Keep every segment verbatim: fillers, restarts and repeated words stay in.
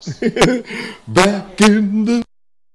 Back in the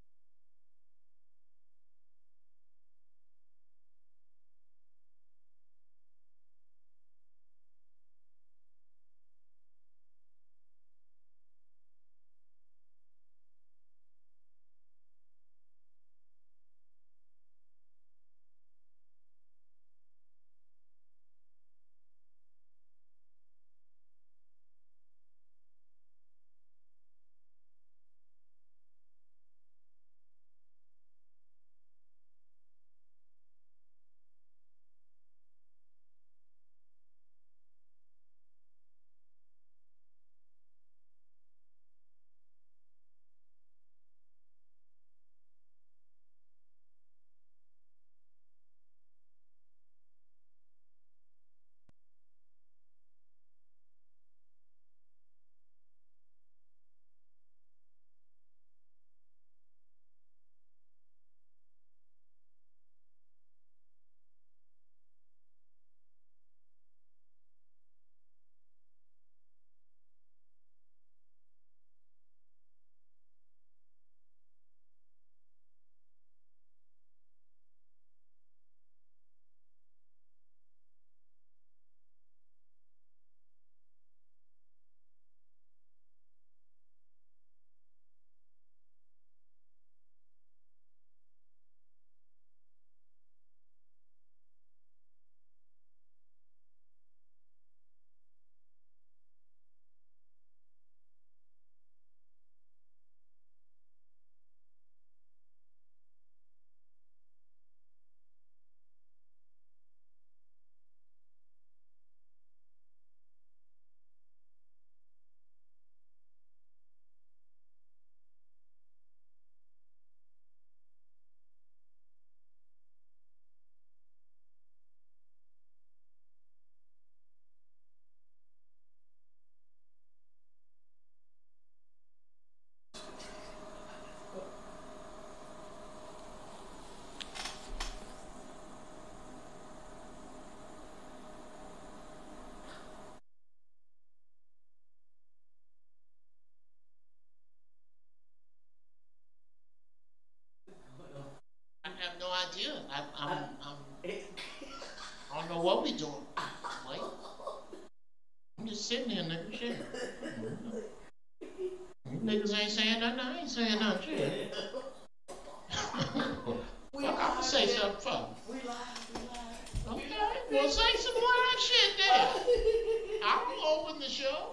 I have no idea. I, I'm, I'm, I don't know what we doing. Wait. I'm just sitting here, nigga. Shit. You niggas ain't saying nothing. I ain't saying nothing. Shit. I'm gonna say something fuck. Okay, well say some wild shit then. I will open the show.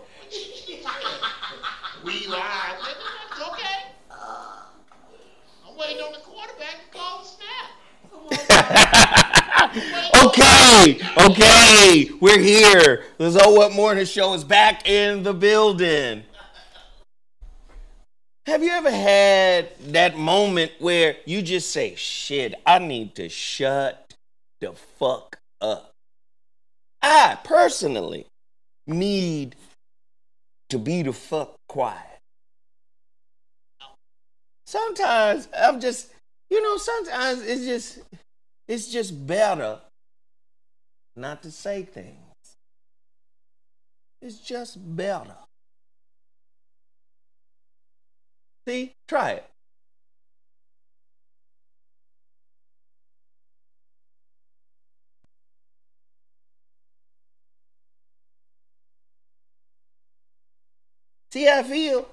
We live, nigga. That's okay. I'm waiting on the quarterback to call the snap. Okay, okay, we're here. The ZoWhat Morning Show is back in the building. Have you ever had that moment where you just say, shit, I need to shut the fuck up? I personally need to be the fuck quiet. Sometimes I'm just, you know, sometimes it's just, it's just better not to say things. It's just better. See, try it. See how I feel?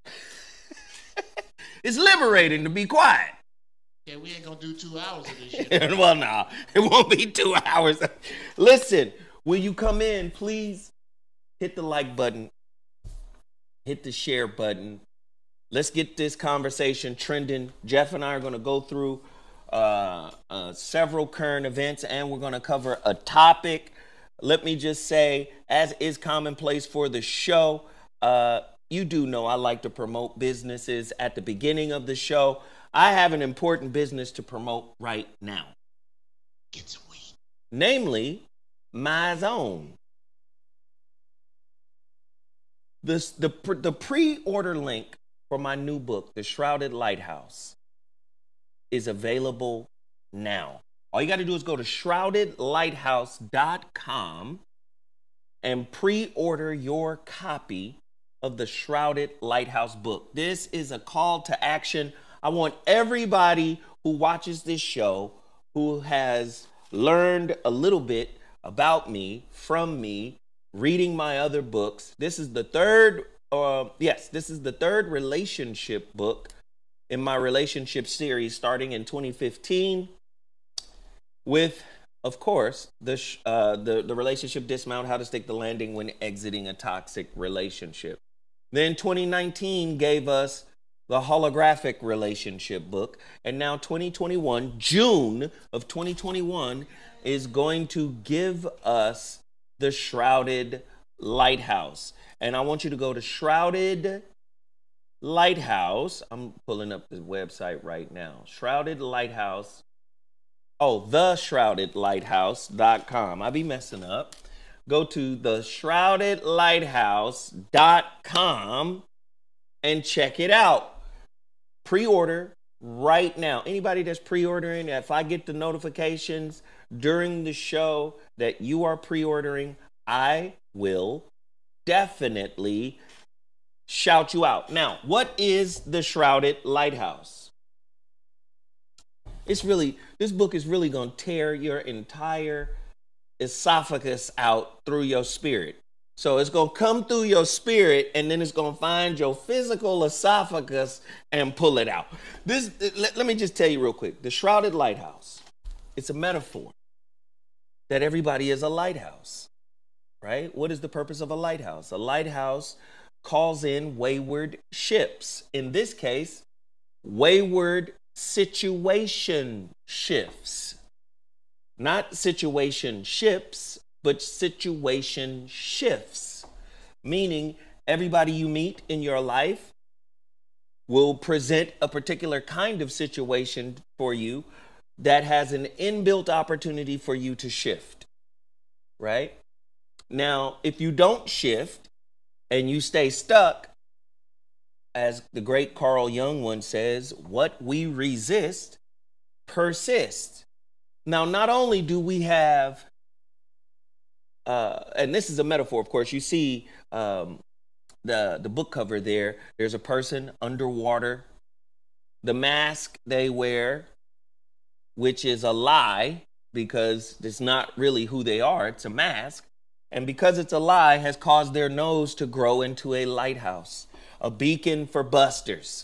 It's liberating to be quiet. Yeah, we ain't gonna do two hours of this shit. Well, no, nah, it won't be two hours. Listen, when you come in, please hit the like button, hit the share button. Let's get this conversation trending. Geoff and I are going to go through uh, uh, several current events, and we're going to cover a topic. Let me just say, as is commonplace for the show, uh, you do know I like to promote businesses at the beginning of the show. I have an important business to promote right now. Get some weed. Namely, my own. This, the, the pre-order link for my new book, The Shrouded Lighthouse, is available now. All you got to do is go to shrouded lighthouse dot com and pre-order your copy of the Shrouded Lighthouse book. This is a call to action. I want everybody who watches this show, who has learned a little bit about me, from me, reading my other books. This is the third, uh, yes, this is the third relationship book in my relationship series starting in twenty fifteen with, of course, the, uh, the, the relationship Dismount, how to stick the landing when exiting a toxic relationship. Then twenty nineteen gave us the holographic relationship book. And now twenty twenty-one, June of twenty twenty-one, is going to give us the Shrouded Lighthouse. And I want you to go to Shrouded Lighthouse. I'm pulling up the website right now. Shrouded Lighthouse. Oh, the shrouded lighthouse dot com. I be messing up. Go to the shrouded lighthouse dot com and check it out. Pre-order right now. Anybody that's pre-ordering, if I get the notifications during the show that you are pre-ordering, I will definitely shout you out. Now, what is the Shrouded Lighthouse? It's really, this book is really going to tear your entire esophagus out through your spirit. So it's going to come through your spirit, and then it's going to find your physical esophagus and pull it out. This, let, let me just tell you real quick. The Shrouded Lighthouse, it's a metaphor that everybody is a lighthouse, right? What is the purpose of a lighthouse? A lighthouse calls in wayward ships. In this case, wayward situation shifts. Not situation ships, but situation shifts. Meaning everybody you meet in your life will present a particular kind of situation for you that has an inbuilt opportunity for you to shift, right? Now, if you don't shift and you stay stuck, as the great Carl Jung once says, what we resist persists. Now, not only do we have, uh, and this is a metaphor, of course, you see um, the, the book cover there. There's a person underwater. The mask they wear, which is a lie because it's not really who they are. It's a mask. And because it's a lie, has caused their nose to grow into a lighthouse, a beacon for busters.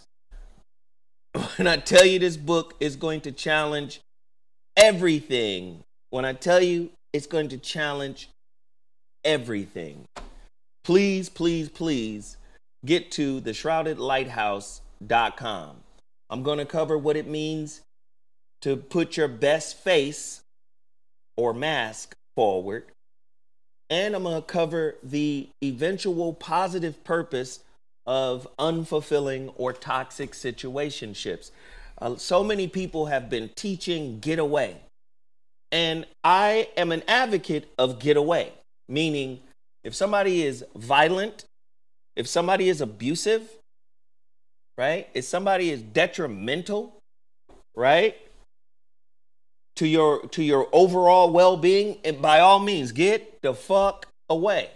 When I tell you this book is going to challenge everything, when I tell you it's going to challenge everything, please, please, please get to the shrouded lighthouse dot com. I'm going to cover what it means to put your best face or mask forward. And I'm going to cover the eventual positive purpose of unfulfilling or toxic situationships. Uh, so many people have been teaching get away. And I am an advocate of get away, meaning if somebody is violent, if somebody is abusive, right? If somebody is detrimental, right? To your to your overall well-being, and by all means, get the fuck away.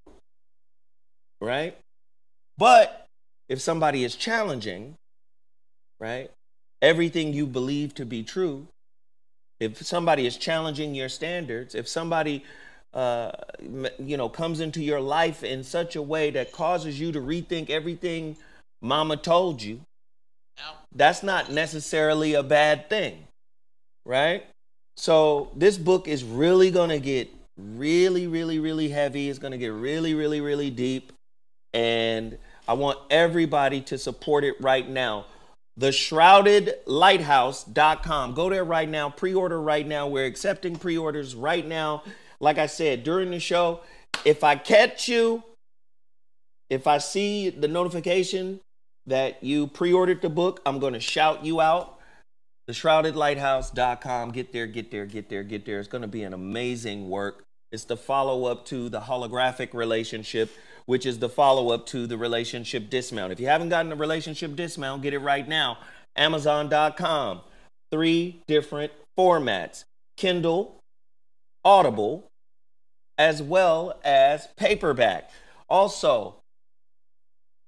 Right? But if somebody is challenging, right, everything you believe to be true, if somebody is challenging your standards, if somebody uh, you know, comes into your life in such a way that causes you to rethink everything mama told you, that's not necessarily a bad thing. Right? So this book is really going to get really, really, really heavy. It's going to get really, really, really deep. And I want everybody to support it right now. the shrouded lighthouse dot com. Go there right now. Pre-order right now. We're accepting pre-orders right now. Like I said, during the show, if I catch you, if I see the notification that you pre-ordered the book, I'm going to shout you out. the shrouded lighthouse dot com. Get there, get there, get there, get there. It's going to be an amazing work. It's the follow-up to the holographic relationship, which is the follow-up to the relationship dismount. If you haven't gotten the relationship dismount, get it right now. amazon dot com. Three different formats. Kindle, Audible, as well as paperback. Also,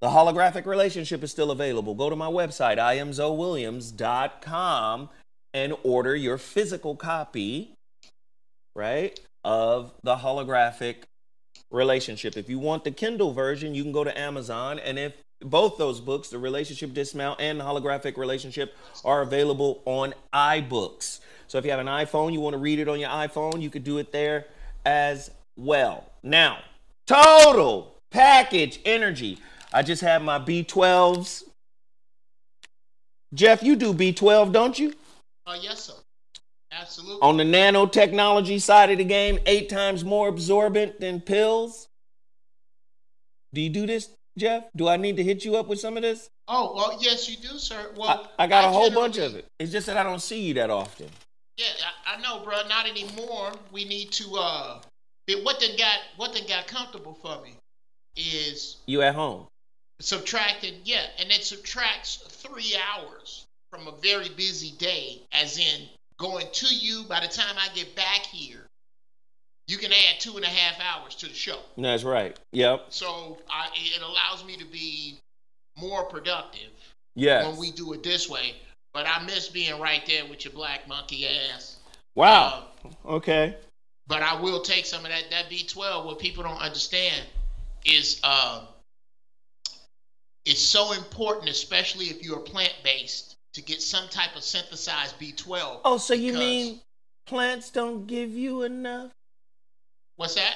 The holographic relationship is still available. Go to my website, I am Zoe Williams dot com, and order your physical copy, right, of the holographic relationship. If you want the Kindle version, you can go to Amazon, and if both those books, the Relationship Dismount and the Holographic Relationship, are available on iBooks. So if you have an iPhone, you want to read it on your iPhone, you could do it there as well. Now, total package energy. I just had my B twelves. Geoff, you do B twelve, don't you? Oh, uh, yes, sir. Absolutely. On the nanotechnology side of the game, eight times more absorbent than pills. Do you do this, Geoff? Do I need to hit you up with some of this? Oh, well, yes, you do, sir. Well, I, I got I a whole bunch of it. It's just that I don't see you that often. Yeah, I, I know, bro. Not anymore. We need to. Uh, what then got what then got comfortable for me is you at home subtracted. Yeah, and it subtracts three hours from a very busy day, as in going to you. By the time I get back here, you can add two and a half hours to the show. That's right. Yep. So I, it allows me to be more productive. Yes. When we do it this way. But I miss being right there with your black monkey ass. Wow. Uh, okay. But I will take some of that that B twelve. What people don't understand is uh, it's so important, especially if you're plant-based, to get some type of synthesized B twelve. Oh, so you mean plants don't give you enough? What's that?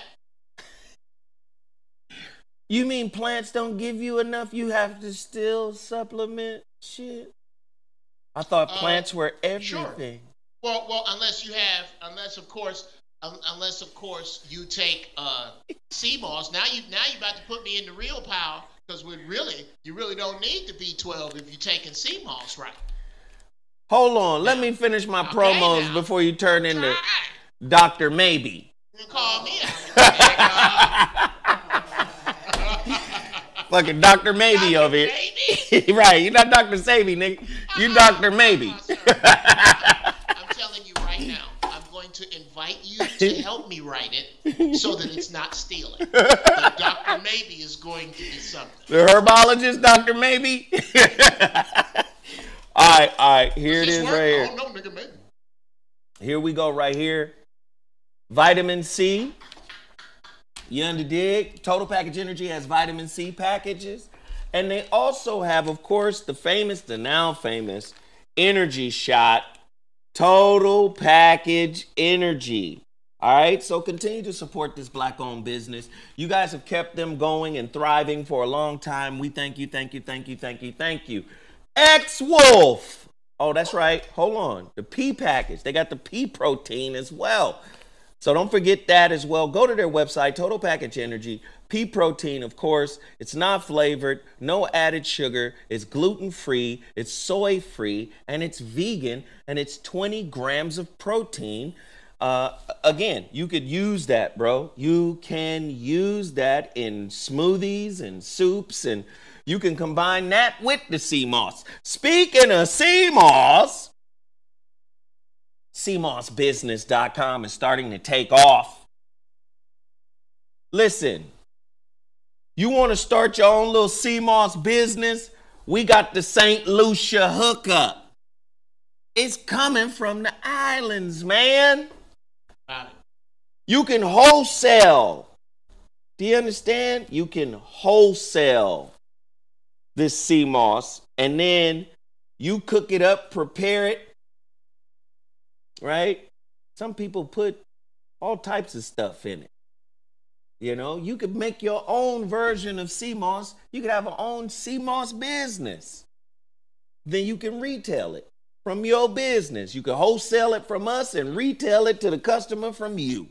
You mean plants don't give you enough? You have to still supplement shit? I thought plants uh, were everything. Sure. Well, well, unless you have, unless of course, um, unless of course you take uh, sea moss. Now you, now you about to put me in the real pile, because we really, you really don't need the B twelve if you're taking sea moss, right? Hold on, let now, me finish my okay promos now. Before you turn into Doctor Maybe. You call me out. Fucking Doctor Maybe Doctor over here. Maybe? Right, you're not Doctor Savy, nigga. You Doctor Maybe. I'm telling you right now, I'm going to invite you to help me write it so that it's not stealing. But Doctor Maybe is going to be something. The herbologist, Doctor Maybe? all right, all right, here it is work? right here. I don't know, nigga, maybe. Here we go right here. Vitamin C. You under dig? Total Package Energy has vitamin C packages. And they also have, of course, the famous, the now famous Energy Shot. Total Package Energy. All right, so continue to support this black-owned business. You guys have kept them going and thriving for a long time. We thank you, thank you, thank you, thank you, thank you. X-Wolf. Oh, that's right. Hold on. The pea package. They got the pea protein as well. So don't forget that as well. Go to their website, Total Package Energy. Pea protein, of course. It's not flavored, no added sugar. It's gluten-free, it's soy-free, and it's vegan, and it's twenty grams of protein. Uh, again, you could use that, bro. You can use that in smoothies and soups, and you can combine that with the sea moss. Speaking of sea moss, sea moss business dot com is starting to take off. Listen, you want to start your own little sea moss business? We got the Saint Lucia hookup. It's coming from the islands, man. You can wholesale. Do you understand? You can wholesale this sea moss, and then you cook it up, prepare it, right? Some people put all types of stuff in it. You know, you could make your own version of sea moss. You could have an own sea moss business. Then you can retail it from your business. You can wholesale it from us and retail it to the customer from you.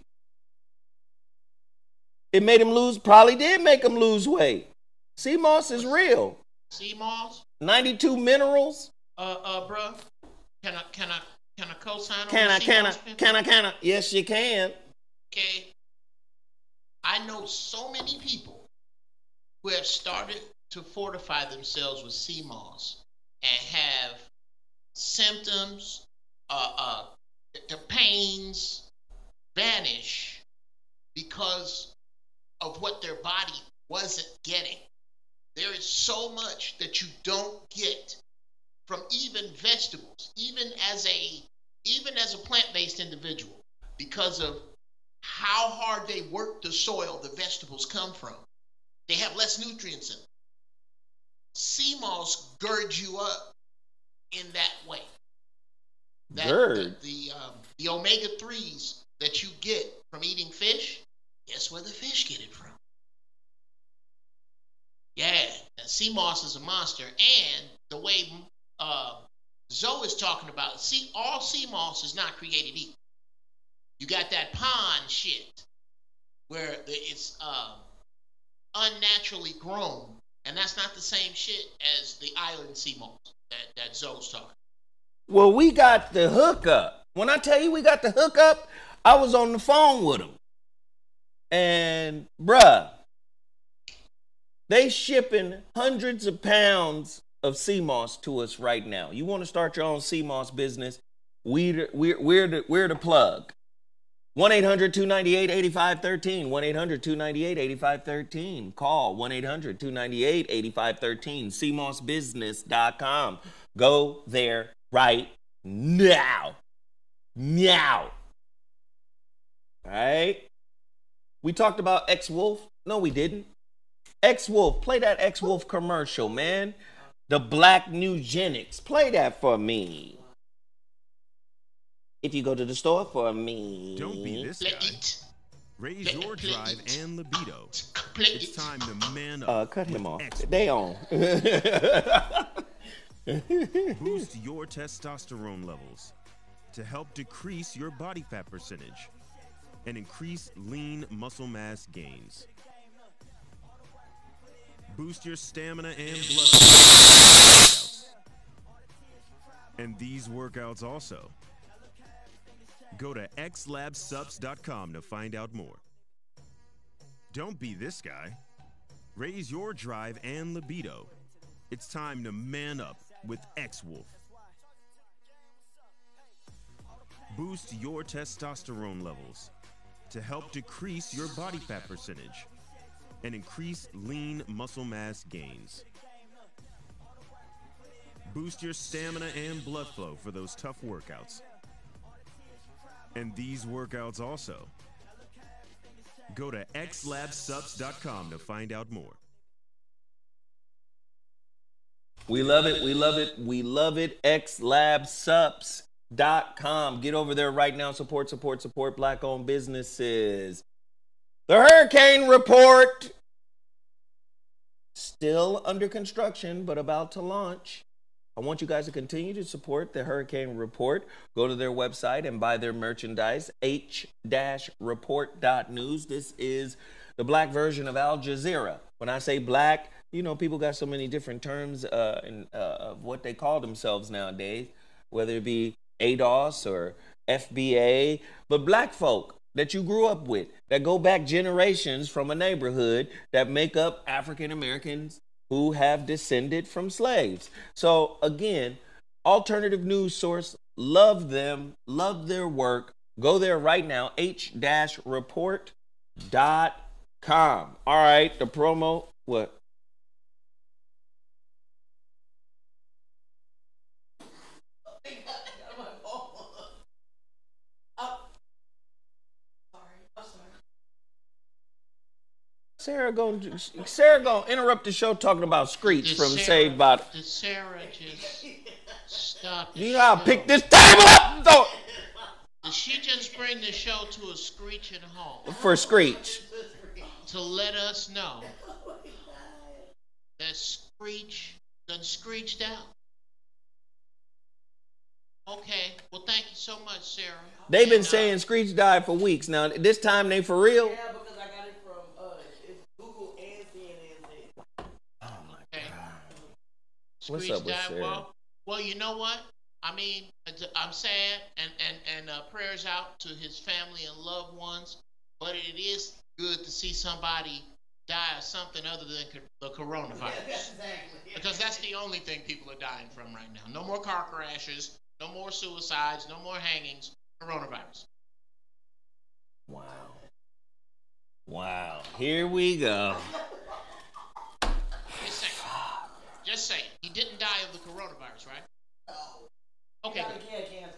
It made him lose, probably did make him lose weight. Sea moss is real. Sea moss? ninety-two minerals. Uh, uh, bro, can I, can I, can I co-sign Can on I, can I, can I, can I? Yes, you can. Okay. I know so many people who have started to fortify themselves with sea moss and have symptoms, uh, uh, the pains vanish because of what their body wasn't getting. There is so much that you don't get from even vegetables, even as a even as a plant-based individual, because of how hard they work the soil the vegetables come from. They have less nutrients in them. Sea moss girds you up in that way. That, Gird? The, the, um, the omega threes that you get from eating fish, guess where the fish get it from? Yeah, sea moss is a monster. And the way uh, Zoe is talking about, see, all sea moss is not created equal. You got that pond shit where it's uh, unnaturally grown, and that's not the same shit as the island sea moss that, that Zoe's talking about. Well, we got the hookup. When I tell you we got the hookup, I was on the phone with them. And, bruh, they shipping hundreds of pounds of sea moss to us right now. You want to start your own sea moss business? We, we're, we're, the, we're the plug. one eight hundred two nine eight eight five one three. one eight hundred two nine eight eight five one three. Call one eight hundred two nine eight eight five one three. sea moss business dot com. Go there right now. Now. All right? We talked about X-Wolf. No, we didn't. X-Wolf. Play that X-Wolf commercial, man. The Black Nugenics. Play that for me. If you go to the store for me. Don't be this guy. Raise your drive and libido. It's time to man up. Uh, cut him off. They on. Boost your testosterone levels to help decrease your body fat percentage and increase lean muscle mass gains. Boost your stamina and blood flow. And these workouts also. Go to x lab subs dot com to find out more. Don't be this guy. Raise your drive and libido. It's time to man up with X-Wolf. Boost your testosterone levels to help decrease your body fat percentage and increase lean muscle mass gains. Boost your stamina and blood flow for those tough workouts. And these workouts also. Go to x lab subs dot com to find out more. We love it. We love it. We love it. x lab subs dot com. Get over there right now. Support, support, support black-owned businesses. The HuriKane Report. Still under construction, but about to launch. I want you guys to continue to support the HuriKane Report. Go to their website and buy their merchandise, H report dot news. This is the black version of Al Jazeera. When I say black, you know, people got so many different terms uh, in, uh, of what they call themselves nowadays, whether it be A DOS or F B A. But black folk that you grew up with, that go back generations from a neighborhood, that make up African Americans who have descended from slaves. So again, alternative news source, love them, love their work. Go there right now, H report dot com. All right, the promo, what? Sarah gonna Sarah gonna interrupt the show talking about Screech Did from Sarah, Saved by. Did Sarah just stop? The You know how show? to pick this table up so, Did she just bring the show to a screeching halt for Screech. to let us know that Screech done screeched out? Okay, well, thank you so much, Sarah. They've been And, uh, saying Screech died for weeks now. This time they for real. Yeah, because I got it from uh, it's Google and C N N. Oh my Okay. What's Screech up with died. Sarah? Well, well, you know what? I mean, it's- I'm sad, and and and uh, prayers out to his family and loved ones. But it is good to see somebody die of something other than co- the coronavirus, Exactly. because that's the only thing people are dying from right now. No more car crashes, no more suicides, no more hangings. Coronavirus. Wow. Wow. Here we go. Wait a second. Just saying. He didn't die of the coronavirus, right? No. Okay. He got Good. he had cancer.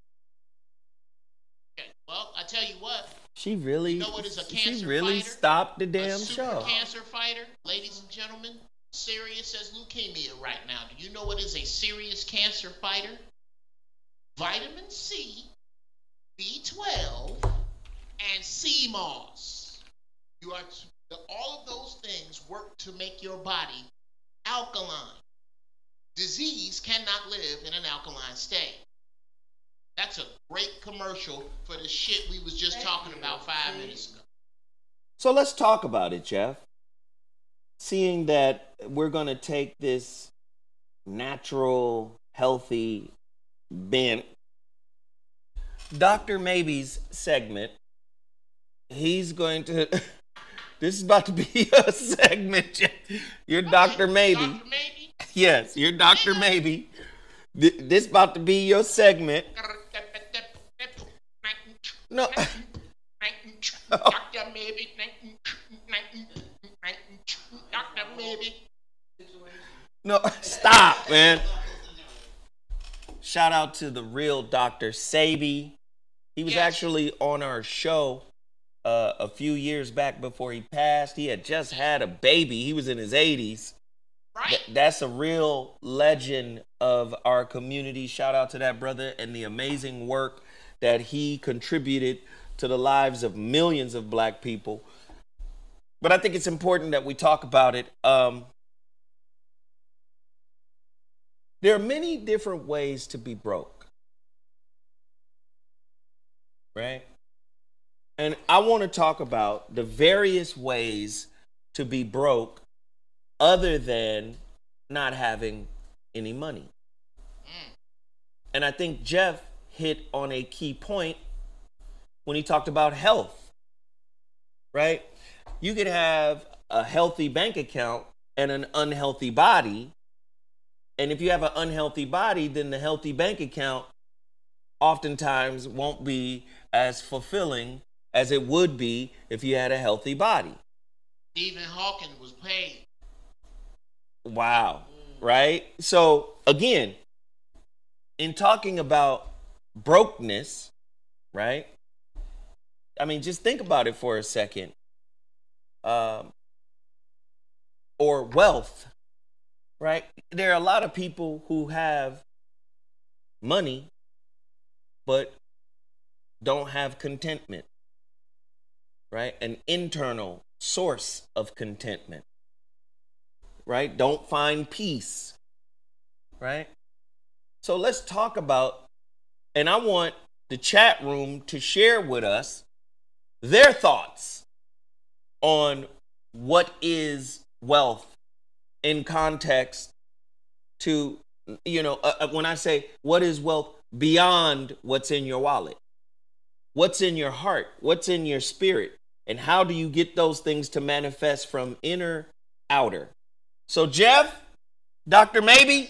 Okay. Well, I tell you what. She really, You know what is a cancer she really fighter? stopped the A damn super show. cancer fighter, ladies and gentlemen, serious as leukemia right now. Do you know what is a serious cancer fighter? Vitamin C, B twelve, and C M O S. You are all of those things work to make your body alkaline. Disease cannot live in an alkaline state. That's a great commercial for the shit we was just Thank talking you. about five See? minutes ago. So let's talk about it, Geoff. Seeing that we're going to take this natural, healthy bent, Doctor Maybe's segment, he's going to, this is about to be a segment, Geoff. You're Doctor Maybe. Doctor Maybe? Yes, you're Doctor Maybe. Th- This about to be your segment. No. Doctor Maybe. Doctor Maybe. No, stop, man. Shout out to the real Doctor Sabi. He was Yes. actually on our show uh, a few years back before he passed. He had just had a baby. He was in his eighties. Right? Th- that's a real legend of our community. Shout out to that brother and the amazing work that he contributed to the lives of millions of black people. But I think it's important that we talk about it. Um, there are many different ways to be broke, right? And I want to talk about the various ways to be broke other than not having any money. And I think Geoff hit on a key point when he talked about health, right? You could have a healthy bank account and an unhealthy body. And if you have an unhealthy body, then the healthy bank account oftentimes won't be as fulfilling as it would be if you had a healthy body. Stephen Hawking was paid. Wow. Right? So again, in talking about brokenness, right? I mean, just think about it for a second. Um, or wealth, right? There are a lot of people who have money, but don't have contentment, right? An internal source of contentment, right? Don't find peace, right? So let's talk about, and I want the chat room to share with us their thoughts on what is wealth in context to, you know, uh, when I say what is wealth beyond what's in your wallet, what's in your heart, what's in your spirit, and how do you get those things to manifest from inner outer? So Geoff, Doctor Maybe,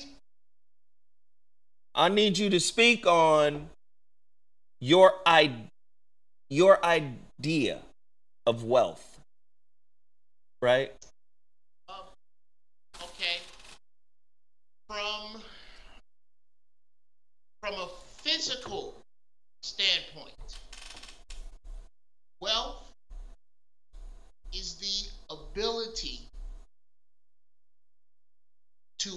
I need you to speak on your I- your idea of wealth, right? Um, okay. From from a physical standpoint, wealth is the ability to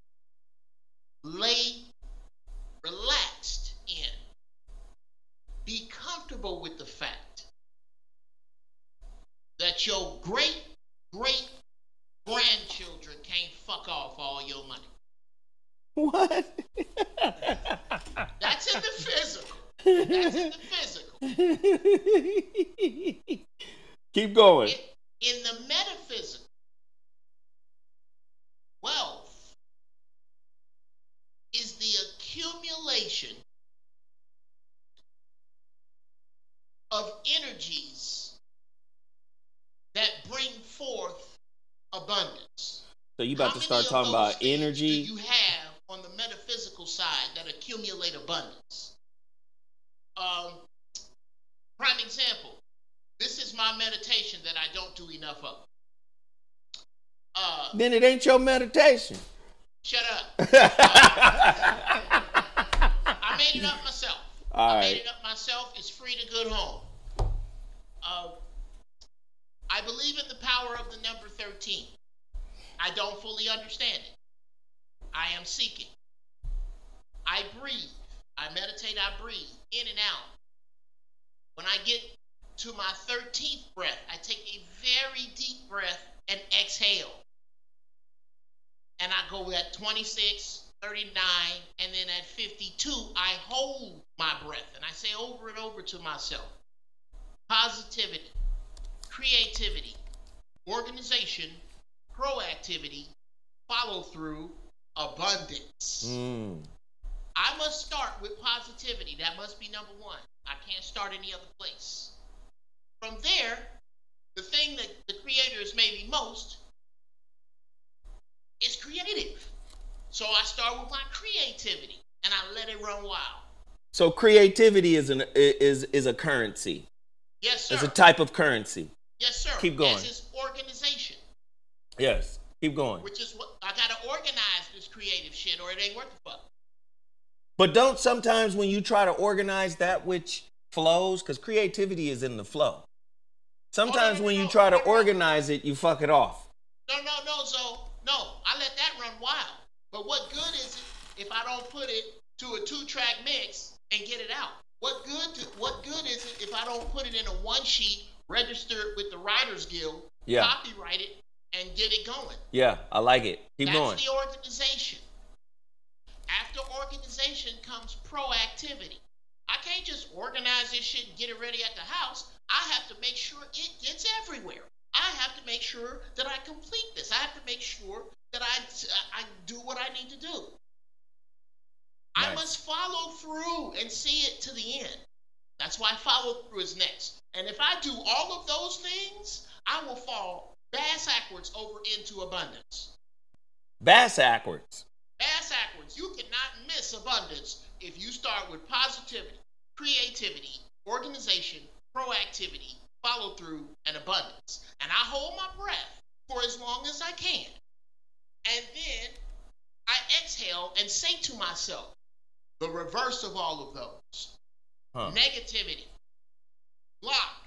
lay relaxed in, be comfortable with the fact that your great great grandchildren can't fuck off all your money. What? That's in the physical. That's in the physical. Keep going. In, in the metaphysical, wealth is the accumulation of energies that bring forth abundance. So you about How to start many of talking those about things energy? do you have on the metaphysical side that accumulate abundance? Um, prime example. This is my meditation that I don't do enough of. Uh, Then it ain't your meditation. Shut up. uh, I made it up myself. All I right. made it up myself. It's free to good home. Uh, I believe in the power of the number thirteen. I don't fully understand it. I am seeking. I breathe. I meditate, I breathe in and out. When I get to my thirteenth breath, I take a very deep breath and exhale. And I go at twenty-six, thirty-nine, and then at fifty-two, I hold my breath. And I say over and over to myself, positivity, creativity, organization, proactivity, follow through, abundance. Mm. I must start with positivity. That must be number one. I can't start any other place. From there, the thing that the creators maybe most is creative. So I start with my creativity and I let it run wild. So creativity is an is is a currency. Yes, sir. It's a type of currency. Yes, sir. Keep going. As is organization. Yes. Keep going. Which is what I gotta organize this creative shit or it ain't worth the fuck. But don't sometimes when you try to organize that which flows, because creativity is in the flow. Sometimes Oh, no, no, when no, you no, try no, to no. organize it, you fuck it off. No, no, no, so no, I let that run wild. But what good is it if I don't put it to a two-track mix and get it out? What good to, what good is it if I don't put it in a one sheet, register it with the Writers Guild, Yeah. copyright it, and get it going? Yeah, I like it. Keep That's going. the organization. After organization comes proactivity. I can't just organize this shit and get it ready at the house. I have to make sure it gets everywhere. I have to make sure that I complete this. I have to make sure that I, I do what I need to do. I Nice. must follow through and see it to the end. That's why follow through is next. And if I do all of those things, I will fall bass backwards over into abundance. Bass backwards. Bass backwards. You cannot miss abundance if you start with positivity, creativity, organization, proactivity, follow through, and abundance. And I hold my breath for as long as I can. And then I exhale and say to myself, the reverse of all of those. Huh. Negativity, block,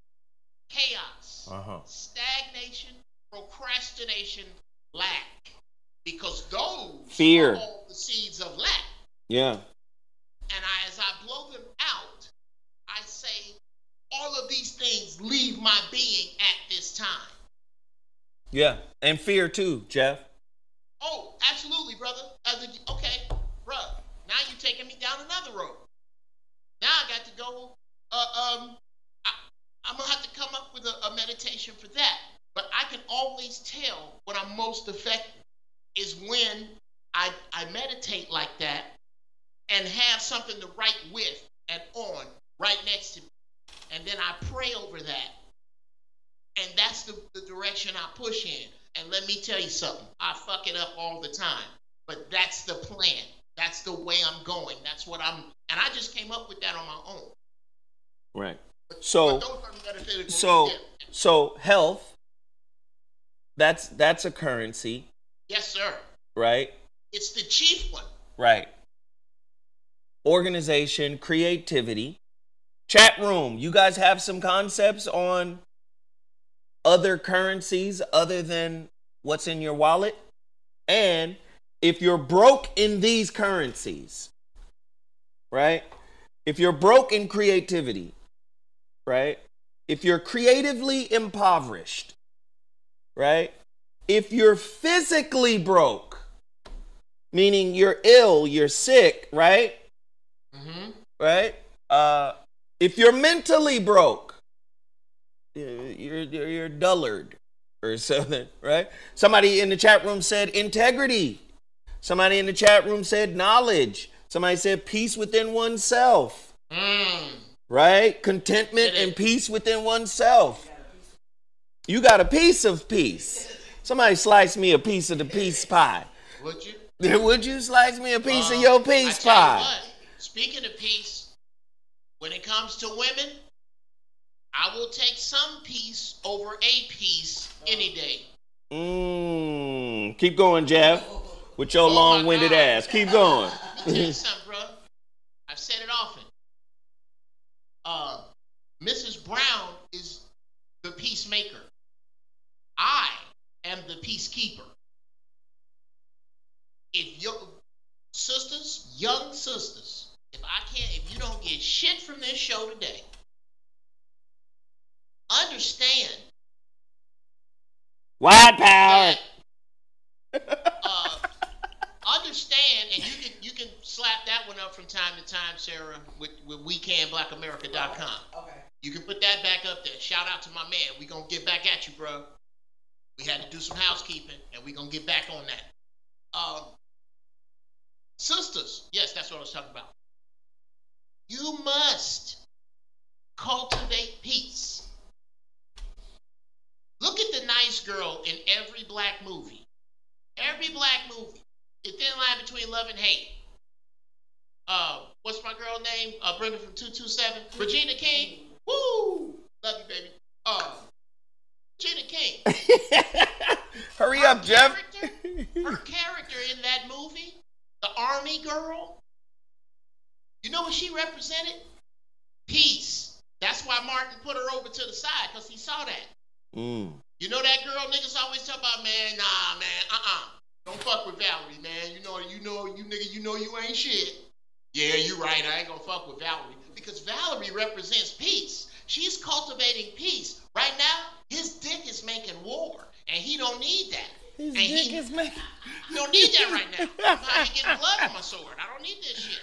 chaos, Uh-huh. stagnation, procrastination, lack. Because those Fear. are all the seeds of lack. Yeah. And I, as I blow them out, I say, all of these things leave my being at this time. Yeah. And fear too, Geoff. Oh, absolutely, brother. As a, okay, bruh, now you're taking me down another road. Now I got to go, uh, um, I, I'm going to have to come up with a, a meditation for that. But I can always tell when I'm most effective is when I, I meditate like that and have something to write with and on right next to me. And then I pray over that. And that's the, the direction I push in. And let me tell you something. I fuck it up all the time. But that's the plan. That's the way I'm going. That's what I'm... And I just came up with that on my own. Right. But, So, but those are metaphysical. so, Yeah. so health, that's, that's a currency, Yes, sir. right? It's the chief one. Right. Organization, creativity. Chat room, you guys have some concepts on other currencies other than what's in your wallet? And if you're broke in these currencies, right? If you're broke in creativity, right? If you're creatively impoverished, right? If you're physically broke, meaning you're ill, you're sick, right? Mm-hmm. Right? Uh, if you're mentally broke, you're, you're, you're dullard or something, right? Somebody in the chat room said integrity. Somebody in the chat room said knowledge. Somebody said peace within oneself, Mm. right? Contentment and peace within oneself. You got a piece of peace. Somebody slice me a piece of the peace pie. Would you? Would you slice me a piece Uh, of your I peace tell pie? you what, speaking of peace, when it comes to women, I will take some peace over a piece any day. Mmm. Keep going, Geoff. with your Oh, my long-winded God. ass. Keep going. Let me tell you something, bro. I've said it often. Uh, Missus Brown is the peacemaker. I am the peacekeeper. If your sisters, young sisters, if I can't, if you don't get shit from this show today, understand. White power. That, uh, understand, and you can you can slap that one up from time to time, Sarah, with, with we can black america dot com. Okay. You can put that back up there. Shout out to my man. We gonna get back at you, bro. We had to do some housekeeping, and we gonna get back on that. Um, sisters, yes, that's what I was talking about. You must cultivate peace. Look at the nice girl in every black movie. Every black movie. The thin line between love and hate. Uh, what's my girl name? Uh, Brenda from two two seven. Regina King. Woo! Love you, baby. Uh, Regina King. Hurry her up, Geoff. character- Her character in that movie, the army girl, you know what she represented? Peace. That's why Martin put her over to the side, because he saw that. Mm. You know that girl niggas always talk about, man, nah, man, uh-uh. Don't fuck with Valerie, man. You know, you know, you nigga, you know you ain't shit. Yeah, you right. I ain't gonna fuck with Valerie. Because Valerie represents peace. She's cultivating peace. Right now, his dick is making war. And he don't need that. His and dick he, is making... he don't need that right now. I'm not getting blood on my sword. I don't need this shit.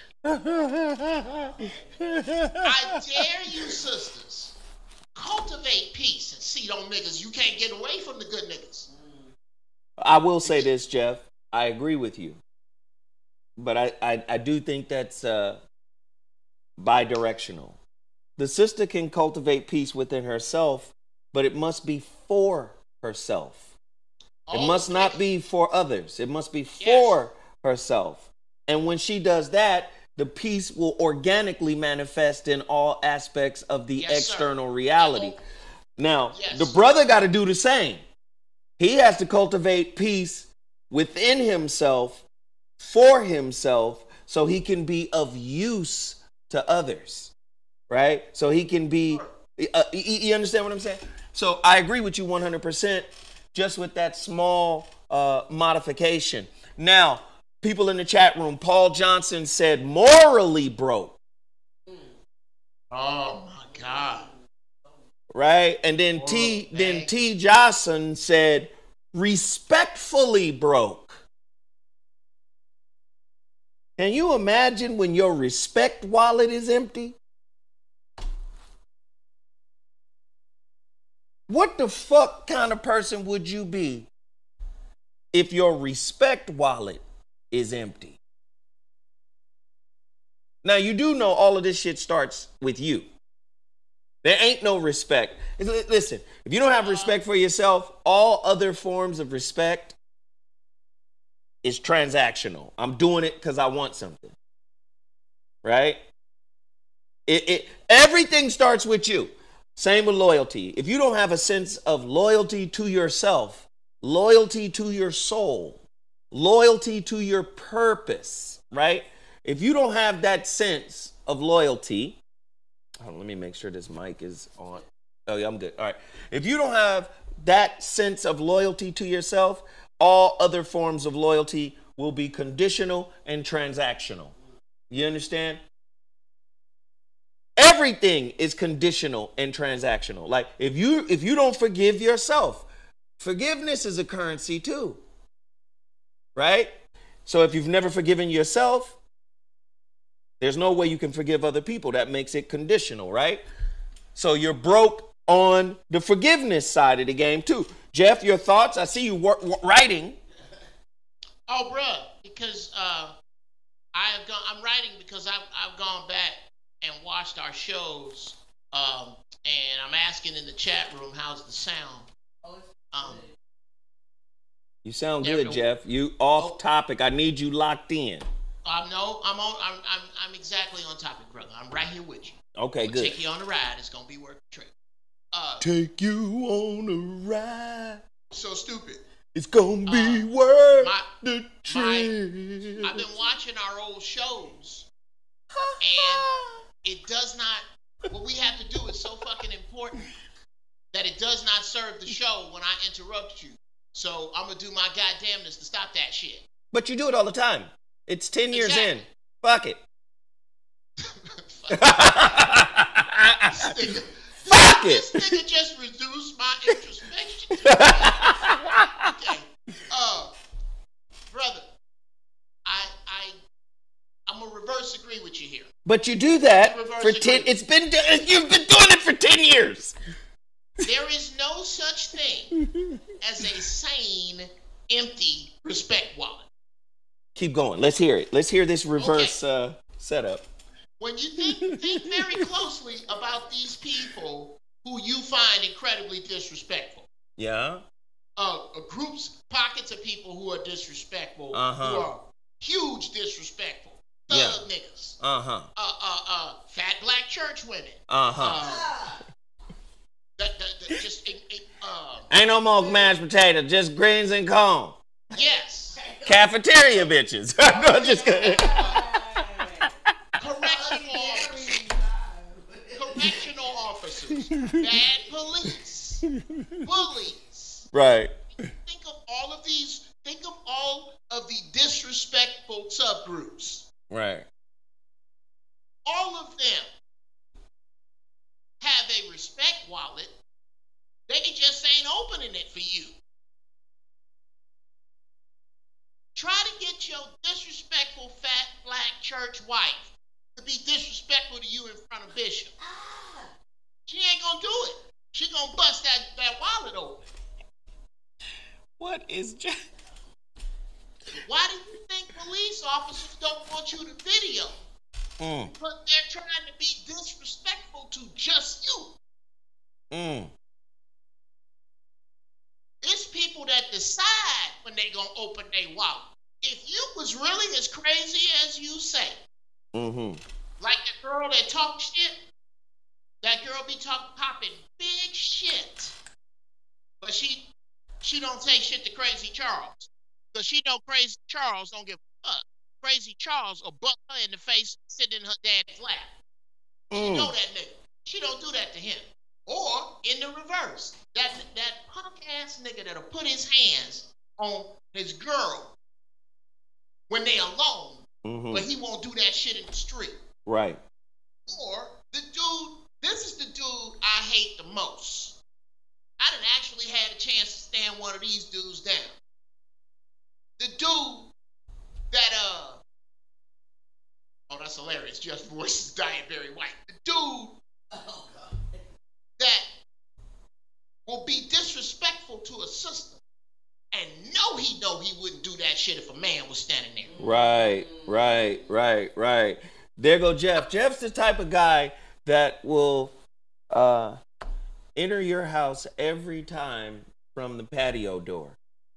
I dare you, sisters, cultivate peace and see them niggas. You can't get away from the good niggas. I will say this, Geoff. I agree with you. But I, I, I do think that's uh, bi-directional. The sister can cultivate peace within herself, but it must be for herself. It Oh, must not okay. be for others. It must be Yes. for herself. And when she does that, the peace will organically manifest in all aspects of the Yes, sir. external reality. Oh. Now, Yes. the brother got to do the same. He has to cultivate peace within himself, for himself, so he can be of use to others, right? So he can be, uh, you, you understand what I'm saying? So I agree with you one hundred percent, just with that small uh, modification. Now, people in the chat room, Paul Johnson said morally broke, Oh, my God. right? And then T, Moral then bang. T Johnson said respectfully broke. Can you imagine when your respect wallet is empty? What the fuck kind of person would you be if your respect wallet is empty? Now, you do know all of this shit starts with you. There ain't no respect. Listen, if you don't have respect for yourself, all other forms of respect is transactional. I'm doing it because I want something. Right? It, it everything starts with you. Same with loyalty. If you don't have a sense of loyalty to yourself, loyalty to your soul, loyalty to your purpose, right? If you don't have that sense of loyalty, oh, let me make sure this mic is on. Oh, yeah, I'm good. All right. If you don't have that sense of loyalty to yourself, all other forms of loyalty will be conditional and transactional. You understand? Everything is conditional and transactional. Like if you if you don't forgive yourself, forgiveness is a currency too. Right? So if you've never forgiven yourself, there's no way you can forgive other people. That makes it conditional, right? So you're broke on the forgiveness side of the game too. Geoff, your thoughts? I see you wor- wor- writing. Oh, bruh, because uh, I have gone. I'm writing because I've I've gone back and watched our shows, um, and I'm asking in the chat room, how's the sound? Um, You sound Never good, know. Geoff. You off Oh. topic. I need you locked in. I know I'm on. I'm I'm I'm exactly on topic, brother. I'm right here with you. Okay, I'm gonna good. take you on a ride. It's gonna be worth the trip. Uh, Take you on a ride. so stupid. It's gonna be Uh, worth my- the my- trip. I've been watching our old shows, and it does not. What we have to do is so fucking important that it does not serve the show when I interrupt you. So I'm gonna do my goddamnness to stop that shit. But you do it all the time. It's ten years Exactly. in. Fuck it. This nigga, Fuck this, it. this nigga just reduced my introspection. Okay. Uh, brother, I I I'm gonna reverse agree with you here. But you do that Reverse for ten. agree. It's been you've been doing it for ten years. There is no such thing as a sane, empty respect wallet. Keep going. Let's hear it. Let's hear this reverse uh, setup. When you think think very closely about these people who you find incredibly disrespectful. Yeah. Uh, uh, groups, pockets of people who are disrespectful, Uh-huh. who are huge disrespectful, thug Yeah. niggas, Uh huh. uh, uh, uh, fat black church women, Uh huh. uh, that, that, that just, it, it, uh, Ain't no more mashed potato, just greens and corn. yes, Cafeteria bitches. No, just kidding. correctional officers, correctional officers, bad police, bullies. Right. Think of all of these, think of all of the disrespectful subgroups. Right. All of them have a respect wallet. They just ain't opening it for you. Try to get your disrespectful fat black church wife to be disrespectful to you in front of Bishop. She ain't gonna do it. She gonna bust that, that wallet open. What is just? Why do you think police officers don't want you to video? Mm. Because they're trying to be disrespectful to just you. Mm. It's people that decide when they gonna open their wallet. If you was really as crazy as you say, Mm-hmm. like the girl that talk shit, that girl be talk popping big shit, but she she don't say shit to Crazy Charles, cause she know Crazy Charles don't give a fuck. Crazy Charles will butt her in the face, sitting in her dad's lap. She Mm. know that nigga. She don't do that to him. Or in the reverse, that that punk ass nigga that'll put his hands on his girl when they alone, Mm-hmm. but he won't do that shit in the street. Right. Or the dude, this is the dude I hate the most. I done actually had a chance to stand one of these dudes down. The dude that uh oh, that's hilarious. Just voice is dying very white. The dude that will be disrespectful to a sister and know he know he wouldn't do that shit if a man was standing there. Right. Right. Right. Right. There go Geoff. Jeff's the type of guy that will uh, enter your house every time from the patio door.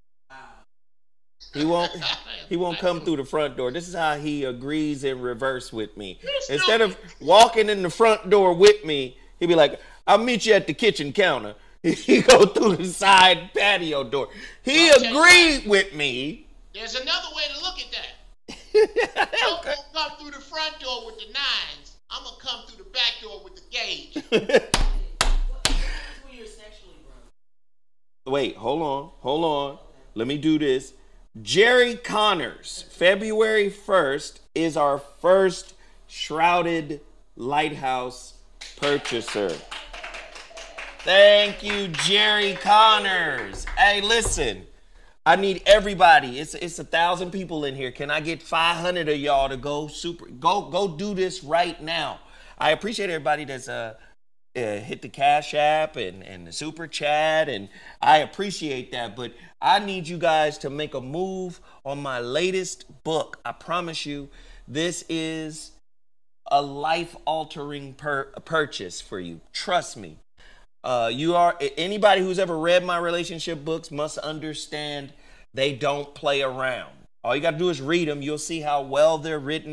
He won't. He won't come through the front door. This is how he agrees in reverse with me. Instead of walking in the front door with me, he'd be like, "I'll meet you at the kitchen counter." He go through the side patio door. He I'll tell you agreed with me. There's another way to look at that. Don't Okay. come through the front door with the nines. I'm gonna come through the back door with the gauge. What happens when you're sexually broke? Wait, hold on, hold on. Let me do this. Jerry Connors, February first, is our first shrouded lighthouse purchaser. Thank you, Jerry Connors. Hey, listen, I need everybody. It's it's a thousand people in here. Can I get five hundred of y'all to go super? Go go do this right now. I appreciate everybody that's uh, uh hit the Cashapp and and the super chat, and I appreciate that. But I need you guys to make a move on my latest book. I promise you, this is a life-altering per- purchase for you. Trust me. Uh, you are anybody who's ever read my relationship books must understand they don't play around. All you got to do is read them. You'll see how well they're written.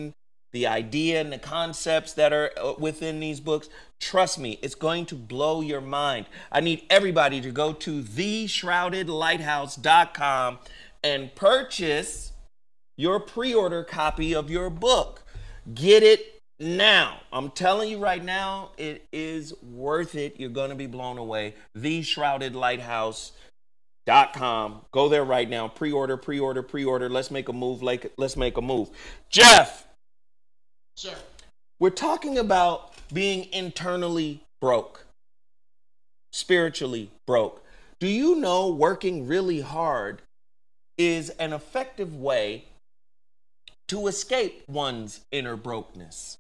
the idea and the concepts that are within these books, trust me, it's going to blow your mind. I need everybody to go to the shrouded lighthouse dot com and purchase your pre-order copy of your book. Get it now. I'm telling you right now, it is worth it. You're going to be blown away. the shrouded lighthouse dot com. Go there right now. Pre-order, pre-order, pre-order. Let's make a move. Like, let's make a move. Geoff. Sir. We're talking about being internally broke, spiritually broke. Do you know working really hard is an effective way to escape one's inner brokenness?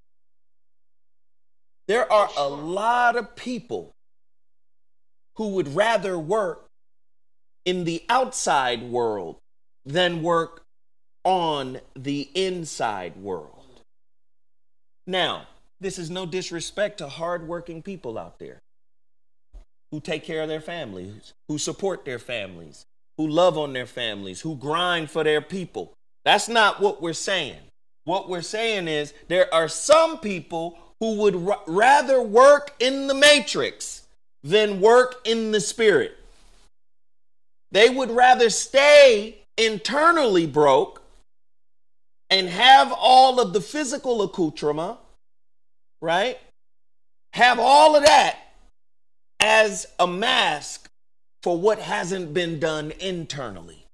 There are a lot of people who would rather work in the outside world than work on the inside world. Now, this is no disrespect to hardworking people out there who take care of their families, who support their families, who love on their families, who grind for their people. That's not what we're saying. What we're saying is there are some people who would r- rather work in the matrix than work in the spirit. They would rather stay internally broke and have all of the physical accoutrement, right? Have all of that as a mask for what hasn't been done internally.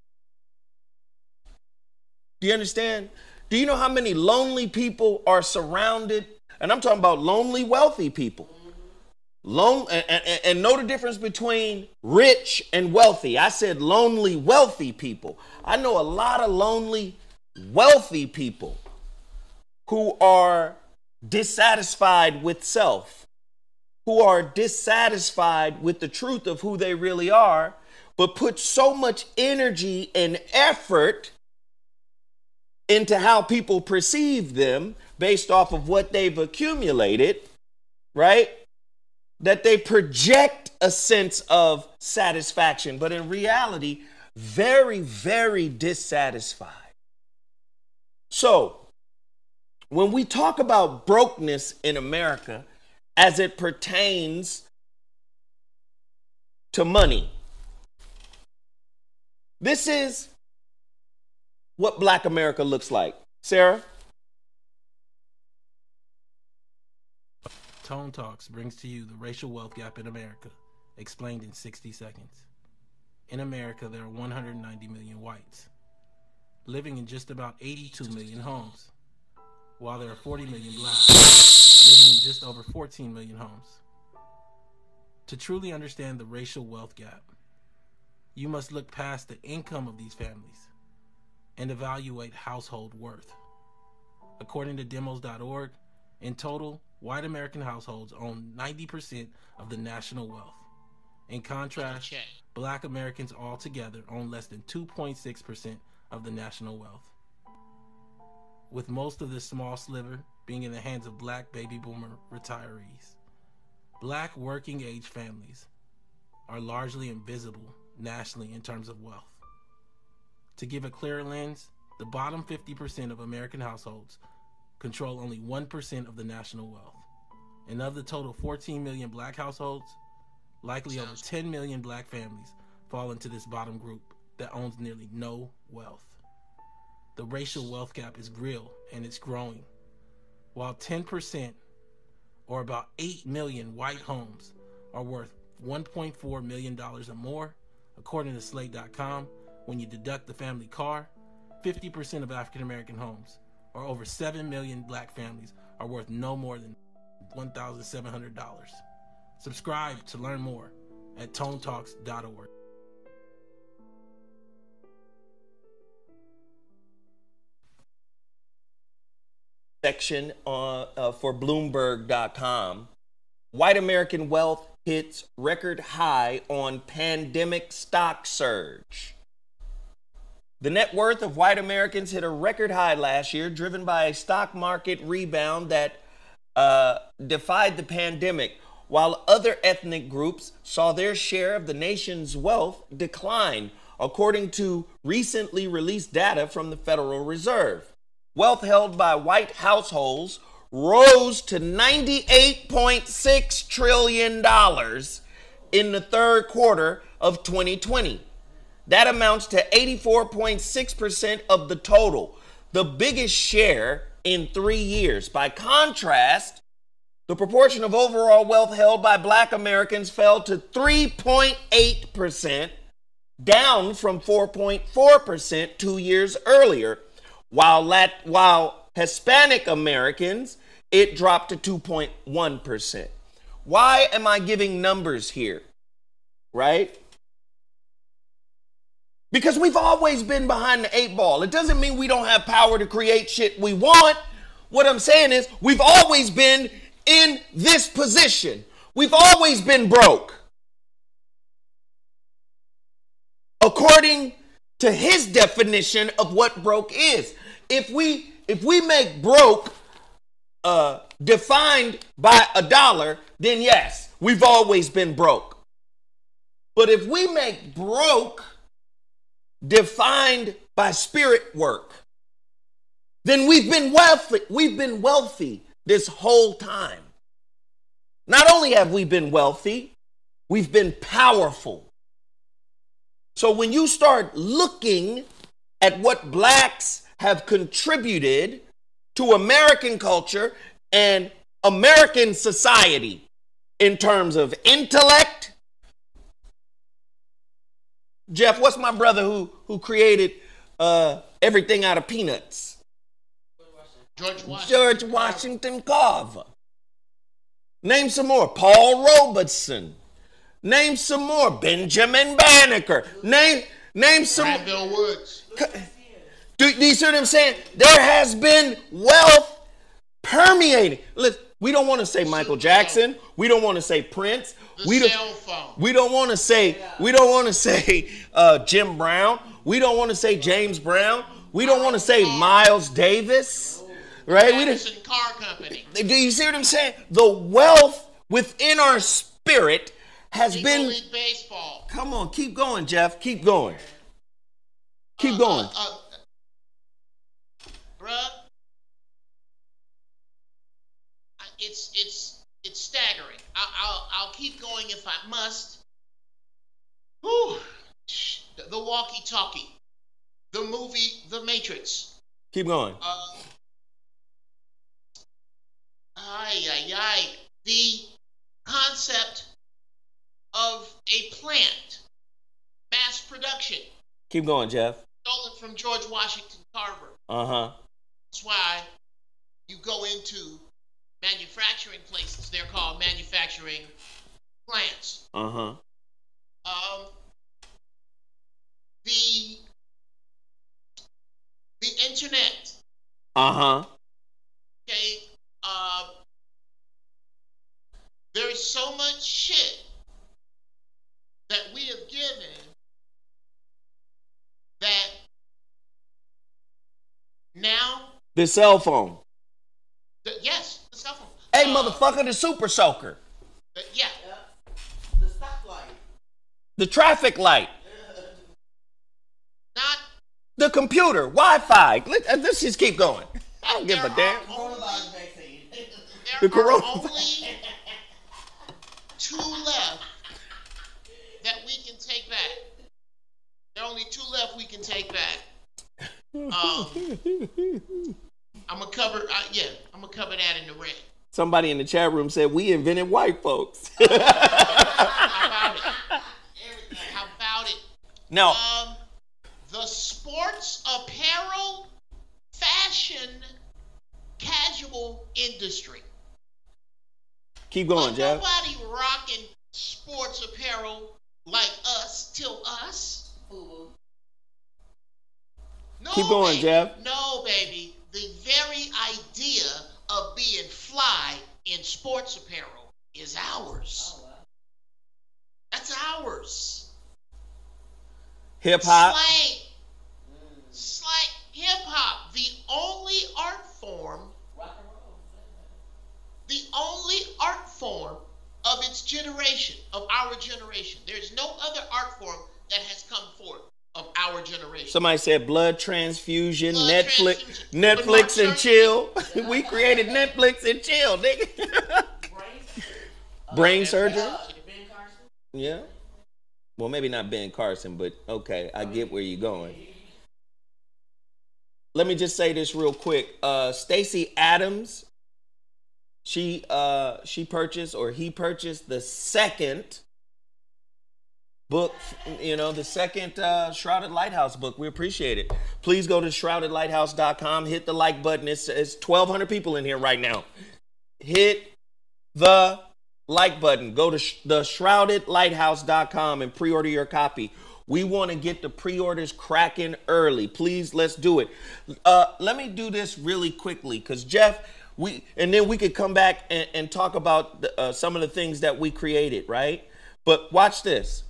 Do you understand? Do you know how many lonely people are surrounded? And I'm talking about lonely, wealthy people. Lone, and, and, and know the difference between rich and wealthy. I said lonely, wealthy people. I know a lot of lonely, wealthy people who are dissatisfied with self, who are dissatisfied with the truth of who they really are, but put so much energy and effort into how people perceive them based off of what they've accumulated, right? That they project a sense of satisfaction, but in reality, very, very dissatisfied. So, when we talk about brokenness in America as it pertains to money, this is what Black America looks like. Sarah? Tone Talks brings to you the racial wealth gap in America, explained in sixty seconds. In America, there are one hundred ninety million whites, living in just about eighty-two million homes, while there are forty million blacks, living in just over fourteen million homes. To truly understand the racial wealth gap, you must look past the income of these families and evaluate household worth. According to demos dot org, in total, white American households own ninety percent of the national wealth. In contrast, Black Americans altogether own less than two point six percent of the national wealth, with most of this small sliver being in the hands of Black baby boomer retirees. Black working age families are largely invisible nationally in terms of wealth. To give a clearer lens, the bottom fifty percent of American households control only one percent of the national wealth. And of the total fourteen million Black households, likely over ten million Black families fall into this bottom group that owns nearly no wealth. The racial wealth gap is real and it's growing. While ten percent, or about eight million white homes, are worth one point four million dollars or more, according to slate dot com, when you deduct the family car, fifty percent of African American homes, or over seven million Black families, are worth no more than one thousand seven hundred dollars. Subscribe to learn more at tone talks dot org. Section uh, uh, for Bloomberg dot com. White American wealth hits record high on pandemic stock surge. The net worth of white Americans hit a record high last year, driven by a stock market rebound that uh, defied the pandemic, while other ethnic groups saw their share of the nation's wealth decline, according to recently released data from the Federal Reserve. wealth held by white households rose to ninety-eight point six trillion dollars in the third quarter of twenty twenty. That amounts to eighty-four point six percent of the total, the biggest share in three years. By contrast, the proportion of overall wealth held by black Americans fell to three point eight percent, down from four point four percent two years earlier, while Lat- while Hispanic Americans, it dropped to two point one percent. Why am I giving numbers here? Right? Because we've always been behind the eight ball. It doesn't mean we don't have power to create shit we want. What I'm saying is we've always been in this position. We've always been broke. According to his definition of what broke is. If we if we make broke uh, defined by a dollar, then yes, we've always been broke. But if we make broke defined by spirit work, then we've been wealthy. We've been wealthy this whole time. Not only have we been wealthy, we've been powerful. So when you start looking at what blacks have contributed to American culture and American society in terms of intellect, Geoff, what's my brother who who created uh, everything out of peanuts? George Washington. George Washington Carver. Name some more. Paul Robeson. Name some more. Benjamin Banneker. Name name some. Granville Woods. Do, do you see what I'm saying? There has been wealth permeating. Listen, we don't want to say Michael Jackson. We don't want to say Prince. The we cell don't, phone. We don't want to say. We don't want to say uh, Jim Brown. We don't want to say James Brown. We don't want to say Miles Davis. Right? We Anderson Car Company. Do you see what I'm saying? The wealth within our spirit has Major been. League Baseball. Come on, keep going, Geoff. Keep going. Keep Uh, going. Uh, uh, bruh, it's it's it's staggering. I, I'll I'll keep going if I must. Whew. The, the walkie-talkie, the movie The Matrix. Keep going. Uh, ay ay ay. The concept of a plant, mass production, Keep going, Geoff. stolen from George Washington Carver. Uh-huh. That's why you go into manufacturing places. They're called manufacturing plants. Uh-huh. Um, the the internet. Uh-huh. Okay. Uh, there's so much shit that we have given that now. The cell phone. The, yes, the cell phone. Hey, Uh, motherfucker, the super soaker. the- yeah. The stoplight. The traffic light. Not. The computer. Wi-Fi. Let, uh, let's just keep going. I don't give a there damn. are only- Coronavirus vaccine. The There are corona- only two left that we can take back. There are only two left we can take back. Um, I'm gonna cover. Uh, yeah, I'm gonna cover that in the red. Somebody in the chat room said we invented white folks. How about it? How about it? No. Um, the sports apparel, fashion, casual industry. Keep going, Ain't Geoff. nobody rocking sports apparel like us till us. No, Keep going, baby. Geoff. No, baby. The very idea of being fly in sports apparel is ours. That's ours. Hip hop. Slang. Slang. Hip hop. The only art form. The only art form of its generation, of our generation. There's no other art form that has come forth of our our generation. Somebody said blood transfusion, Blood Netflix, transfusion. Netflix But and chill. We created Netflix and chill, nigga. Brain surgery. Yeah. Well, maybe not Ben Carson, but okay, I get where you're going. Let me just say this real quick. Uh, Stacey Adams, she uh, she purchased or he purchased the second book, you know, the second uh, Shrouded Lighthouse book. We appreciate it. Please go to shrouded lighthouse dot com. Hit the like button. It's, it's twelve hundred people in here right now. Hit the like button. Go to sh- the shrouded lighthouse dot com and pre-order your copy. We want to get the pre-orders cracking early. Please, let's do it. Uh, let me do this really quickly because Geoff, we and then we could come back and, and talk about the, uh, some of the things that we created, right? But watch this.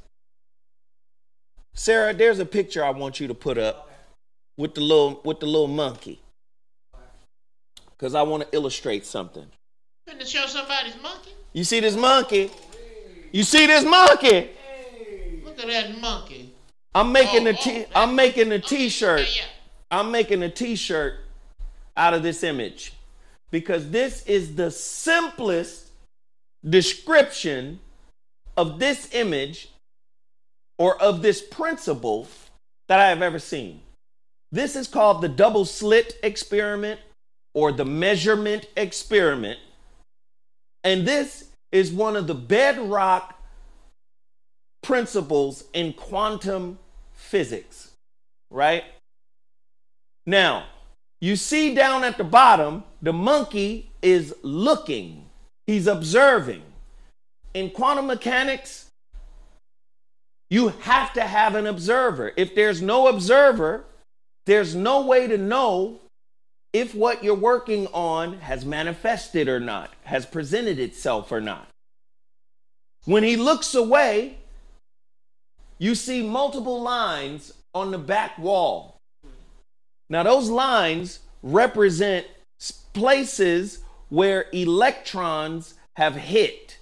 Sarah, there's a picture I want you to put up with the little with the little monkey because I want to illustrate something. Couldn't to show somebody's monkey? You see this monkey? You see this monkey? Look at that monkey. I'm making Oh, a t- oh, I'm making a okay, t-shirt. okay, yeah. I'm making a t-shirt out of this image because this is the simplest description of this image or of this principle that I have ever seen. This is called the double slit experiment or the measurement experiment. And this is one of the bedrock principles in quantum physics, right? Now, you see down at the bottom, the monkey is looking. He's observing. In quantum mechanics, you have to have an observer. If there's no observer, there's no way to know if what you're working on has manifested or not, has presented itself or not. When he looks away, you see multiple lines on the back wall. Now, those lines represent places where electrons have hit.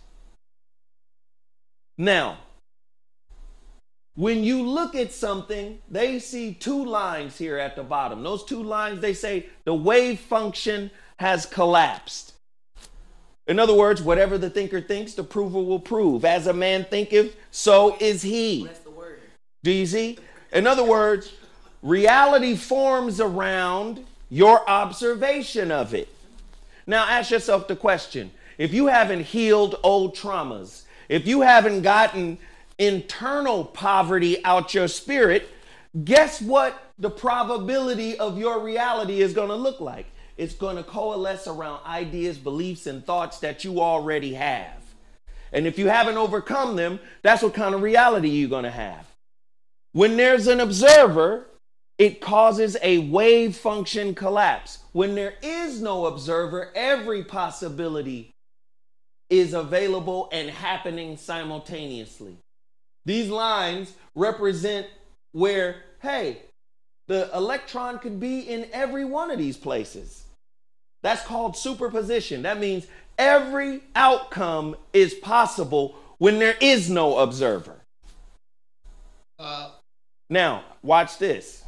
Now, when you look at something, they see two lines here at the bottom. Those two lines, they say the wave function has collapsed. In other words, whatever the thinker thinks, the prover will prove. As a man thinketh, so is he. That's the word. Do you see? In other words, reality forms around your observation of it. Now ask yourself the question, if you haven't healed old traumas, if you haven't gotten internal poverty out your spirit, guess what the probability of your reality is going to look like? It's going to coalesce around ideas, beliefs, and thoughts that you already have. And if you haven't overcome them, that's what kind of reality you're going to have. When there's an observer, it causes a wave function collapse. When there is no observer, every possibility is available and happening simultaneously. These lines represent where, hey, the electron could be in every one of these places. That's called superposition. That means every outcome is possible when there is no observer. Uh, now, watch this.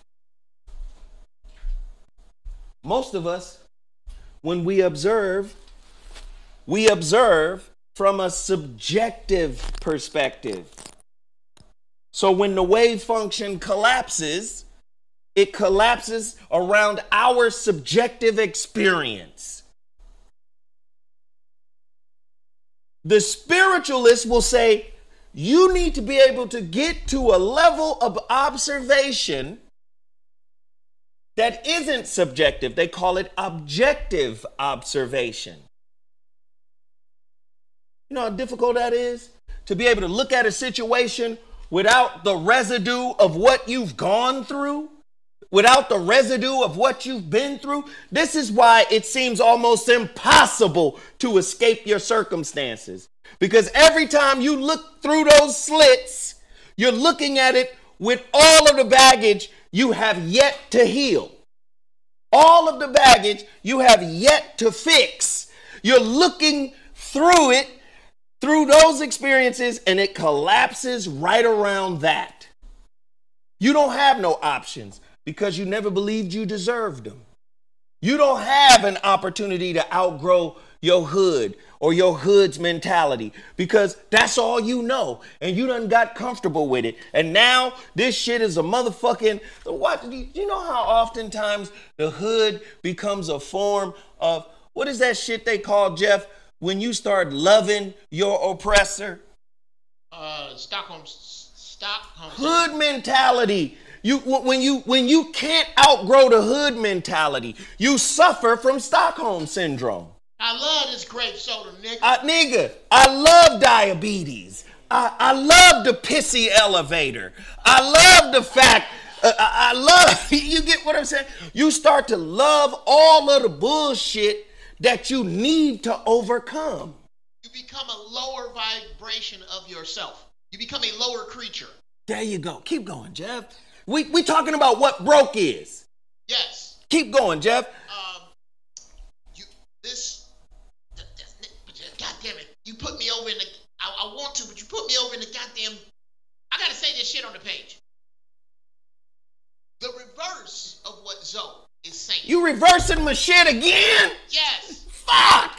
Most of us, when we observe, we observe from a subjective perspective. So when the wave function collapses, it collapses around our subjective experience. The spiritualist will say, you need to be able to get to a level of observation that isn't subjective. They call it objective observation. You know how difficult that is? To be able to look at a situation without the residue of what you've gone through, without the residue of what you've been through. This is why it seems almost impossible to escape your circumstances. Because every time you look through those slits, you're looking at it with all of the baggage you have yet to heal. All of the baggage you have yet to fix. You're looking through it, through those experiences, and it collapses right around that. You don't have no options because you never believed you deserved them. You don't have an opportunity to outgrow your hood or your hood's mentality because that's all you know. And you done got comfortable with it. And now this shit is a motherfucking, what, do you know how oftentimes the hood becomes a form of, what is that shit they call, Geoff, when you start loving your oppressor? Uh, Stockholm, Stockholm. Hood mentality. You when you when you can't outgrow the hood mentality, you suffer from Stockholm syndrome. I love this grape soda, nigga. I, nigga, I love diabetes. I, I love the pissy elevator. I love the fact. Uh, I, I love. You get what I'm saying? You start to love all of the bullshit that you need to overcome. You become a lower vibration of yourself. You become a lower creature. There you go. Keep going, Geoff. We we talking about what broke is. Yes. Keep going, Geoff. Um, you this. God damn it! You put me over in the. I, I want to, but you put me over in the goddamn. I gotta say this shit on the page. The reverse of what Zoe is saying. You reversing my shit again? Yes. Fuck.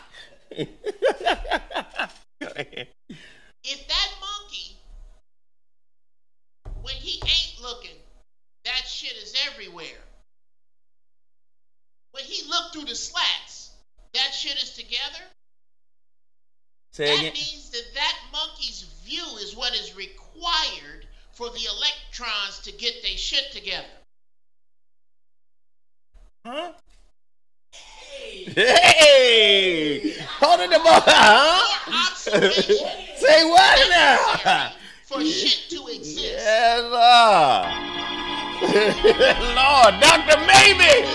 Go ahead. If that monkey, when he ain't looking, that shit is everywhere. When he looked through the slats, that shit is together. Say that again. means that that monkey's view is what is required for the electrons to get their shit together. Huh? Hey! Hey! Hold it the ball, huh? Say what now? For shit to exist. Yes, Lord. Lord, Doctor Maybe.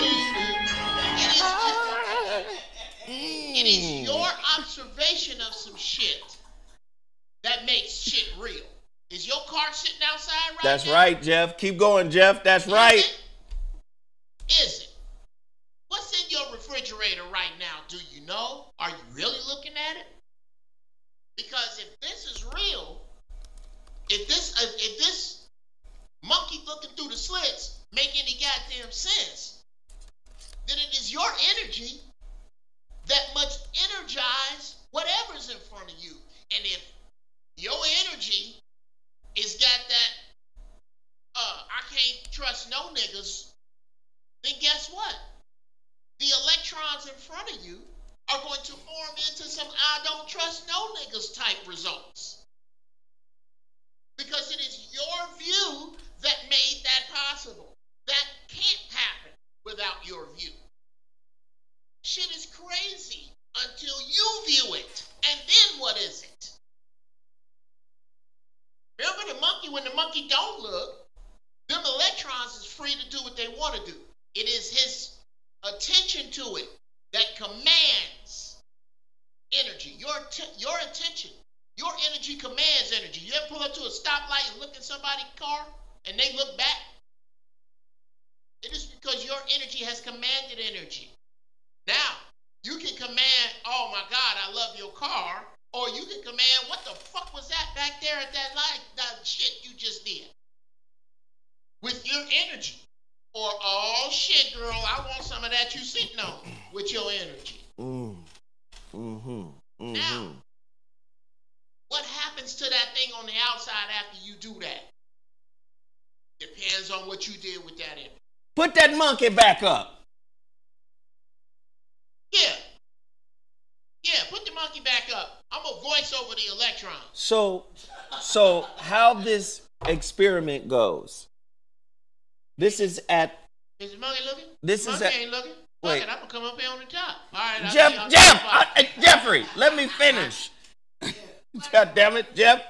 It is, it is your observation of some shit that makes shit real. Is your car sitting outside right That's now? That's right, Geoff. Keep going, Geoff. That's is right. It? Is it? What's in your refrigerator right now? Do you know? Are you really looking at it? Because if this is real, if this if this monkey looking through the slits make any goddamn sense, then it is your energy that must energize whatever's in front of you. And if your energy is got that, uh, I can't trust no niggas, then guess what? The electrons in front of you are going to form into some I don't trust no niggas type results. Because it is your view that made that possible. That can't happen without your view. Shit is crazy until you view it. And then what is it? Remember the monkey, when the monkey don't look, them electrons is free to do what they want to do. It is his attention to it that commands energy. Your your attention, your energy commands energy. You ever pull up to a stoplight and look at somebody's car and they look back? It is because your energy has commanded energy. Now, you can command, oh my God, I love your car, or you can command, what the fuck was that back there at that light, that shit you just did? With your energy. Or, oh shit, girl, I want some of that you sitting on with your energy. Mm. Mm-hmm. Mm-hmm. Now, what happens to that thing on the outside after you do that? Depends on what you did with that energy. Put that monkey back up. Yeah. Yeah, put the monkey back up. I'm going to voice over the electrons. So, so how this experiment goes. This is at. Is the monkey looking? This the is monkey at. ain't looking. Wait. Fuck it, I'm going to come up here on the top. All right. I'll Geoff, see y'all Geoff, tomorrow. I, I, Jeffrey, let me finish. God damn it, Geoff.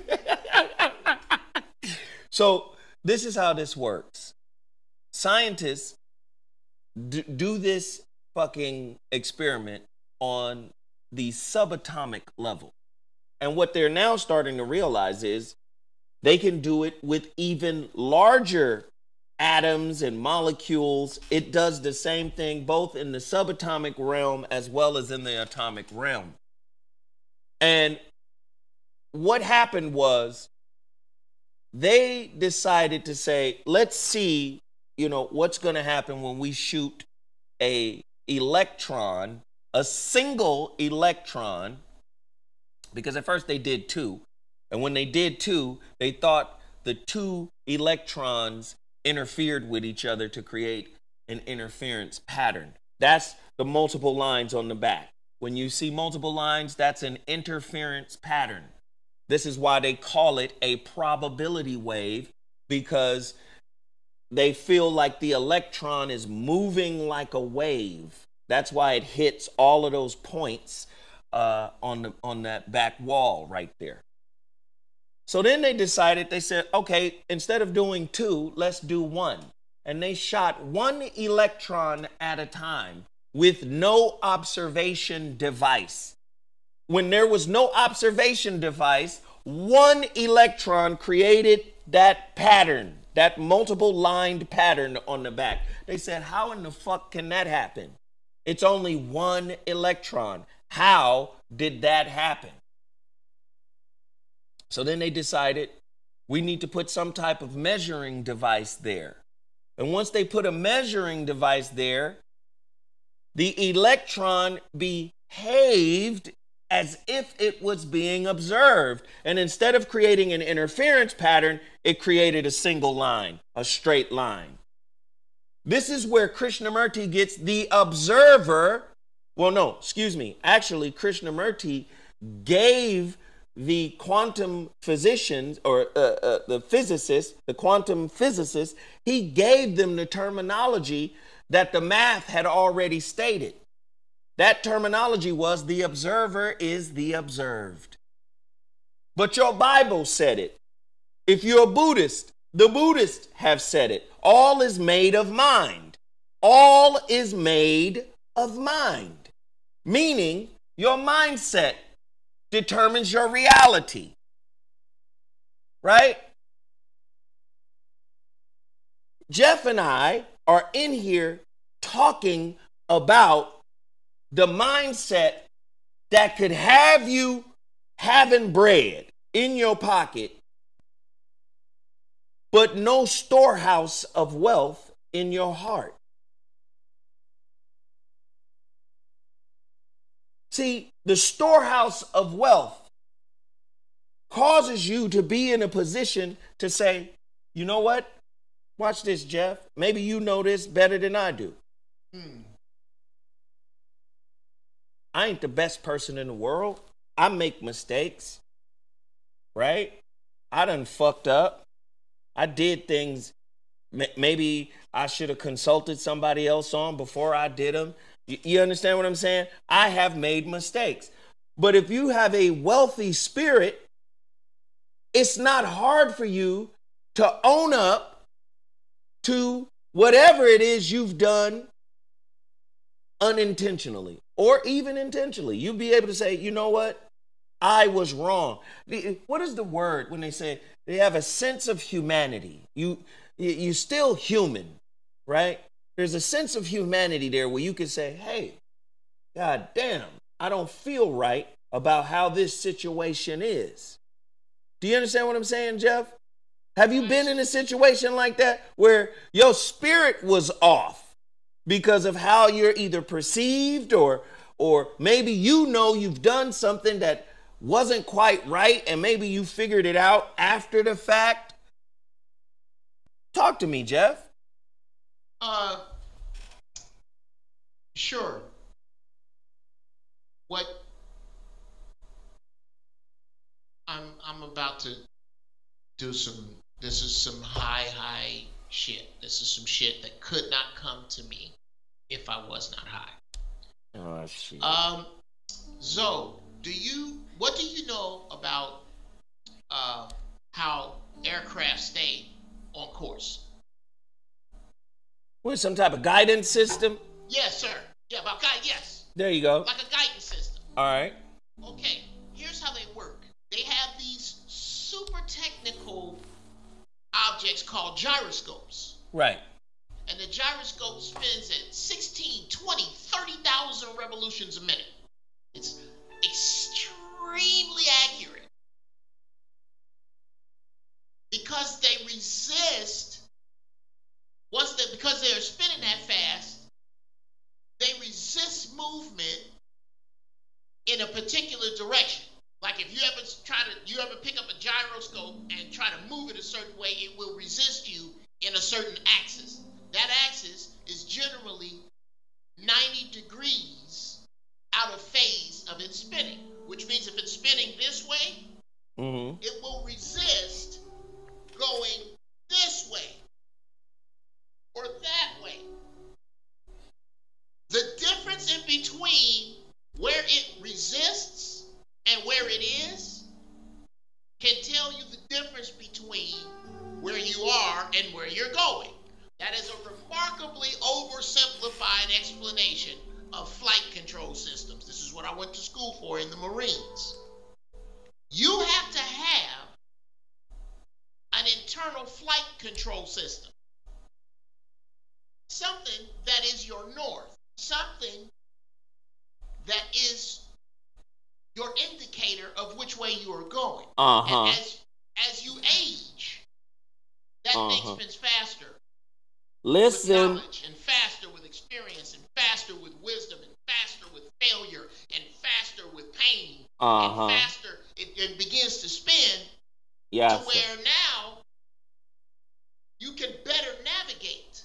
So, this is how this works. Scientists d- do this fucking experiment on the subatomic level. And what they're now starting to realize is they can do it with even larger atoms and molecules. It does the same thing both in the subatomic realm as well as in the atomic realm. And what happened was they decided to say, let's see, you know, what's going to happen when we shoot a electron, a single electron, because at first they did two. And when they did two, they thought the two electrons interfered with each other to create an interference pattern. That's the multiple lines on the back. When you see multiple lines, that's an interference pattern. This is why they call it a probability wave, because they feel like the electron is moving like a wave. That's why it hits all of those points uh, on the on that back wall right there. So then they decided, they said, okay, instead of doing two, let's do one. And they shot one electron at a time with no observation device. When there was no observation device, one electron created that pattern, that multiple lined pattern on the back. They said, how in the fuck can that happen? It's only one electron. How did that happen? So then they decided we need to put some type of measuring device there. And once they put a measuring device there, the electron behaved as if it was being observed. And instead of creating an interference pattern, it created a single line, a straight line. This is where Krishnamurti gets the observer. Well, no, excuse me. Actually, Krishnamurti gave the quantum physicians, or uh, uh, the physicists, the quantum physicists, he gave them the terminology that the math had already stated. That terminology was the observer is the observed. But your Bible said it. If you're a Buddhist, the Buddhists have said it. All is made of mind. All is made of mind. Meaning your mindset determines your reality. Right? Geoff and I are in here talking about the mindset that could have you having bread in your pocket, but no storehouse of wealth in your heart. See, the storehouse of wealth causes you to be in a position to say, you know what? Watch this, Geoff. Maybe you know this better than I do. Hmm. I ain't the best person in the world. I make mistakes, right? I done fucked up. I did things maybe I should have consulted somebody else on before I did them. You understand what I'm saying? I have made mistakes. But if you have a wealthy spirit, it's not hard for you to own up to whatever it is you've done unintentionally or even intentionally. You'll be able to say, you know what? I was wrong. What is the word when they say they have a sense of humanity? You, you're still human, right? There's a sense of humanity there where you can say, hey, God damn, I don't feel right about how this situation is. Do you understand what I'm saying, Geoff? Have you been in a situation like that where your spirit was off because of how you're either perceived or, or maybe you know you've done something that wasn't quite right and maybe you figured it out after the fact? Talk to me, Geoff. Uh, sure. What I'm I'm about to do some. This is some high high shit. This is some shit that could not come to me if I was not high. Oh shit. Um, Zo, do you what do you know about uh how aircraft stay on course? What, some type of guidance system? Yes, sir. Yeah, about guide. Yes. There you go. Like a guidance system. All right. Okay. Here's how they work. They have these super technical objects called gyroscopes. Right. And the gyroscope spins at sixteen, twenty, thirty thousand revolutions a minute. It's extremely accurate. Because movement in a particular direction. Like if you ever try to, you ever pick up a gyroscope and try to move it a certain way, it will resist you in a certain axis. That axis is generally ninety degrees out of phase of its spinning, which means if it's spinning this way, mm-hmm. it will resist going this way or that way. The difference in between where it resists and where it is can tell you the difference between where you are and where you're going. That is a remarkably oversimplified explanation of flight control systems. This is what I went to school for in the Marines. You have to have an internal flight control system. Something that is your north. Something that is your indicator of which way you are going. Uh-huh. And as, as you age, that uh-huh. thing spins faster. Listen. With knowledge, and faster with experience, and faster with wisdom, and faster with failure, and faster with pain, uh-huh. and faster it, it begins to spin yes. to where now you can better navigate.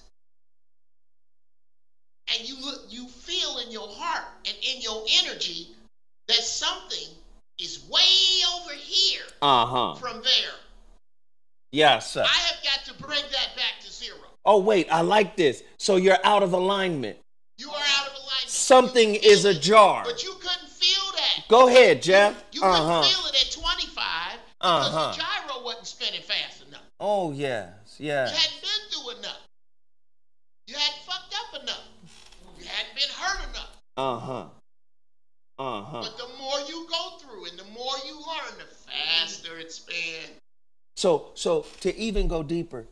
And you look, you feel in your heart and in your energy that something is way over here uh-huh. from there. Yes, sir. I have got to bring that back to zero. Oh, wait, I like this. So you're out of alignment. You are out of alignment. Something is ajar. But you couldn't feel that. Go ahead, Geoff. You, you uh-huh. couldn't feel it at twenty-five because uh-huh. the gyro wasn't spinning fast enough. Oh, yes, yes. You hadn't been through enough. You hadn't fucked up enough. You hadn't been hurt enough. Uh-huh. Uh-huh. But the more you go through and the more you learn, the faster it spins. So, so to even go deeper,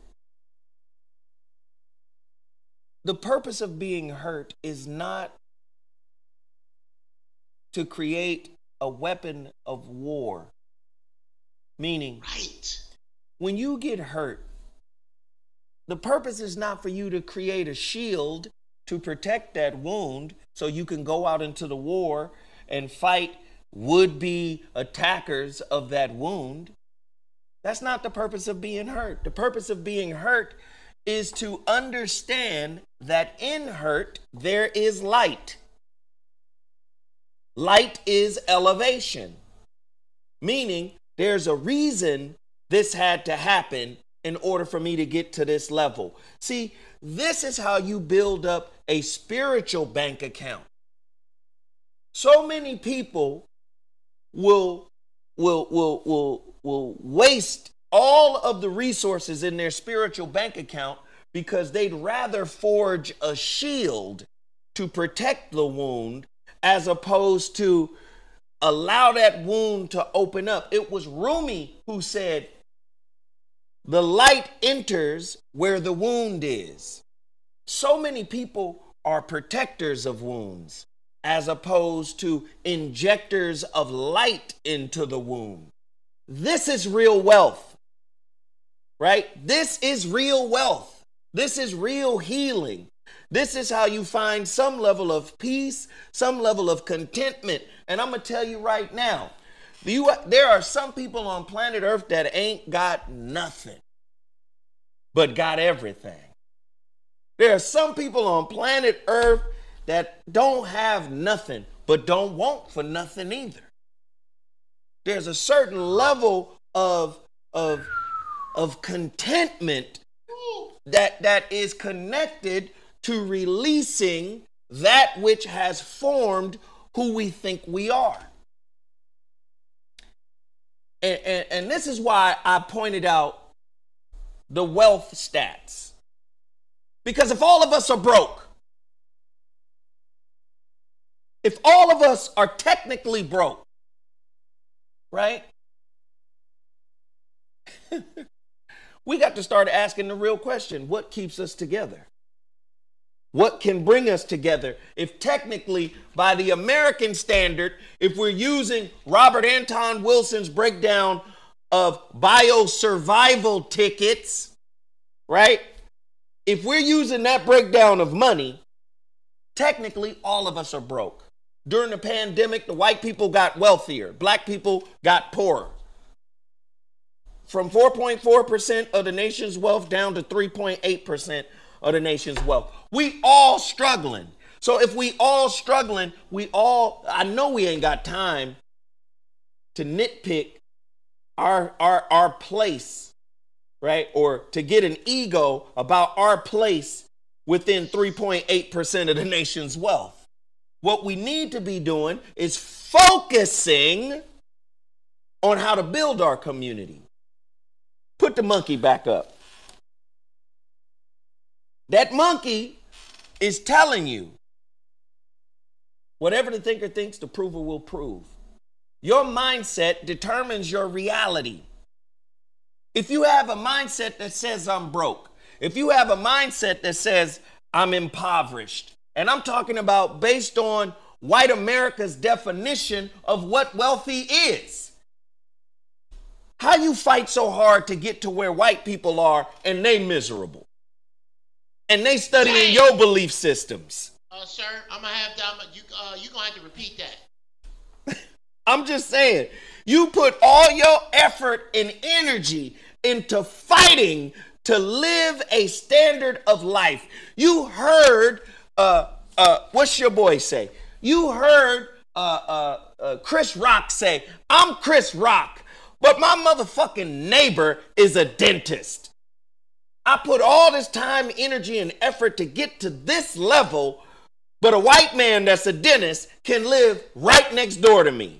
the purpose of being hurt is not to create a weapon of war. Meaning, right. when you get hurt, the purpose is not for you to create a shield to protect that wound so you can go out into the war and fight would-be attackers of that wound. That's not the purpose of being hurt. The purpose of being hurt is to understand that in hurt, there is light. Light is elevation, meaning there's a reason this had to happen in order for me to get to this level. See, this is how you build up a spiritual bank account. So many people will, will, will, will, will waste all of the resources in their spiritual bank account because they'd rather forge a shield to protect the wound as opposed to allow that wound to open up. It was Rumi who said, the light enters where the wound is. So many people are protectors of wounds as opposed to injectors of light into the wound. This is real wealth, right? This is real wealth. This is real healing. This is how you find some level of peace, some level of contentment. And I'm going to tell you right now, you, there are some people on planet Earth that ain't got nothing, but got everything. There are some people on planet Earth that don't have nothing, but don't want for nothing either. There's a certain level of, of, of contentment that, that is connected to releasing that which has formed who we think we are. And, and, and this is why I pointed out the wealth stats. Because if all of us are broke, if all of us are technically broke, right? We got to start asking the real question, what keeps us together? What can bring us together if technically, by the American standard, if we're using Robert Anton Wilson's breakdown of biosurvival tickets, right? If we're using that breakdown of money, technically all of us are broke. During the pandemic, the white people got wealthier. Black people got poorer. From four point four percent of the nation's wealth down to three point eight percent of the nation's wealth. We all struggling. So if we all struggling, we all, I know we ain't got time to nitpick our, our, our place, right? Or to get an ego about our place within three point eight percent of the nation's wealth. What we need to be doing is focusing on how to build our community. Put the monkey back up. That monkey is telling you whatever the thinker thinks, the prover will prove. Your mindset determines your reality. If you have a mindset that says I'm broke, if you have a mindset that says I'm impoverished, and I'm talking about based on white America's definition of what wealthy is. How you fight so hard to get to where white people are and they miserable? And they studying Dang. your belief systems. Uh, sir, I'm gonna have to, I'm, you, uh, you gonna have to repeat that. I'm just saying, you put all your effort and energy into fighting to live a standard of life. You heard, uh, uh, what's your boy say? You heard uh, uh, uh, Chris Rock say, I'm Chris Rock, but my motherfucking neighbor is a dentist. I put all this time, energy, and effort to get to this level, but a white man that's a dentist can live right next door to me.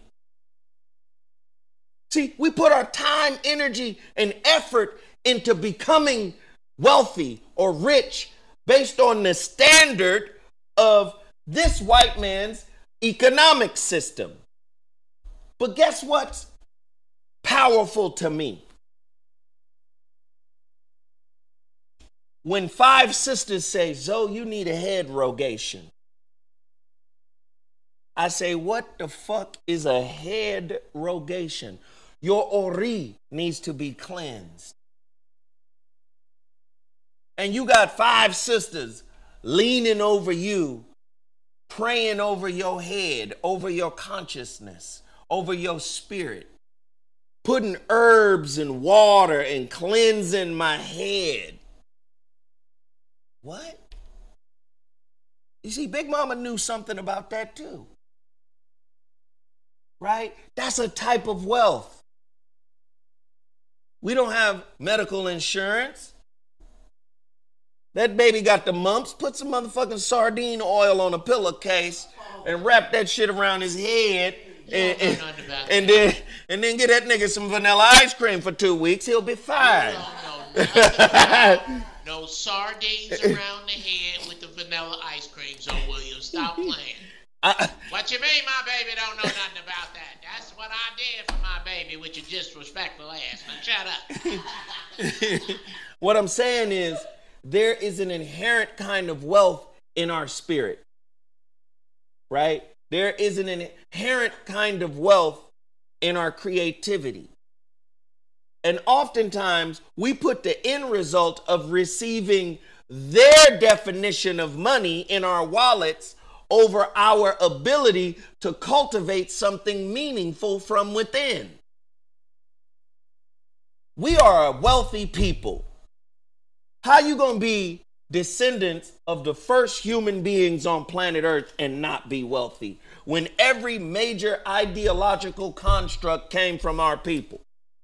See, we put our time, energy, and effort into becoming wealthy or rich based on the standard of this white man's economic system. But guess what's powerful to me? When five sisters say, Zo, you need a head rogation. I say, what the fuck is a head rogation? Your ori needs to be cleansed. And you got five sisters leaning over you, praying over your head, over your consciousness, over your spirit, putting herbs and water and cleansing my head. What? You see, Big Mama knew something about that too. Right? That's a type of wealth. We don't have medical insurance. That baby got the mumps. Put some motherfucking sardine oil on a pillowcase and wrap that shit around his head. And, and, and then and then get that nigga some vanilla ice cream for two weeks. He'll be fine. No, no, no, no sardines around the head with the vanilla ice cream, so Williams. Stop playing. I, what you mean my baby don't know nothing about that? That's what I did for my baby with your disrespectful ass. Now shut up. What I'm saying is there is an inherent kind of wealth in our spirit, right? There is an inherent kind of wealth in our creativity. And oftentimes we put the end result of receiving their definition of money in our wallets over our ability to cultivate something meaningful from within. We are a wealthy people. How you gonna be descendants of the first human beings on planet Earth and not be wealthy when every major ideological construct came from our people?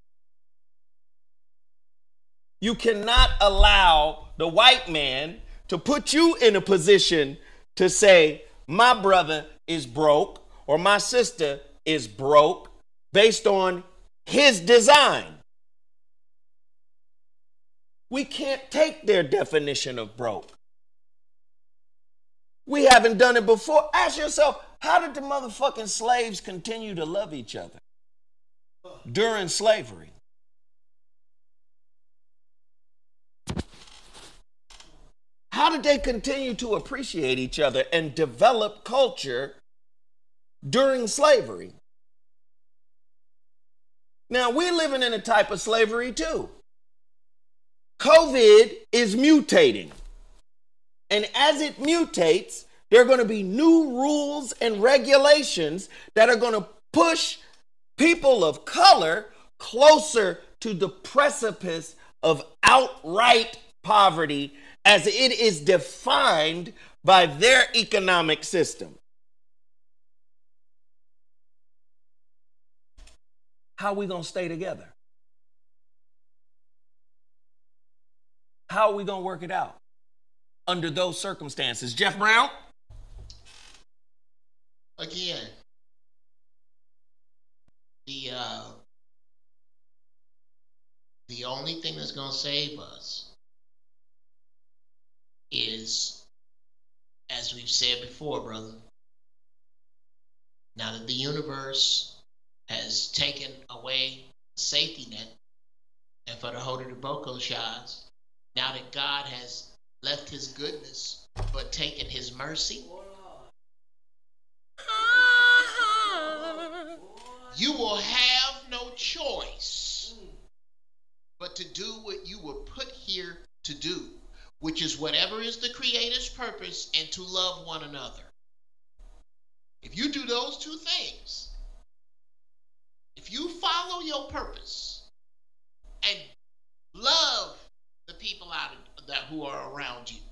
You cannot allow the white man to put you in a position to say, my brother is broke or my sister is broke based on his design. We can't take their definition of broke. We haven't done it before. Ask yourself, how did the motherfucking slaves continue to love each other during slavery? How did they continue to appreciate each other and develop culture during slavery? Now, we're living in a type of slavery too. COVID is mutating. And as it mutates, There are going to be new rules and regulations that are going to push people of color closer to the precipice of outright poverty as it is defined by their economic system. How are we going to stay together? How are we going to work it out under those circumstances? Jeff Brown? Again, the uh, the only thing that's going to save us is, as we've said before, brother, now that the universe has taken away the safety net, and for the Hoda the Boko shots, now that God has left his goodness but taken his mercy, you will have no choice but to do what you were put here to do, which is whatever is the Creator's purpose, and to love one another. If you do those two things, if you follow your purpose and love the people out of that who are around you,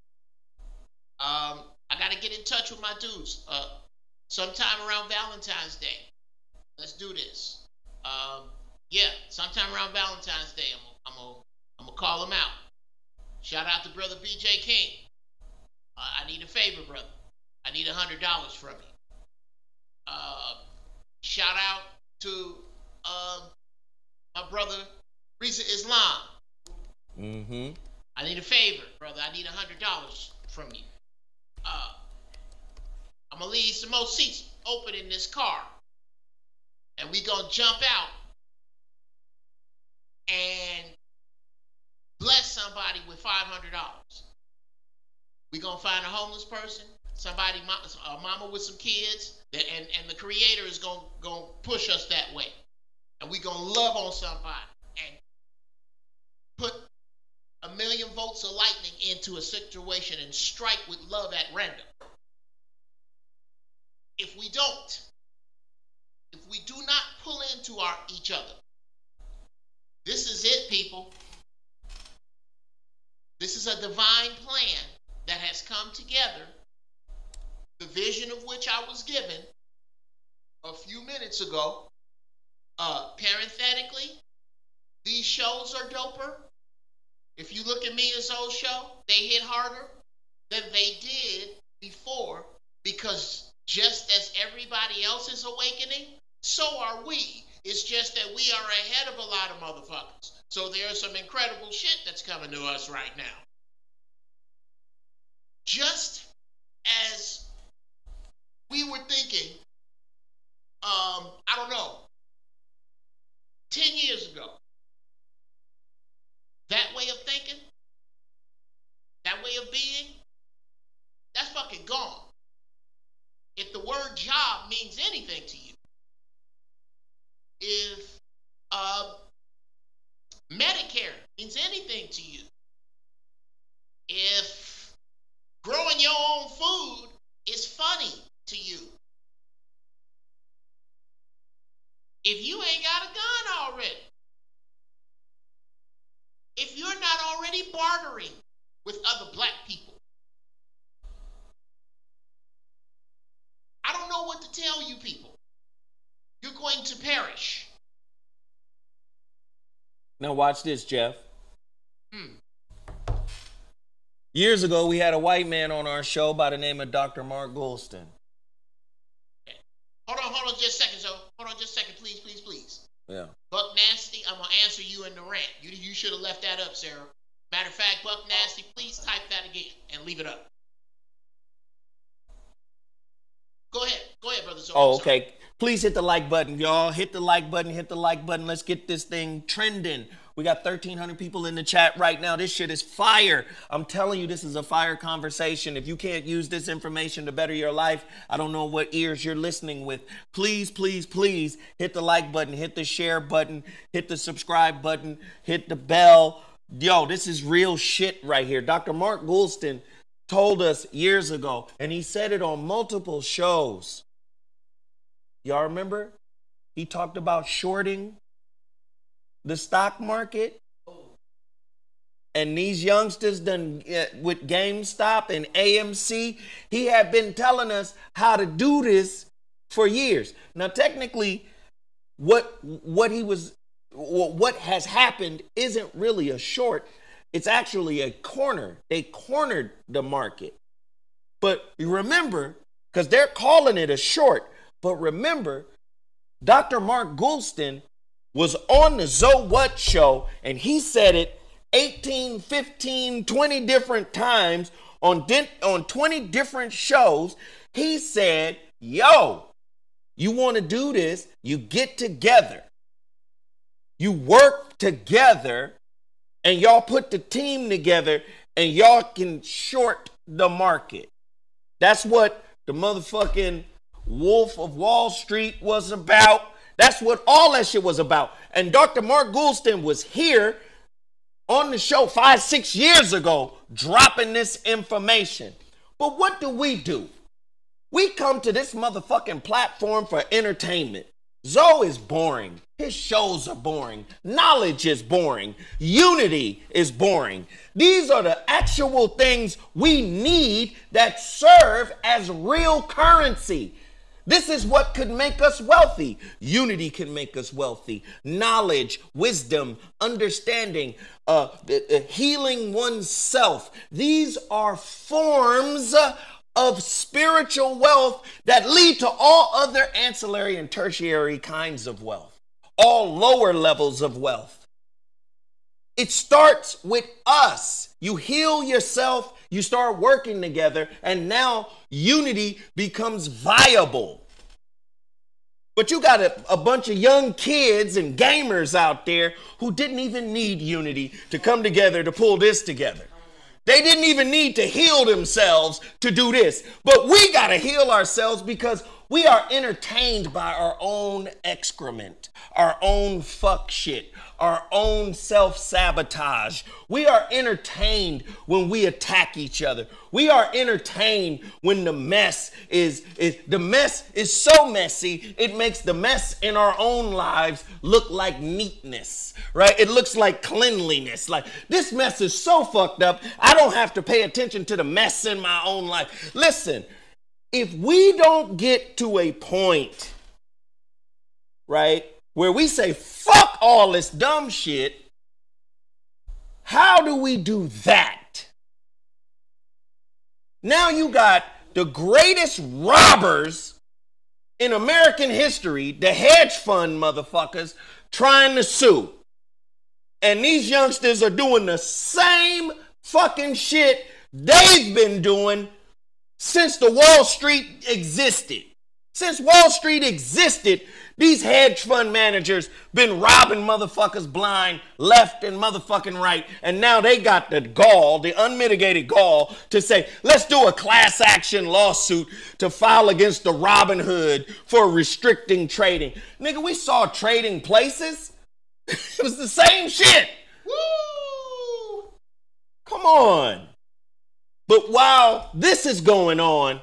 um, I got to get in touch with my dudes uh, sometime around Valentine's Day. Let's do this. Um, yeah, sometime around Valentine's Day, I'm gonna I'm I'm gonna call them out. Shout out to brother B J King. Uh, I need a favor, brother. I need a hundred dollars from you. Uh, shout out to uh, my brother Risa Islam. Mm-hmm. I need a favor, brother. I need a hundred dollars from you. Uh, I'm gonna leave some more seats open in this car, and we gonna jump out and bless somebody with five hundred dollars. We gonna find a homeless person, somebody, a mama with some kids, and and the Creator is gonna gonna push us that way, and we gonna love on somebody and put a million volts of lightning into a situation and strike with love at random. If we don't, if we do not pull into our each other, this is it, people. This is a divine plan that has come together, the vision of which I was given a few minutes ago. Uh, parenthetically, these shows are doper. If you look at me and Zo's show, they hit harder than they did before, because just as everybody else is awakening, so are we. It's just that we are ahead of a lot of motherfuckers. So there's some incredible shit that's coming to us right now. Just as we were thinking, um, I don't know, ten years ago, that way of thinking, that way of being, that's fucking gone. If the word job means anything to you, if uh, Medicare means anything to you, if growing your own food is funny to you, if you ain't got a gun already, if you're not already bartering with other black people, I don't know what to tell you people. You're going to perish. Now watch this, Jeff. Hmm. Years ago, we had a white man on our show by the name of Doctor Mark Goulston. Okay. Hold on, hold on just a second, so hold on just a second, please, please, please. Yeah. Buck Nasty, I'm going to answer you in the rant. You, you should have left that up, Sarah. Matter of fact, Buck Nasty, please type that again and leave it up. Go ahead. Go ahead, brother. Oh, okay. Please hit the like button, y'all. Hit the like button. Hit the like button. Let's get this thing trending. We got thirteen hundred people in the chat right now. This shit is fire. I'm telling you, this is a fire conversation. If you can't use this information to better your life, I don't know what ears you're listening with. Please, please, please hit the like button. Hit the share button. Hit the subscribe button. Hit the bell. Yo, this is real shit right here. Doctor Mark Goulston told us years ago, and he said it on multiple shows. Y'all remember? He talked about shorting the stock market. And these youngsters done uh, with GameStop and A M C, he had been telling us how to do this for years. Now, technically, what what he was, what has happened isn't really a short. It's actually a corner. They cornered the market. But you remember, because they're calling it a short, but remember, Doctor Mark Goulston was on the ZoWhat Show, and he said it eighteen, fifteen, twenty different times on, di- on twenty different shows. He said, yo, you want to do this, you get together, you work together, and y'all put the team together, and y'all can short the market. That's what the motherfucking Wolf of Wall Street was about. That's what all that shit was about. And Doctor Mark Goulston was here on the show five, six years ago, dropping this information. But what do we do? We come to this motherfucking platform for entertainment. Zo is boring. His shows are boring. Knowledge is boring. Unity is boring. These are the actual things we need that serve as real currency. This is what could make us wealthy. Unity can make us wealthy. Knowledge, wisdom, understanding, uh, uh, healing oneself. These are forms of spiritual wealth that lead to all other ancillary and tertiary kinds of wealth, all lower levels of wealth. It starts with us. You heal yourself, you start working together, and now unity becomes viable. But you got a, a bunch of young kids and gamers out there who didn't even need unity to come together to pull this together. They didn't even need to heal themselves to do this. But we got to heal ourselves because we are entertained by our own excrement, our own fuck shit, our own self-sabotage. We are entertained when we attack each other. We are entertained when the mess is, is the mess is so messy, it makes the mess in our own lives look like neatness, right? It looks like cleanliness. Like, this mess is so fucked up, I don't have to pay attention to the mess in my own life. Listen, if we don't get to a point, right, where we say, fuck all this dumb shit, how do we do that? Now you got the greatest robbers in American history, the hedge fund motherfuckers, trying to sue. And these youngsters are doing the same fucking shit they've been doing since the Wall Street existed. Since Wall Street existed, these hedge fund managers been robbing motherfuckers blind, left and motherfucking right. And now they got the gall, the unmitigated gall, to say, let's do a class action lawsuit to file against the Robin Hood for restricting trading. Nigga, we saw Trading Places. It was the same shit. Woo! Come on. But while this is going on,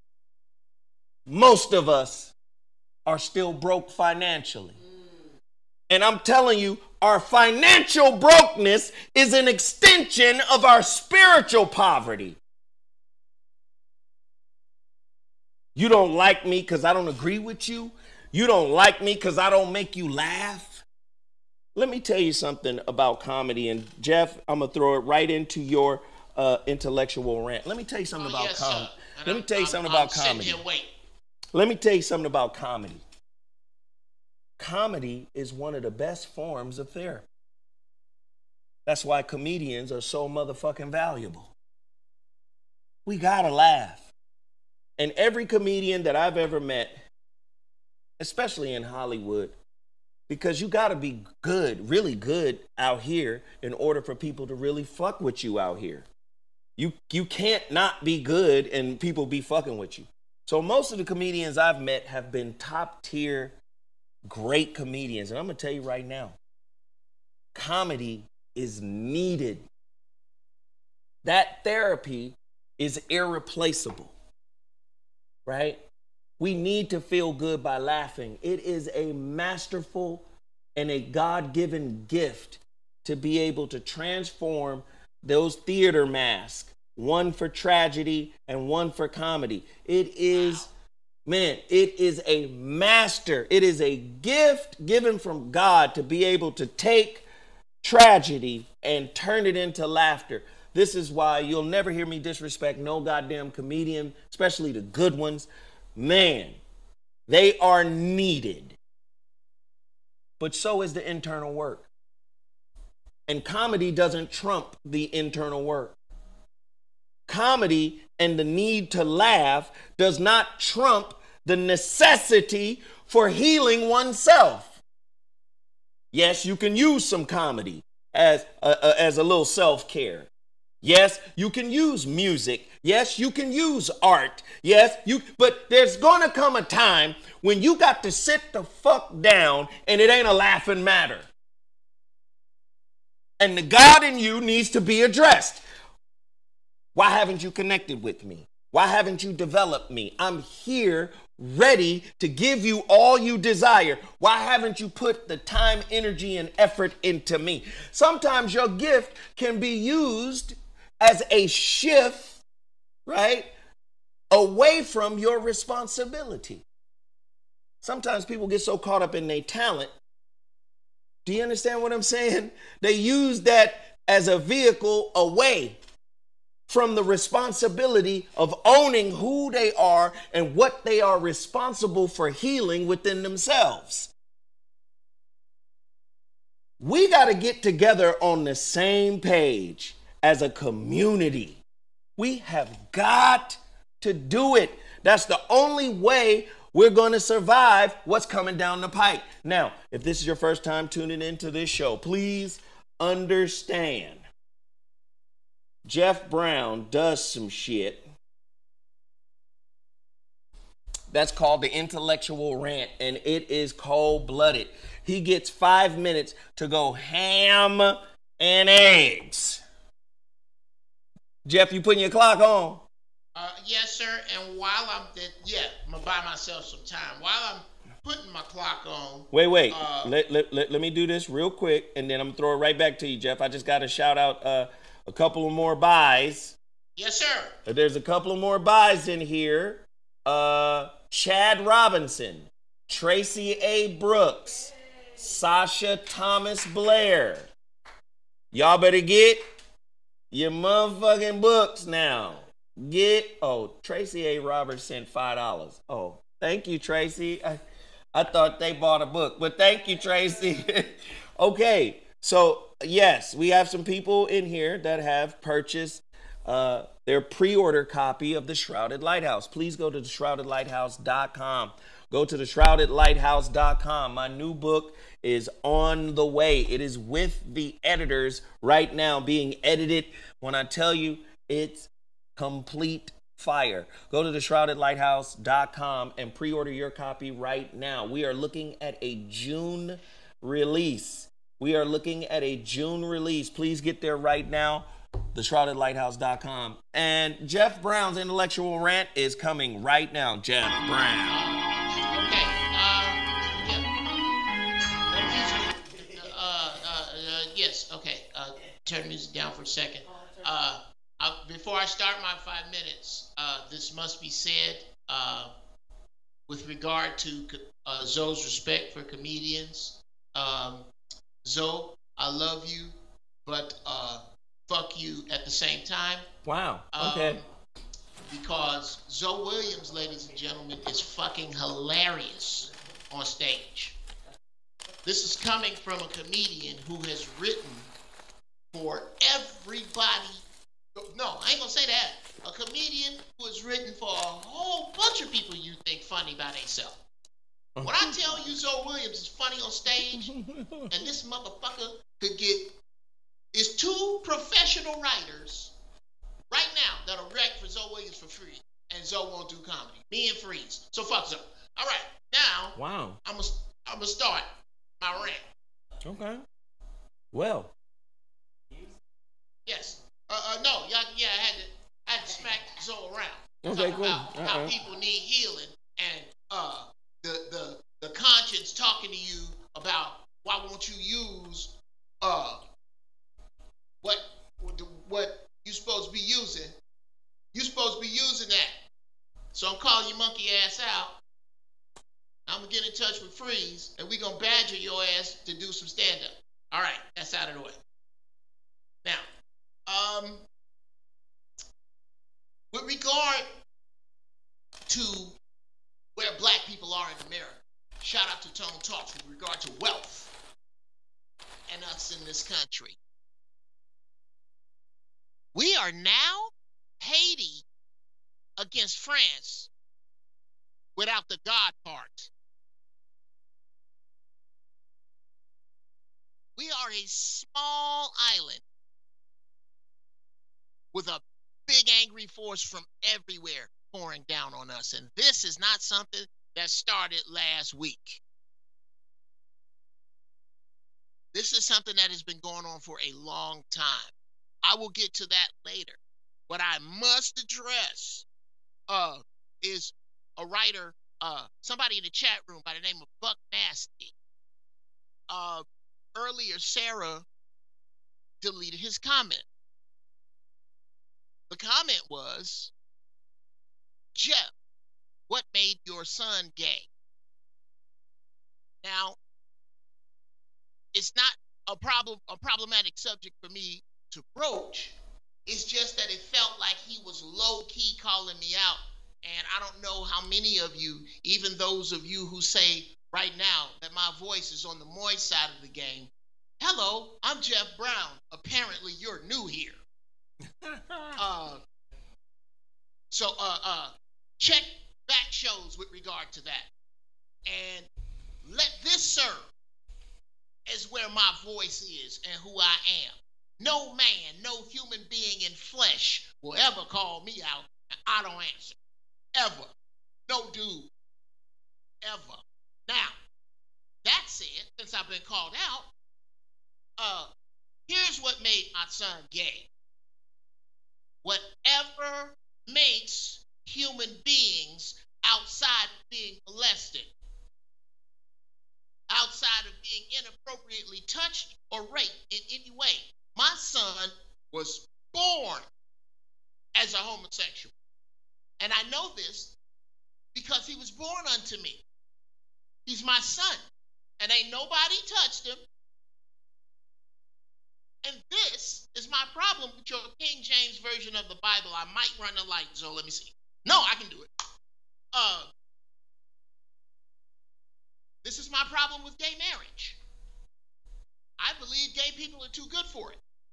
most of us are still broke financially. And I'm telling you, our financial brokenness is an extension of our spiritual poverty. You don't like me because I don't agree with you. You don't like me because I don't make you laugh. Let me tell you something about comedy. And Geoff, I'm going to throw it right into your uh, intellectual rant. Let me tell you something oh, about yes, comedy. Let I'm, me tell you I'm, something I'm, about I'm comedy. Let me tell you something about comedy. Comedy is one of the best forms of therapy. That's why comedians are so motherfucking valuable. We gotta laugh. And every comedian that I've ever met, especially in Hollywood, because you gotta be good, really good out here in order for people to really fuck with you out here. You, you can't not be good and people be fucking with you. So most of the comedians I've met have been top tier, great comedians. And I'm going to tell you right now, comedy is needed. That therapy is irreplaceable, right? We need to feel good by laughing. It is a masterful and a God-given gift to be able to transform those theater masks, one for tragedy and one for comedy. It is, man, it is a master. It is a gift given from God to be able to take tragedy and turn it into laughter. This is why you'll never hear me disrespect no goddamn comedian, especially the good ones. Man, they are needed. But so is the internal work. And comedy doesn't trump the internal work. Comedy and the need to laugh does not trump the necessity for healing oneself. Yes, you can use some comedy as a, a, as a little self-care. Yes, you can use music. Yes, you can use art. Yes, you, but there's going to come a time when you got to sit the fuck down and it ain't a laughing matter. And the God in you needs to be addressed. Why haven't you connected with me? Why haven't you developed me? I'm here ready to give you all you desire. Why haven't you put the time, energy, and effort into me? Sometimes your gift can be used as a shift, right, away from your responsibility. Sometimes people get so caught up in their talent. Do you understand what I'm saying? They use that as a vehicle away from the responsibility of owning who they are and what they are responsible for healing within themselves. We got to get together on the same page as a community. We have got to do it. That's the only way we're going to survive what's coming down the pike. Now, if this is your first time tuning into this show, please understand. Jeff Brown does some shit that's called the intellectual rant, and it is cold-blooded. He gets five minutes to go ham and eggs. Jeff, you putting your clock on? Uh, yes, sir. And while I'm, th- yeah, I'm gonna buy myself some time. While I'm putting my clock on. Wait, wait. Uh, let, let, let, let me do this real quick, and then I'm gonna throw it right back to you, Jeff. I just got to shout out uh, a couple of more buys. Yes, sir. There's a couple of more buys in here. Uh, Chad Robinson, Tracy A. Brooks, Sasha Thomas Blair. Y'all better get your motherfucking books now. Get, oh, Tracy A. Roberts sent five dollars. Oh, thank you, Tracy. I, I thought they bought a book, but thank you, Tracy. Okay, so yes, we have some people in here that have purchased uh, their pre-order copy of The Shrouded Lighthouse. Please go to the shrouded lighthouse dot com. Go to the shrouded lighthouse dot com. My new book is on the way. It is with the editors right now being edited. When I tell you, it's complete fire. Go to the shrouded lighthouse dot com and pre-order your copy right now. We are looking at a June release. We are looking at a June release. Please get there right now. the shrouded lighthouse dot com. And Jeff Brown's intellectual rant is coming right now. Jeff Brown. Okay. Uh, yeah. Uh, uh, uh, yes. Okay. Uh, turn the music down for a second. Uh, I, before I start my five minutes, uh, this must be said uh, with regard to uh, Zoe's respect for comedians. Um, Zoe, I love you, but uh, fuck you at the same time. Wow. Okay. Um, because Zoe Williams, ladies and gentlemen, is fucking hilarious on stage. This is coming from a comedian who has written for everybody. No, I ain't gonna say that. A comedian who has written for a whole bunch of people you think funny by themselves. When I tell you Zoe Williams is funny on stage, and this motherfucker could get, is two professional writers right now that'll write for Zoe Williams for free, and Zoe won't do comedy. Me and Freeze. So fuck Zoe. All right, now Wow. I'm gonna I'm gonna start my rant. Okay. Well. Yes. Uh, uh no, yeah, yeah, I had to I had to smack Zoe around. Okay, Talk cool. about Uh-uh. how people need healing and uh, the, the, the conscience talking to you about why won't you use uh, what, what you're supposed to be using. You're supposed to be using that. So I'm calling your monkey ass out. I'm going to get in touch with Freeze, and we're going to badger your ass to do some stand-up. All right, that's out of the way. Now, um, with regard to where black people are in America, shout out to Tone Talks with regard to wealth and us in this country. We are now Haiti against France without the God part. We are a small island with a big angry force from everywhere pouring down on us. And this is not something that started last week. This is something that has been going on for a long time. I will get to that later. What I must address uh, is a writer, uh, somebody in the chat room by the name of Buck Nasty. Uh, earlier, Sarah deleted his comment. The comment was, Geoff, what made your son gay? Now, it's not a problem, a problematic subject for me to broach. It's just that it felt like he was low-key calling me out. And I don't know how many of you, even those of you who say right now that my voice is on the moist side of the game, hello, I'm Geoff Brown. Apparently you're new here. uh, so uh, uh, check back shows with regard to that. And let this serve as where my voice is and who I am. No man, no human being in flesh will ever call me out, and I don't answer. Ever. No dude. Ever. Now, that said, since I've been called out, uh, here's what made my son gay. Whatever makes human beings outside of being molested, outside of being inappropriately touched or raped in any way. My son was born as a homosexual. And I know this because he was born unto me. He's my son. And ain't nobody touched him. And this is my problem with your King James version of the Bible. I might run the light, so let me see. No, I can do it. Uh, this is my problem with gay marriage. I believe gay people are too good for it.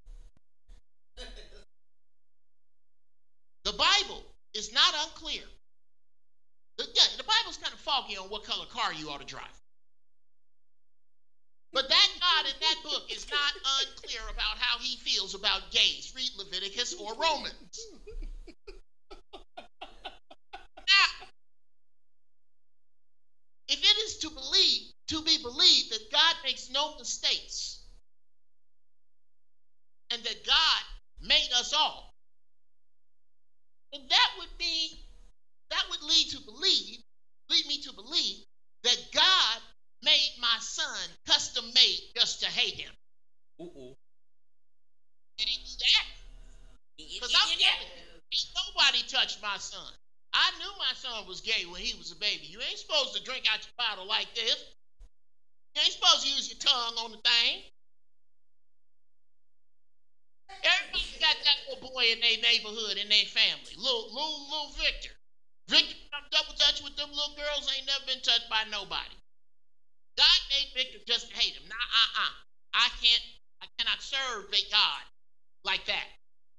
The Bible is not unclear. The, yeah, the Bible's kind of foggy on what color car you ought to drive. But that God in that book is not unclear about how he feels about gays. Read Leviticus or Romans. Now, if it is to believe, to be believed that God makes no mistakes and that God made us all, and that would mean, that would lead to believe, lead me to believe that God made my son custom made just to hate him. Uh-oh. Did he do that? Because I'm telling you, nobody touched my son. I knew my son was gay when he was a baby. You ain't supposed to drink out your bottle like this. You ain't supposed to use your tongue on the thing. Everybody got that little boy in their neighborhood, in their family. Little, little, little Victor. Victor come double touch with them little girls, ain't never been touched by nobody. God made Victor just to hate him. Nah, uh-uh. I can't, I cannot serve God like that.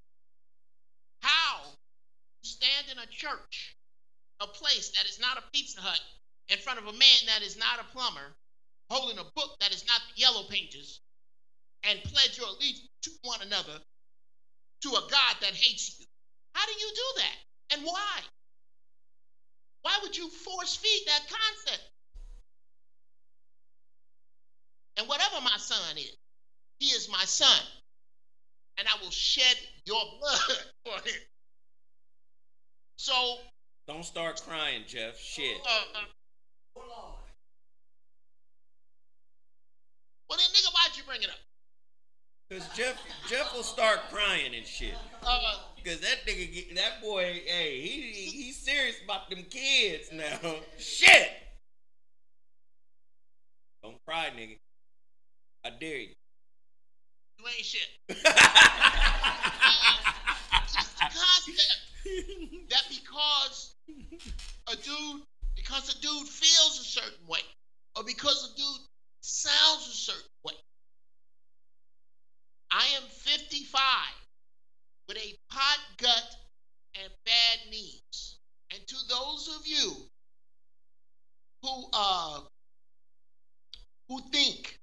How you stand in a church, a place that is not a Pizza Hut, in front of a man that is not a plumber, holding a book that is not the Yellow Pages, and pledge your allegiance to one another, to a God that hates you. How do you do that? And why? Why would you force feed that concept? And whatever my son is, he is my son. And I will shed your blood for him. So Don't start crying, Geoff. Shit. uh, uh, well then, nigga, why'd you bring it up? Cause Geoff, Geoff will start crying and shit. Uh, Cause that nigga, get, that boy, hey, he, he he's serious about them kids now. Shit. Don't cry, nigga. I dare you. you ain't shit. It's the concept that because a dude, because a dude feels a certain way, or because a dude sounds a certain way. I am fifty-five with a pot gut and bad knees. And to those of you who uh who think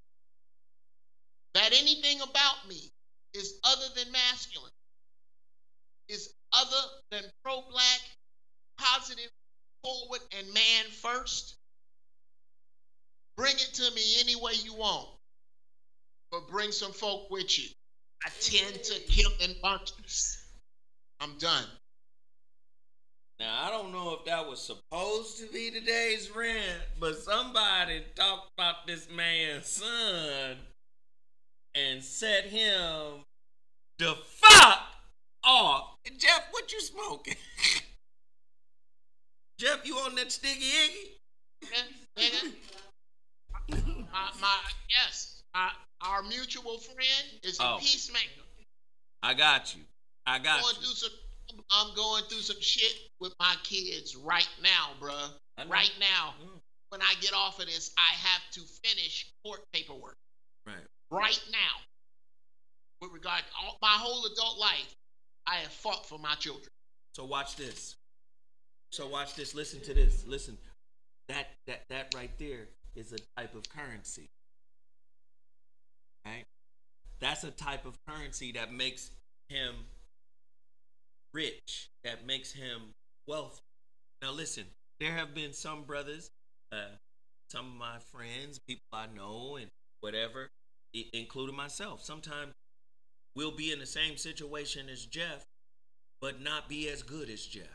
that anything about me is other than masculine, is other than pro-black, positive, forward, and man first, bring it to me any way you want. But bring some folk with you. I tend to kill in bunches. I'm done. Now, I don't know if that was supposed to be today's rant, but somebody talked about this man's son and set him the fuck off. Geoff, what you smoking? Geoff, you on that sticky iggy? Nigga, nigga. my, my, yes, my, our mutual friend is a Oh. peacemaker. I got you. I got Going you. through some, I'm going through some shit with my kids right now, bruh. I know. Right now. Mm. When I get off of this, I have to finish court paperwork. Right. Right now. With regard to all, my whole adult life, I have fought for my children. So watch this. So watch this. Listen to this. Listen. That that that right there is a type of currency. Right? That's a type of currency that makes him rich, that makes him wealthy. Now listen, there have been some brothers, uh, some of my friends, people I know and whatever, I- including myself. Sometimes we'll be in the same situation as Geoff, but not be as good as Geoff.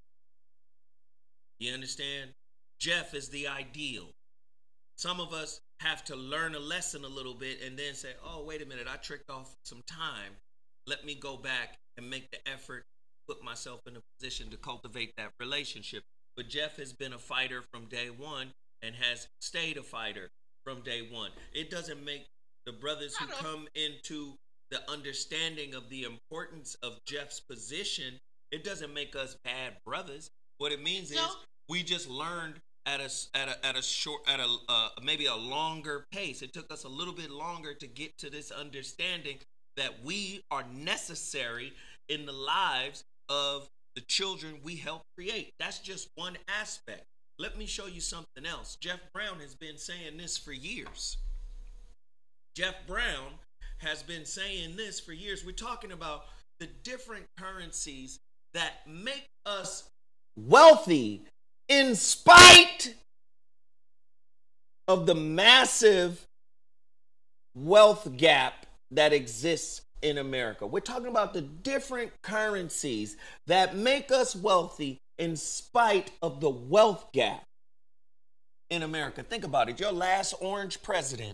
You understand? Geoff is the ideal. Some of us have to learn a lesson a little bit and then say, oh, wait a minute, I tricked off some time. Let me go back and make the effort, put myself in a position to cultivate that relationship. But Geoff has been a fighter from day one and has stayed a fighter from day one. It doesn't make the brothers who come into the understanding of the importance of Geoff's position, it doesn't make us bad brothers. What it means No. is we just learned at a at a at a short at a uh, maybe a longer pace. It took us a little bit longer to get to this understanding that we are necessary in the lives of the children we help create. That's just one aspect. Let me show you something else. Geoff Brown has been saying this for years. Geoff Brown has been saying this for years. We're talking about the different currencies that make us wealthy in spite of the massive wealth gap that exists in America. We're talking about the different currencies that make us wealthy in spite of the wealth gap in America. Think about it. Your last orange president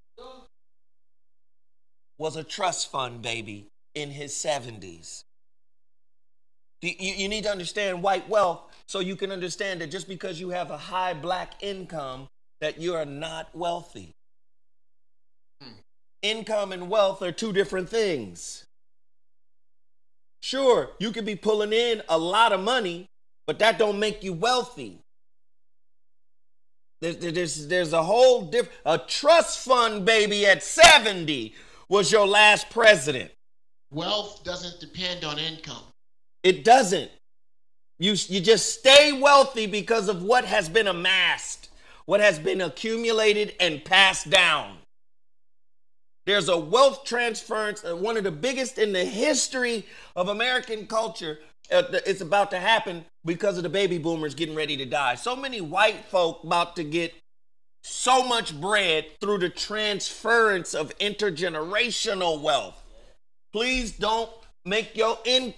was a trust fund baby in his seventies. You, you need to understand white wealth so you can understand that just because you have a high black income that you are not wealthy. Hmm. Income and wealth are two different things. Sure, you could be pulling in a lot of money, but that don't make you wealthy. There's, there's, there's a whole different, a trust fund baby at seventy was your last president. Wealth doesn't depend on income. It doesn't. You, you just stay wealthy because of what has been amassed, what has been accumulated and passed down. There's a wealth transference, uh, one of the biggest in the history of American culture. Uh, it's about to happen because of the baby boomers getting ready to die. So many white folk about to get so much bread through the transference of intergenerational wealth. Please don't make your income,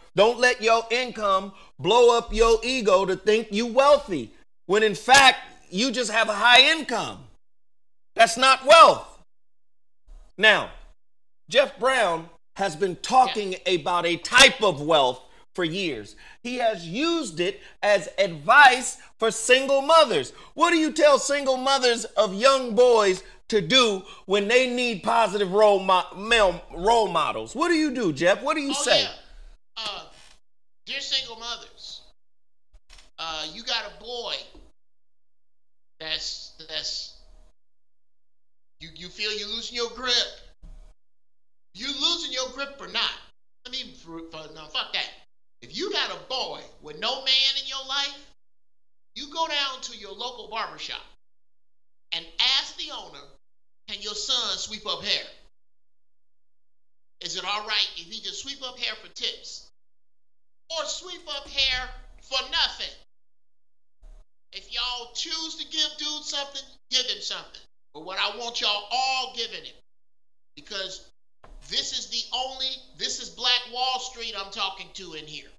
Don't let your income blow up your ego to think you wealthy, when in fact, you just have a high income. That's not wealth. Now, Jeff Brown has been talking yeah. about a type of wealth for years. He has used it as advice for single mothers. What do you tell single mothers of young boys to do when they need positive role, mo- male role models? What do you do, Jeff? What do you oh, say? Yeah. Uh, dear single mothers, uh, you got a boy that's that's you you feel you're losing your grip. You losing your grip or not? I mean, for, for, no, fuck that. If you got a boy with no man in your life, you go down to your local barbershop and ask the owner, can your son sweep up hair? Is it all right if he just sweep up hair for tips? Or sweep up hair for nothing? If y'all choose to give dude something, give him something. But what I want y'all all giving him, because this is the only, this is Black Wall Street I'm talking to in here.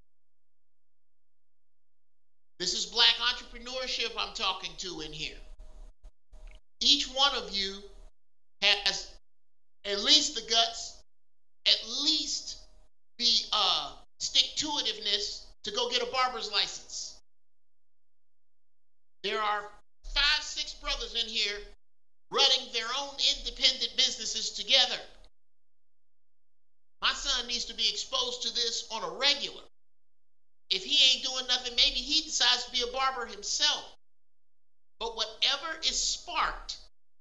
This is Black entrepreneurship I'm talking to in here. Each one of you has at least the guts, at least the uh, stick-to-itiveness to go get a barber's license. There are five, six brothers in here running their own independent businesses together. My son needs to be exposed to this on a regular. If he ain't doing nothing, maybe he decides to be a barber himself. But whatever is sparked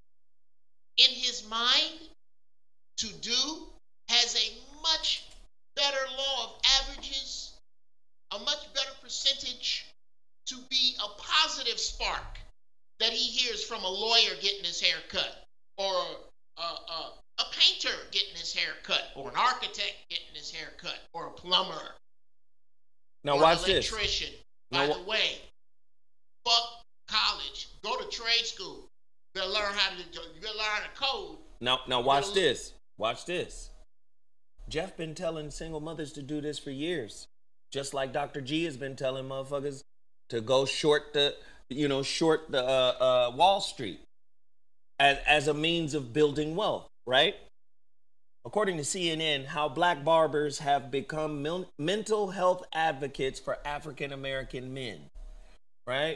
in his mind to do has a much better law of averages, a much better percentage to be a positive spark that he hears from a lawyer getting his hair cut, or a, a, a painter getting his hair cut, or an architect getting his hair cut, or a plumber, now or watch an electrician. This. By now, the way, fuck college. Go to trade school. You better learn how to, you better learn how to code. Now, now watch this. Watch this. Jeff been telling single mothers to do this for years. Just like Doctor G has been telling motherfuckers to go short the, you know, short the uh, uh, Wall Street as, as a means of building wealth, right? According to C N N, how black barbers have become mil- mental health advocates for African American men, right?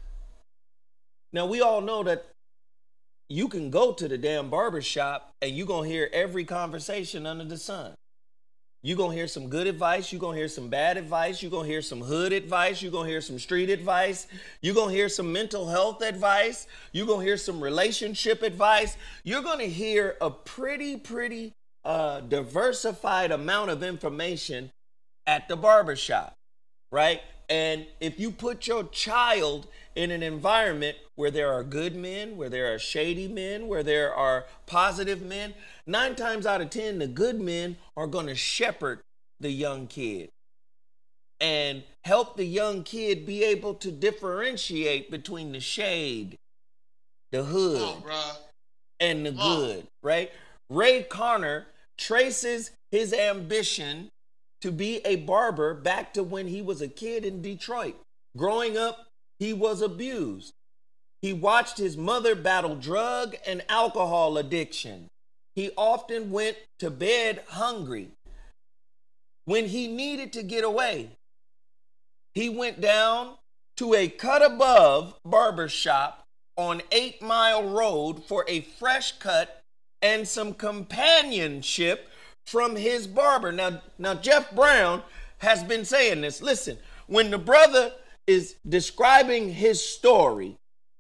Now, we all know that you can go to the damn barber shop and you're going to hear every conversation under the sun. You're going to hear some good advice. You're going to hear some bad advice. You're going to hear some hood advice. You're going to hear some street advice. You're going to hear some mental health advice. You're going to hear some relationship advice. You're going to hear a pretty, pretty uh, diversified amount of information at the barber shop, right? And if you put your child in an environment where there are good men, where there are shady men, where there are positive men, nine times out of ten, the good men are going to shepherd the young kid and help the young kid be able to differentiate between the shade, the hood, on, and the good, right? Ray Connor traces his ambition to be a barber back to when he was a kid in Detroit. Growing up, he was abused. He watched his mother battle drug and alcohol addiction. He often went to bed hungry. When he needed to get away, he went down to a cut above barber shop on Eight Mile Road for a fresh cut and some companionship from his barber. Now, now Jeff Brown has been saying this. Listen, when the brother is describing his story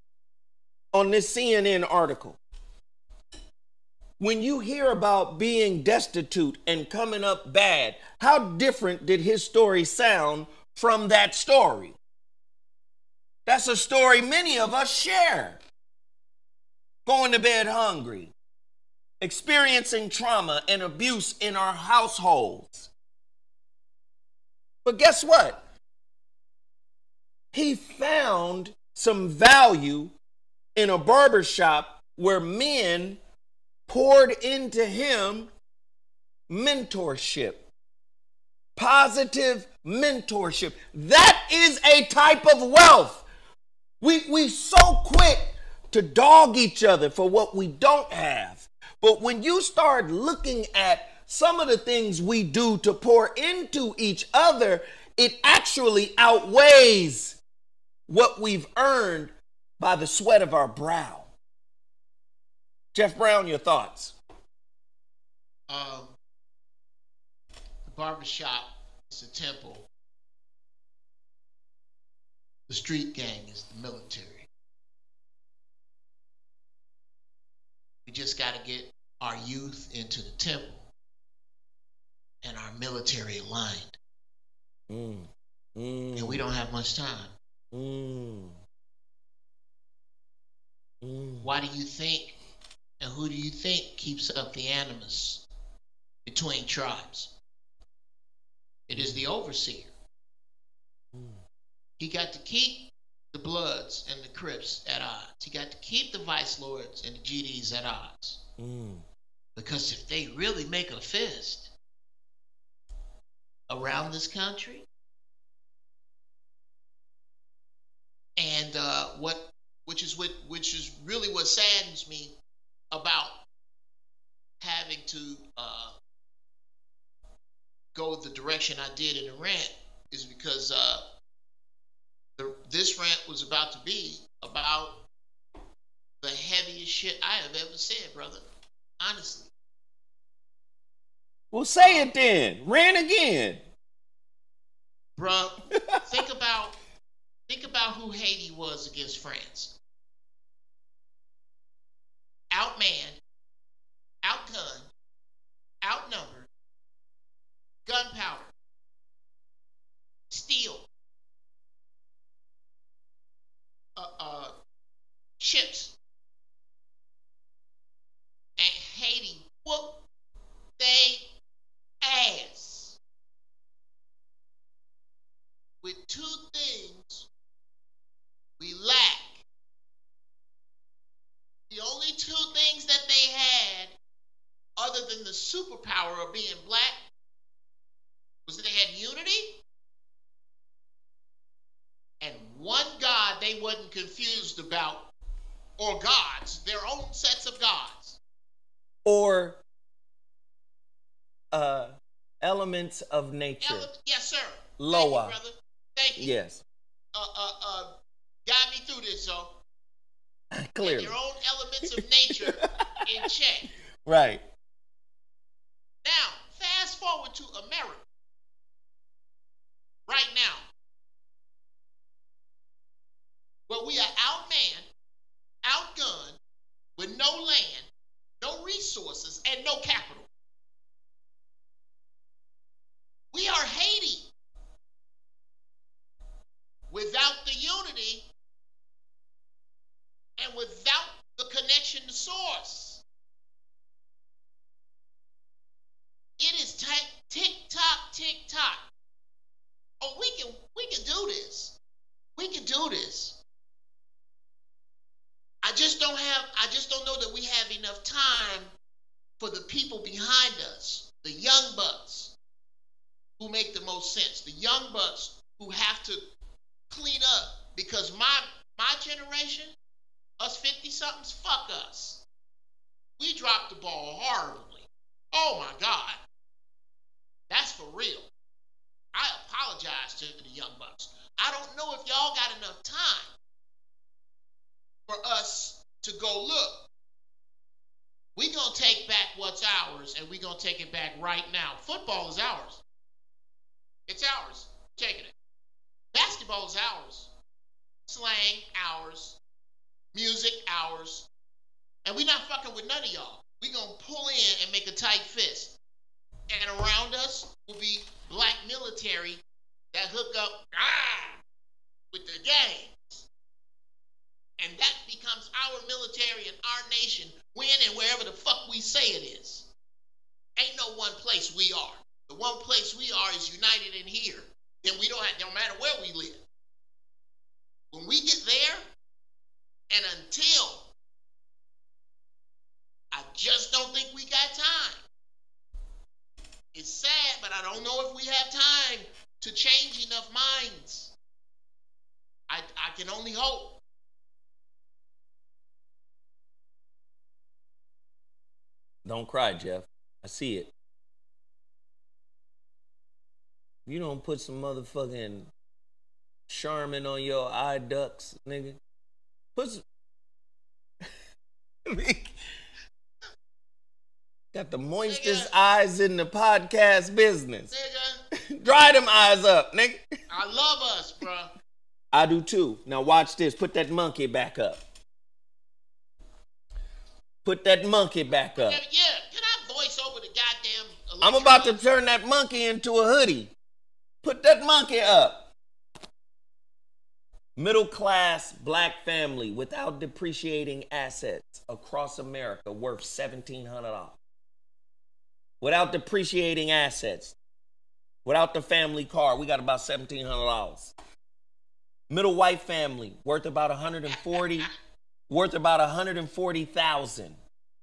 on this C N N article, when you hear about being destitute and coming up bad, how different did his story sound from that story? That's a story many of us share. Going to bed hungry, experiencing trauma and abuse in our households. But guess what? He found some value in a barbershop where men poured into him mentorship, positive mentorship. That is a type of wealth. We we so quick to dog each other for what we don't have. But when you start looking at some of the things we do to pour into each other, it actually outweighs what we've earned by the sweat of our brow. Jeff Brown, your thoughts? Um, the barbershop is a temple. The street gang is the military. We just got to get our youth into the temple and our military aligned. Mm. Mm. And we don't have much time. Mm. Mm. Why do you think, and who do you think keeps up the animus between tribes? It is the overseer. Mm. He got to keep the Bloods and the Crips at odds. He got to keep the Vice Lords and the G Ds at odds. Mm. Because if they really make a fist around this country, and uh, what, which is what, which is really what saddens me about having to uh, go the direction I did in the rant, is because uh, the, this rant was about to be about the heaviest shit I have ever said, brother. Honestly. Well, say it then. Rant again. Bruh, think about think about who Haiti was against France. Outmanned, outgunned, outnumbered, gunpowder, steel, uh, uh, ships, and Haiti whooped they ass with two things we lack. The only two things that they had, other than the superpower of being black, was that they had unity and one God they wasn't confused about, or gods, their own sets of gods. Or uh, elements of nature. Ele- yes, sir. Loa. Thank you, brother. Thank you. Yes. Uh, uh, uh, guide me through this, so. Clearly. Your own elements of nature in check. Right. Now, fast forward to America. Right now. Where we are outmanned, outgunned, with no land, no resources, and no capital. We are Haiti. Without the unity and without the connection to source. It is t- tick tock, tick tock. Oh, we can we can do this. We can do this. I just don't have I just don't know that we have enough time for the people behind us, the young bucks who make the most sense, the young bucks who have to clean up, because my my generation, us fifty somethings, fuck us. We dropped the ball horribly. Oh my God. That's for real. I apologize to the young bucks. I don't know if y'all got enough time for us to go, look, we gonna take back what's ours, and we gonna take it back right now. Football is ours. It's ours. Taking it. Basketball is ours. Slang, ours. Music, ours. And we not fucking with none of y'all. We gonna pull in and make a tight fist. And around us will be black military that hook up ah, with the gangs. And that becomes our military and our nation when and wherever the fuck we say it is. Ain't no one place we are. The one place we are is united in here. Then we don't have, no matter where we live. When we get there, and until, I just don't think we got time. It's sad, but I don't know if we have time to change enough minds. I, I can only hope. Don't cry, Geoff. I see it. You don't put some motherfucking Charmin on your eye ducts, nigga. Put some... Got the moistest nigga. eyes in the podcast business. Nigga. Dry them eyes up, nigga. I love us, bro. I do too. Now watch this. Put that monkey back up. Put that monkey back up. Yeah, yeah. Can I voice over the goddamn electric I'm about to monkey? turn that monkey into a hoodie. Put that monkey up. Middle class black family without depreciating assets across America worth seventeen hundred dollars. Without depreciating assets, without the family car, we got about seventeen hundred dollars. Middle white family worth about one hundred forty, worth about one hundred forty thousand dollars.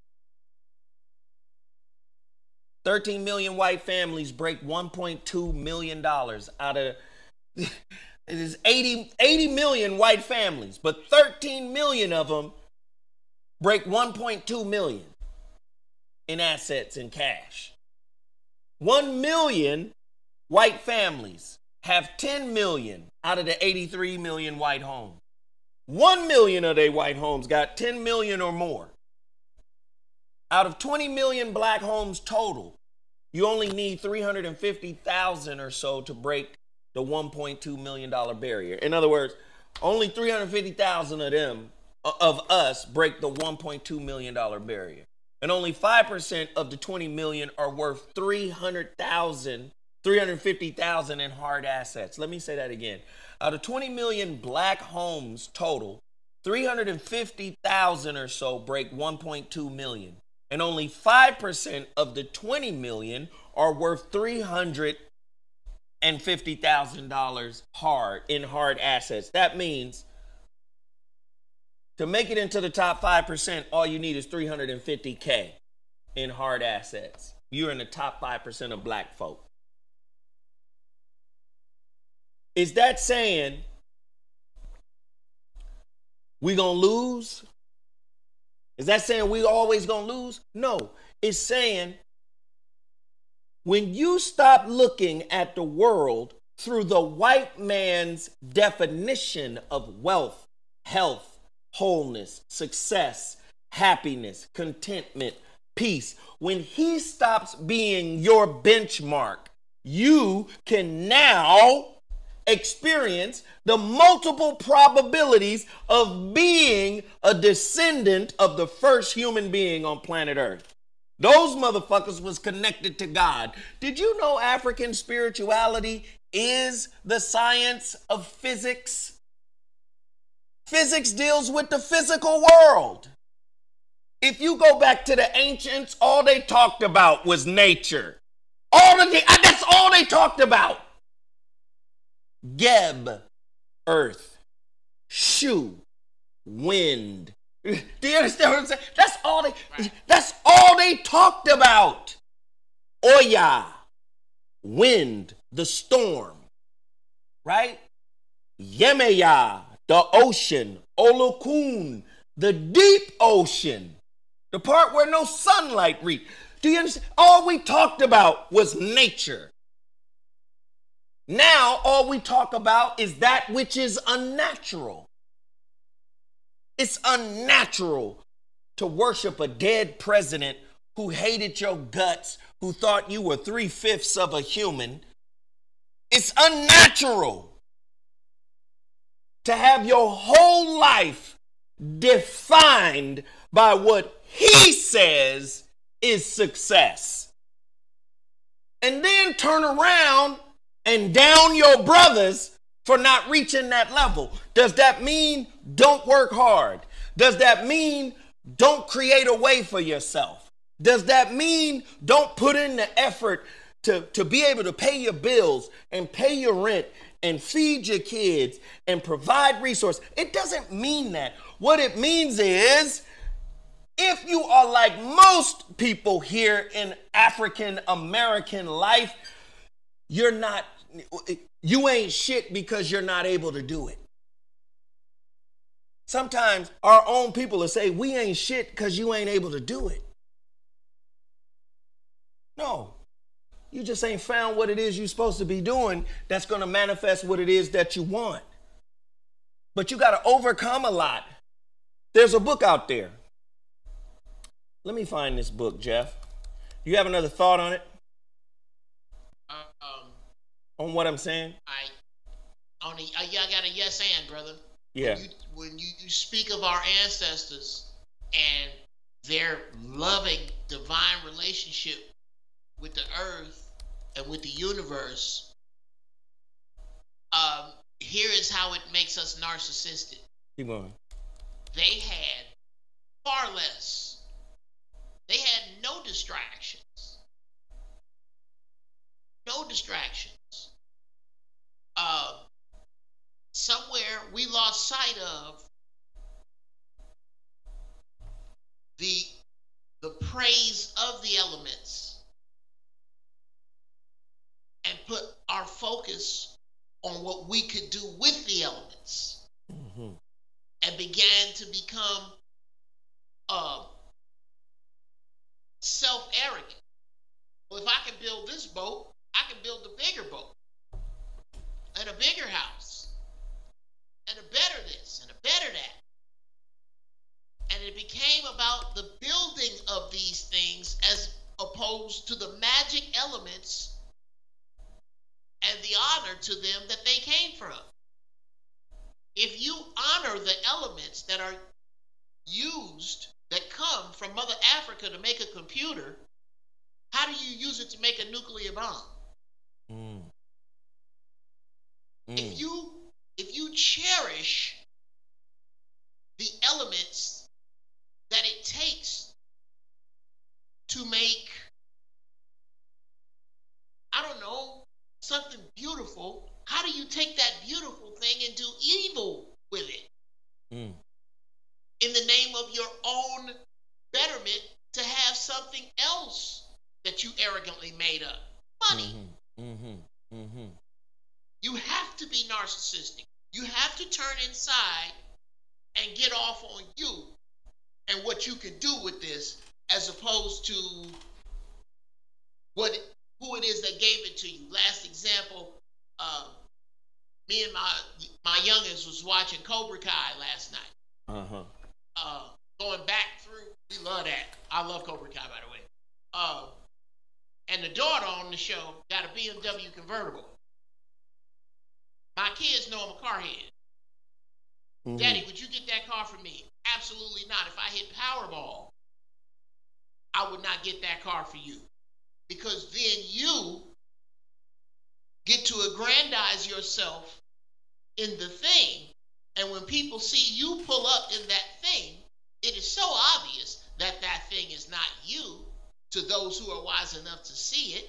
thirteen million white families break one point two million dollars out of, it is eighty, eighty million white families, but thirteen million of them break one point two million in assets and cash. one million white families have ten million out of the eighty-three million white homes. one million of their white homes got ten million or more. Out of twenty million black homes total, you only need three hundred fifty thousand or so to break the one point two million dollars barrier. In other words, only three hundred fifty thousand of them, of us, break the one point two million dollars barrier. And only five percent of the twenty million are worth three hundred thousand, three hundred fifty thousand in hard assets. Let me say that again. Out of twenty million black homes total, three hundred fifty thousand or so break one point two million. And only five percent of the twenty million are worth three hundred fifty thousand dollars hard in hard assets. That means to make it into the top five percent, all you need is three hundred fifty K in hard assets. You're in the top five percent of black folk. Is that saying we gonna lose? Is that saying we always gonna lose? No. It's saying when you stop looking at the world through the white man's definition of wealth, health, wholeness, success, happiness, contentment, peace, when he stops being your benchmark, you can now experience the multiple probabilities of being a descendant of the first human being on planet Earth. Those motherfuckers was connected to God. Did you know African spirituality is the science of physics? Physics deals with the physical world. If you go back to the ancients, all they talked about was nature. All of the, that's all they talked about. Geb, earth. Shu, wind. Do you understand what I'm saying? That's all they, right. That's all they talked about. Oya, wind, the storm. Right? Yemeya, the ocean. Olokun, the deep ocean. The part where no sunlight reaches. Do you understand? All we talked about was nature. Now, all we talk about is that which is unnatural. It's unnatural to worship a dead president who hated your guts, who thought you were three-fifths of a human. It's unnatural to have your whole life defined by what he says is success. And then turn around and down your brothers for not reaching that level. Does that mean don't work hard? Does that mean don't create a way for yourself? Does that mean don't put in the effort to, to be able to pay your bills and pay your rent and feed your kids and provide resources? It doesn't mean that. What it means is, if you are like most people here in African American life, you're not you ain't shit because you're not able to do it. Sometimes our own people will say, we ain't shit because you ain't able to do it. No, you just ain't found what it is you're supposed to be doing that's going to manifest what it is that you want. But you got to overcome a lot. There's a book out there. Let me find this book, Geoff. You have another thought on it? Uh, um, on what I'm saying? I, on the, uh, yeah, I got a yes and, brother. Yeah. When you, when you, you speak of our ancestors and their loving divine relationship with the earth and with the universe, um, here is how it makes us narcissistic. Keep going. They had far less. They had no distractions. No distractions. Uh, somewhere we lost sight of the the praise of the elements and put our focus on what we could do with the elements, mm-hmm. and began to become uh, self-arrogant. Well, if I can build this boat, I can build a bigger boat and a bigger house and a better this and a better that. And it became about the building of these things as opposed to the magic elements and the honor to them that they came from. If you honor the elements that are used, that come from Mother Africa to make a computer, how do you use it to make a nuclear bomb? Mm. Mm. If you if you cherish the elements that it takes to make, I don't know, something beautiful, how do you take that beautiful thing and do evil with it? Mm. In the name of your own betterment to have something else that you arrogantly made up. Money. Mm-hmm. Mm-hmm. Mm-hmm. You have to be narcissistic. You have to turn inside and get off on you and what you can do with this, as opposed to what who it is that gave it to you. Last example, uh, me and my my youngest was watching Cobra Kai last night. Uh-huh. Uh, going back through, we love that. I love Cobra Kai, by the way. Uh, and the daughter on the show got a B M W convertible. My kids know I'm a car head. Mm-hmm. Daddy, would you get that car for me? Absolutely not. If I hit Powerball, I would not get that car for you. Because then you get to aggrandize yourself in the thing. And when people see you pull up in that thing, it is so obvious that that thing is not you to those who are wise enough to see it.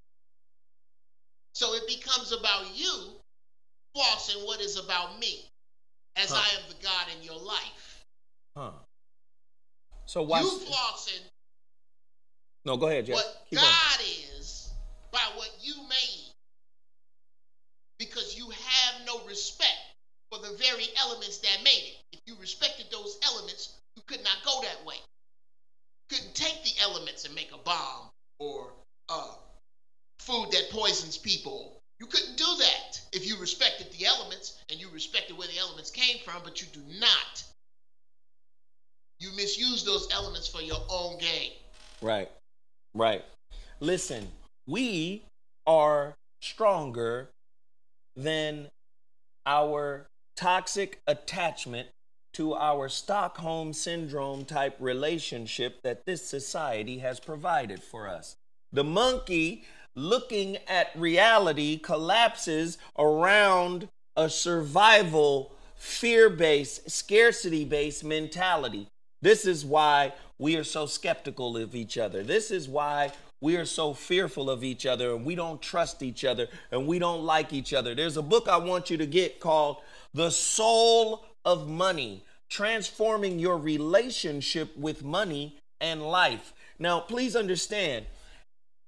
So it becomes about you flossing what is about me, as huh. I am the God in your life. Huh. So why you flossing No, go ahead, Geoff. what Keep God going. is by what you made, because you have no respect for the very elements that made it. If you respected those elements, you could not go that way. You couldn't take the elements and make a bomb or uh, food that poisons people. You couldn't do that if you respected the elements and you respected where the elements came from, but you do not. You misuse those elements for your own gain. Right, right. Listen, we are stronger than our toxic attachment to our Stockholm Syndrome type relationship that this society has provided for us. The monkey looking at reality collapses around a survival, fear-based, scarcity-based mentality. This is why we are so skeptical of each other. This is why we are so fearful of each other, and we don't trust each other, and we don't like each other. There's a book I want you to get called The Soul of Money, Transforming Your Relationship with Money and Life. Now, please understand,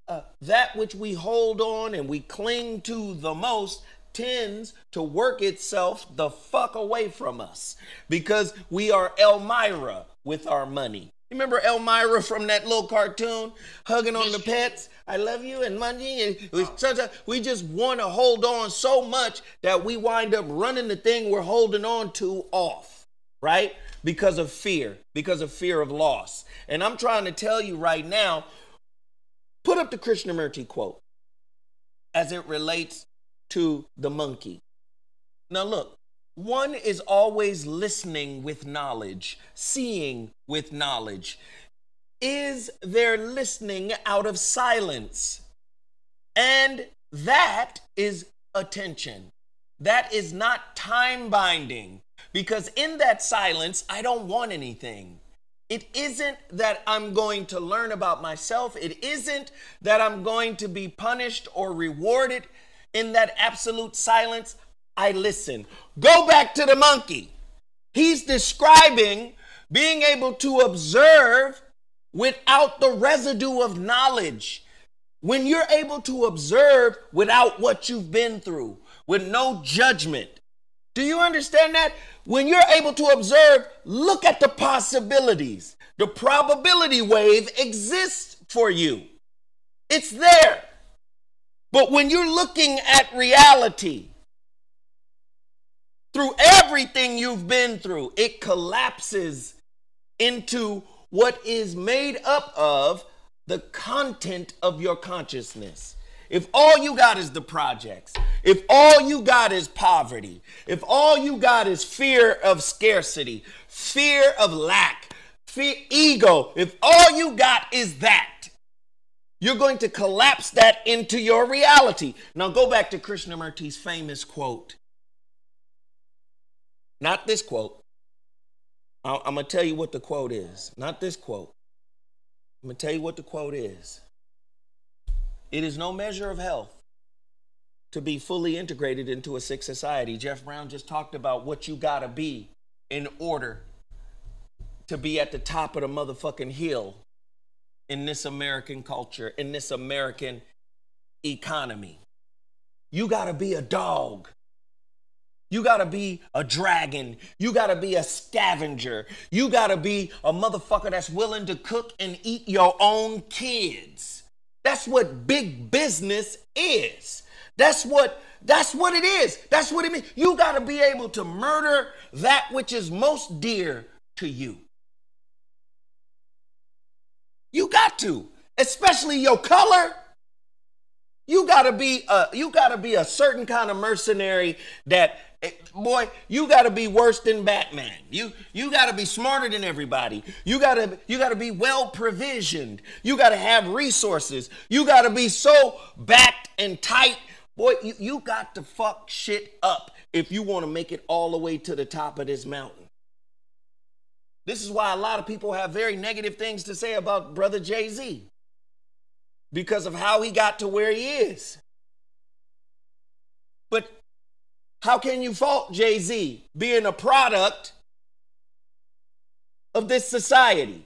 uh, that which we hold on and we cling to the most tends to work itself the fuck away from us because we are Elmira with our money. Remember Elmira from that little cartoon, hugging on the pets? I love you and money. And we, sometimes we just want to hold on so much that we wind up running the thing we're holding on to off, right? Because of fear, because of fear of loss. And I'm trying to tell you right now, put up the Krishnamurti quote as it relates to the monkey. Now look, one is always listening with knowledge, seeing with knowledge. Is there listening out of silence? And that is attention. That is not time binding, because in that silence, I don't want anything. It isn't that I'm going to learn about myself. It isn't that I'm going to be punished or rewarded. In that absolute silence, I listen. Go back to the monkey. He's describing being able to observe without the residue of knowledge. When you're able to observe without what you've been through, with no judgment. Do you understand that? When you're able to observe, look at the possibilities. The probability wave exists for you. It's there. But when you're looking at reality, through everything you've been through, it collapses into what is made up of the content of your consciousness. If all you got is the projects, if all you got is poverty, if all you got is fear of scarcity, fear of lack, fear, ego, if all you got is that, you're going to collapse that into your reality. Now go back to Krishnamurti's famous quote. Not this quote. I'm going to tell you what the quote is. Not this quote. I'm going to tell you what the quote is. It is no measure of health to be fully integrated into a sick society. Jeff Brown just talked about what you got to be in order to be at the top of the motherfucking hill in this American culture, in this American economy. You got to be a dog. You got to be a dragon. You got to be a scavenger. You got to be a motherfucker that's willing to cook and eat your own kids. That's what big business is. That's what that's what it is. That's what it means. You got to be able to murder that which is most dear to you. You got to, especially your color. You got to be a you got to be a certain kind of mercenary that, boy, you got to be worse than Batman. You you got to be smarter than everybody. You got to you got to be well provisioned. You got to have resources. You got to be so backed and tight. Boy, you, you got to fuck shit up if you want to make it all the way to the top of this mountain. This is why a lot of people have very negative things to say about brother Jay-Z, because of how he got to where he is. But how can you fault Jay-Z being a product of this society?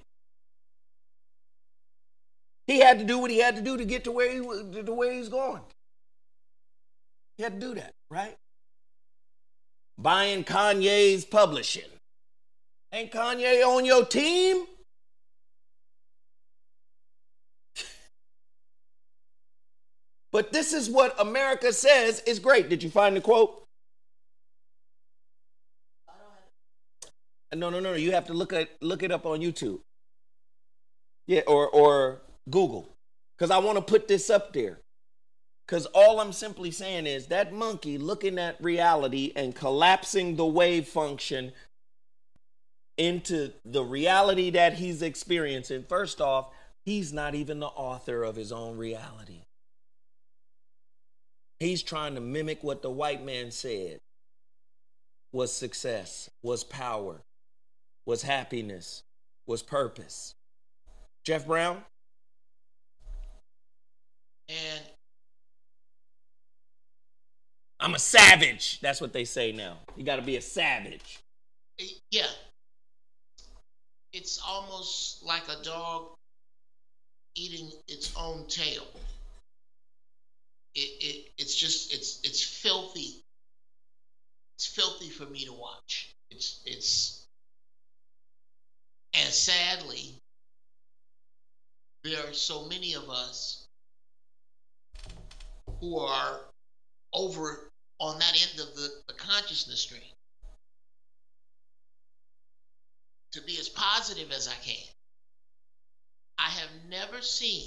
He had to do what he had to do to get to where he to where he's going. He had to do that, right? Buying Kanye's publishing. Ain't Kanye on your team? But this is what America says is great. Did you find the quote? No, no, no, no. You have to look at look it up on YouTube. Yeah, or or Google. Because I want to put this up there. Because all I'm simply saying is that monkey looking at reality and collapsing the wave function into the reality that he's experiencing. First off, he's not even the author of his own reality. He's trying to mimic what the white man said was success, was power, was happiness, was purpose. Jeff Brown? And I'm a savage. That's what they say now. You got to be a savage. yeah, it's almost like a dog eating its own tail. it, it it's just it's it's filthy. It's filthy for me to watch. It's it's and sadly, there are so many of us who are over on that end of the, the consciousness stream. To be as positive as I can, I have never seen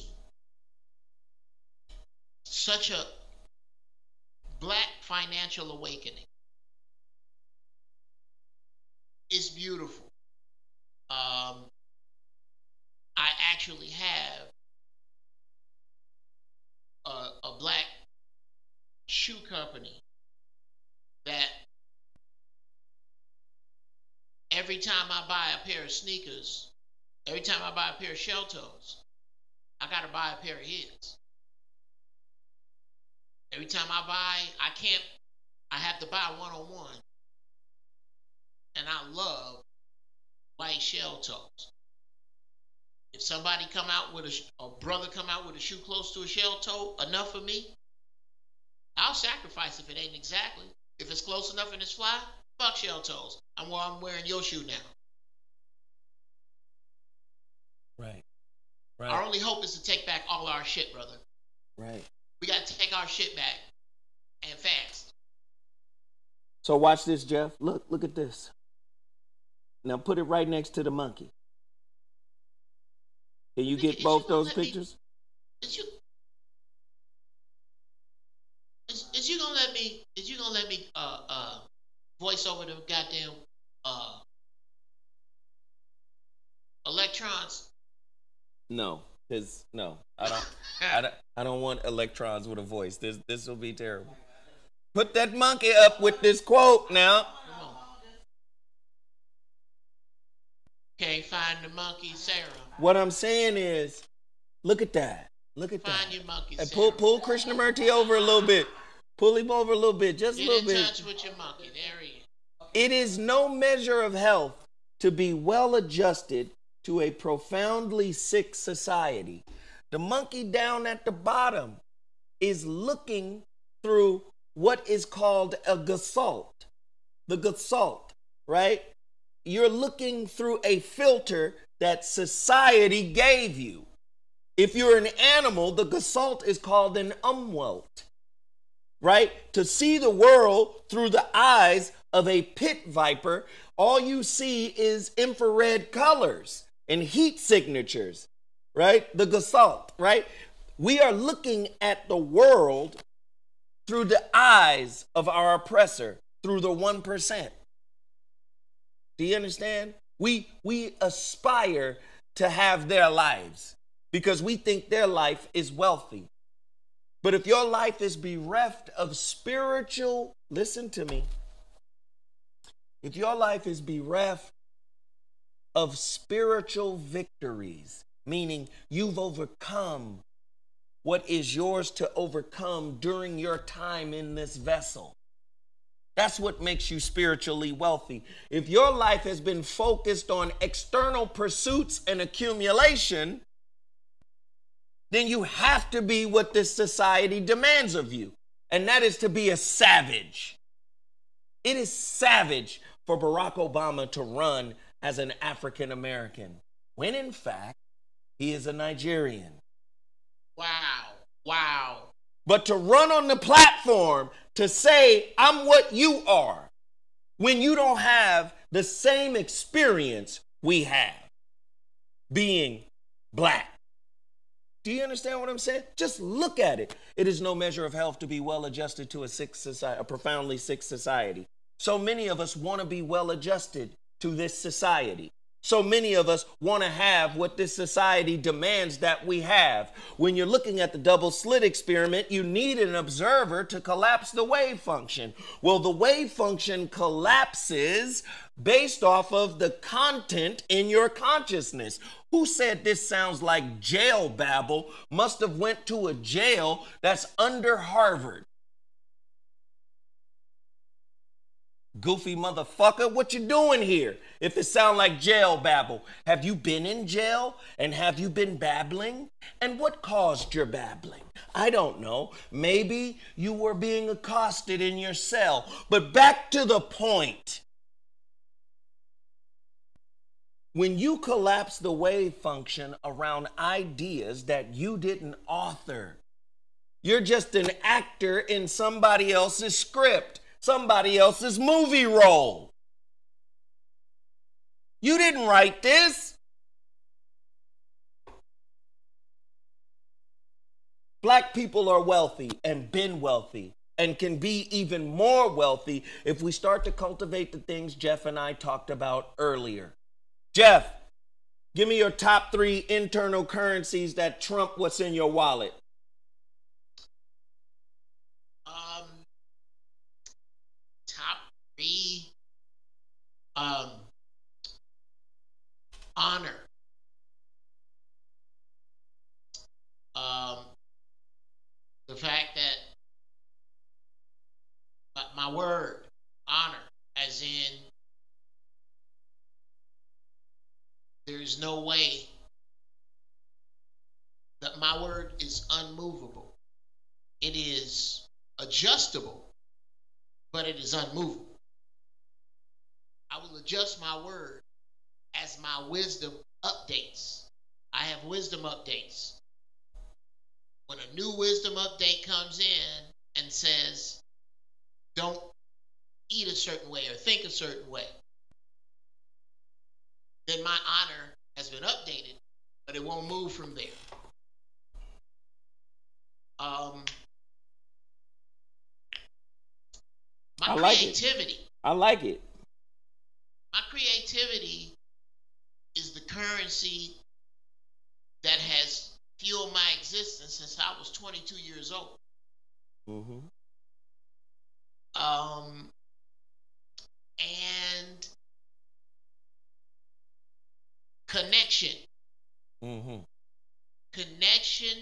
such a black financial awakening. It's beautiful. Um, I actually have a, a black shoe company that every time I buy a pair of sneakers, every time I buy a pair of shell toes, I gotta buy a pair of his. Every time I buy, I can't, I have to buy one on one. And I love white shell toes. If somebody come out with a, a brother come out with a shoe close to a shell toe, enough for me, I'll sacrifice if it ain't exactly. If it's close enough and it's fly, fuck shell toes. I'm, I'm wearing your shoe now. Right. Right. Our only hope is to take back all our shit, brother. Right. We got to take our shit back and fast. So watch this, Geoff. Look, look at this. Now put it right next to the monkey. Can you get Is both you gonna those let me- pictures? Is you is, is you gonna let me is you gonna let me uh uh voice over the goddamn uh electrons? No, because no, I don't. I don't. I don't want electrons with a voice. This this will be terrible. Put that monkey up with this quote now. Come on. Can't find the monkey, Sarah. What I'm saying is, look at that. Look at Find that. your monkey, And Sarah. pull pull Krishnamurti over a little bit. Pull him over a little bit, just a Get little in bit. touch with your monkey. There he is. It is no measure of health to be well adjusted to a profoundly sick society. The monkey down at the bottom is looking through what is called a gestalt. The gestalt, right? You're looking through a filter that society gave you. If you're an animal, the gestalt is called an umwelt, right? To see the world through the eyes of a pit viper, all you see is infrared colors and heat signatures, right? The gestalt, right? We are looking at the world through the eyes of our oppressor, through the one percent. Do you understand? We, we aspire to have their lives because we think their life is wealthy. But if your life is bereft of spiritual, listen to me. If your life is bereft of spiritual victories, meaning you've overcome what is yours to overcome during your time in this vessel, that's what makes you spiritually wealthy. If your life has been focused on external pursuits and accumulation, then you have to be what this society demands of you, and that is to be a savage. It is savage for Barack Obama to run as an African American, when in fact, he is a Nigerian. Wow. Wow. But to run on the platform to say, I'm what you are, when you don't have the same experience we have being black. Do you understand what I'm saying? Just look at it. It is no measure of health to be well adjusted to a sick society, a profoundly sick society. So many of us want to be well adjusted to this society. So many of us want to have what this society demands that we have. When you're looking at the double slit experiment, you need an observer to collapse the wave function. Well, the wave function collapses based off of the content in your consciousness. Who said this sounds like jail babble? Must have went to a jail that's under Harvard. Goofy motherfucker, what you doing here? If it sound like jail babble, have you been in jail? And have you been babbling? And what caused your babbling? I don't know. Maybe you were being accosted in your cell. But back to the point. When you collapse the wave function around ideas that you didn't author, you're just an actor in somebody else's script, somebody else's movie role. You didn't write this. Black people are wealthy and been wealthy and can be even more wealthy if we start to cultivate the things Geoff and I talked about earlier. Geoff, give me your top three internal currencies that trump what's in your wallet. Um, top three. Um, honor. Um, the fact that my, my word, honor, as in there's no way that my word is unmovable. It is adjustable, but it is unmovable. I will adjust my word as my wisdom updates. I have wisdom updates. When a new wisdom update comes in and says, don't eat a certain way or think a certain way, then my honor has been updated, but it won't move from there. Um, my I like creativity. it. I like it. My creativity is the currency that has fueled my existence since I was twenty-two years old. Mm-hmm. Um, and connection. Mm-hmm. Connection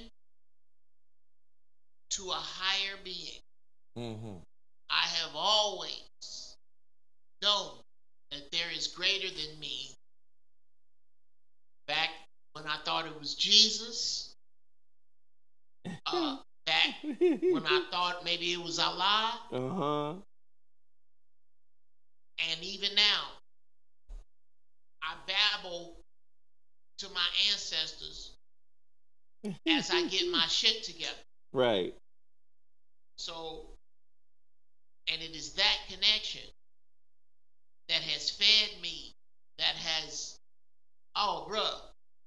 to a higher being. Mm-hmm. I have always known that there is greater than me. Back when I thought it was Jesus. Uh, back when I thought maybe it was Allah. Uh-huh. And even now, I babble to my ancestors as I get my shit together. Right. So, and it is that connection that has fed me, that has, oh, bruh,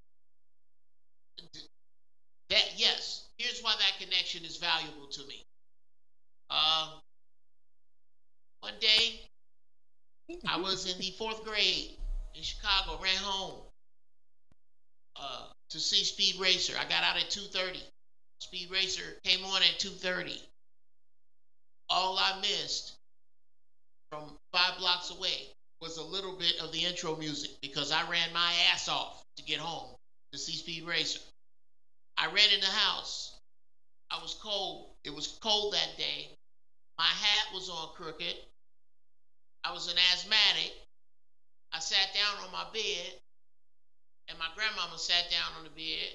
that, yes, here's why that connection is valuable to me. Um, one day, I was in the fourth grade in Chicago, ran home uh, to see Speed Racer. I got out at two thirty. Speed Racer came on at two thirty. All I missed from five blocks away was a little bit of the intro music because I ran my ass off to get home to see Speed Racer. I ran in the house. I was cold. It was cold that day. My hat was on crooked. I was an asthmatic. I sat down on my bed, and my grandmama sat down on the bed.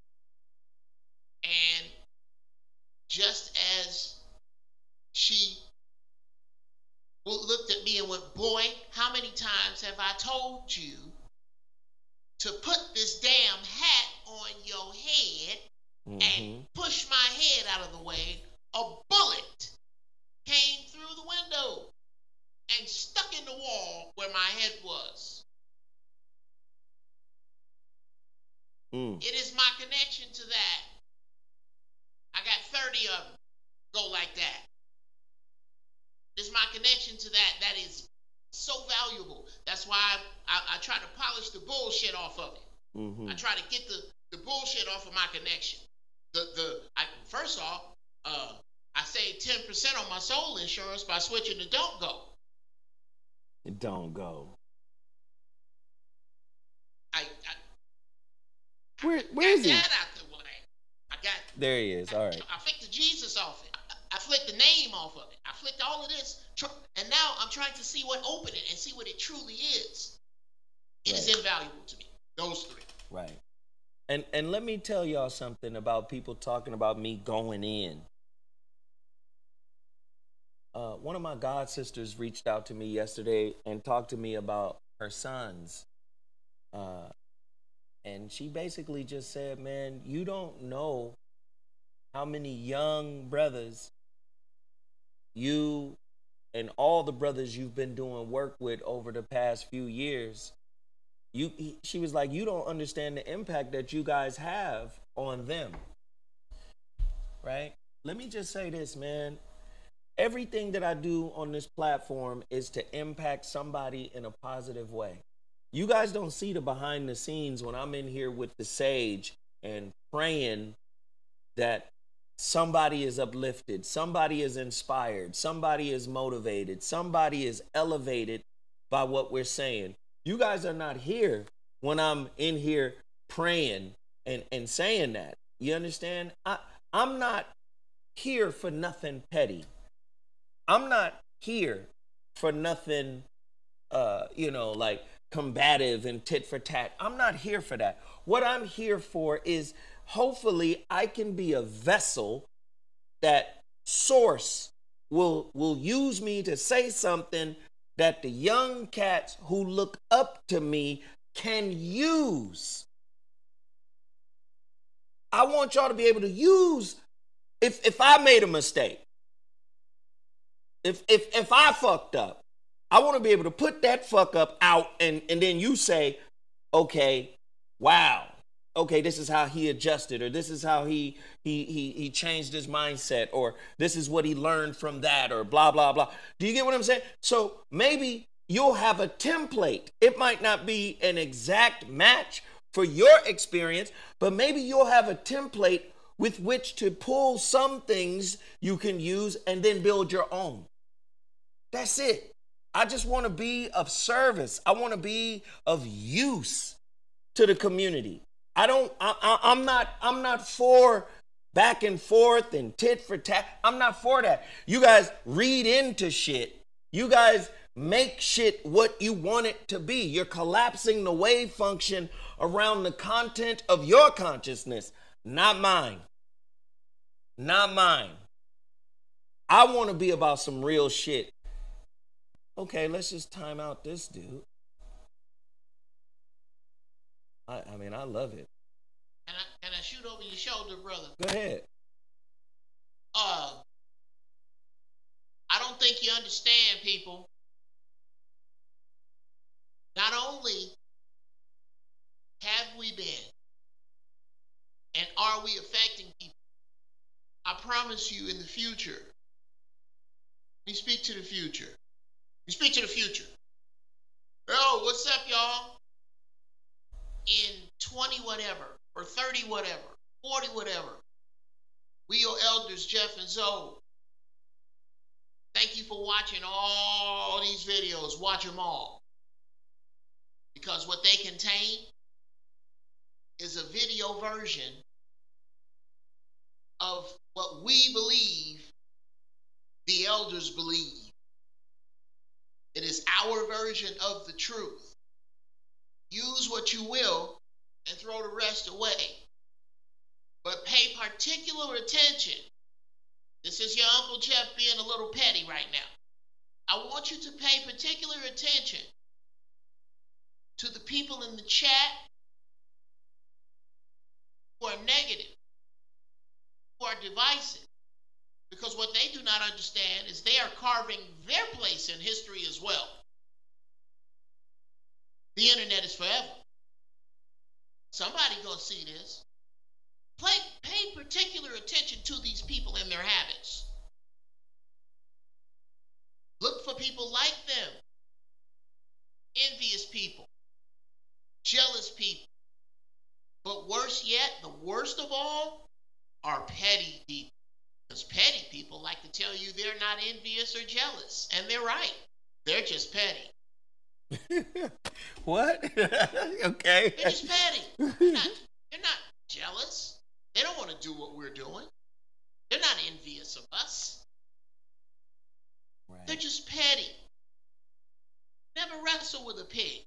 And just as she looked at me and went, boy, how many times have I told you to put this damn hat on your head Mm-hmm. and push my head out of the way? A bullet came through the window and stuck in the wall where my head was. Mm. It is my connection to that. I got thirty of them go like that. It's my connection to that. That is so valuable. That's why I, I, I try to polish the bullshit off of it. Mm-hmm. I try to get the, the bullshit off of my connection. The the I, first off, uh, I saved ten percent on my soul insurance by switching to Don't Go. It don't go. I, I Where I where is got he? that out the way. I got There he is. All right. I, I flicked the Jesus off it. I, I flicked flicked the name off of it. I flicked all of this. And now I'm trying to see what opened it and see what it truly is. It right. is invaluable to me. Those three. Right. And and let me tell y'all something about people talking about me going in. Uh, one of my god sisters reached out to me yesterday and talked to me about her sons. Uh, and she basically just said, man, you don't know how many young brothers you and all the brothers you've been doing work with over the past few years. You, he, she was like, you don't understand the impact that you guys have on them. Right? Let me just say this, man. Everything that I do on this platform is to impact somebody in a positive way. You guys don't see the behind the scenes when I'm in here with the sage and praying that somebody is uplifted, somebody is inspired, somebody is motivated, somebody is elevated by what we're saying. You guys are not here when I'm in here praying and, and saying that. You understand? I, I'm not here for nothing petty. I'm not here for nothing, uh, you know, like combative and tit for tat. I'm not here for that. What I'm here for is hopefully I can be a vessel that source will, will use me to say something that the young cats who look up to me can use. I want y'all to be able to use, if, if I made a mistake, If if if I fucked up, I want to be able to put that fuck up out and, and then you say, okay, wow, okay, this is how he adjusted, or this is how he he he he changed his mindset, or this is what he learned from that, or blah, blah, blah. Do you get what I'm saying? So maybe you'll have a template. It might not be an exact match for your experience, but maybe you'll have a template with which to pull some things you can use and then build your own. That's it. I just want to be of service. I want to be of use to the community. I don't, I, I, I'm not, I'm not for back and forth and tit for tat. I'm not for that. You guys read into shit. You guys make shit what you want it to be. You're collapsing the wave function around the content of your consciousness, not mine. Not mine. I want to be about some real shit. Okay, let's just time out this dude. I, I mean, I love it. Can I, can I shoot over your shoulder, brother? Go ahead. Uh, I don't think you understand, people. Not only have we been and are we affecting people, I promise you in the future, we speak to the future. We speak to the future. Yo, what's up, y'all? In twenty whatever, or thirty whatever, forty whatever, we your elders, Geoff and Zoe. Thank you for watching all these videos. Watch them all. Because what they contain is a video version of what we believe the elders believe. It is our version of the truth. Use what you will and throw the rest away. But pay particular attention. This is your Uncle Geoff being a little petty right now. I want you to pay particular attention to the people in the chat who are negative, who are divisive. Because what they do not understand is they are carving their place in history as well. The internet is forever. Somebody gonna see this. Play, pay particular attention to these people and their habits. Look for people like them. Envious people. Jealous people. But worse yet, the worst of all, are petty people. Because petty people like to tell you they're not envious or jealous. And they're right. They're just petty. What? Okay. They're just petty. They're not, they're not jealous. They don't want to do what we're doing. They're not envious of us. Right. They're just petty. Never wrestle with a pig.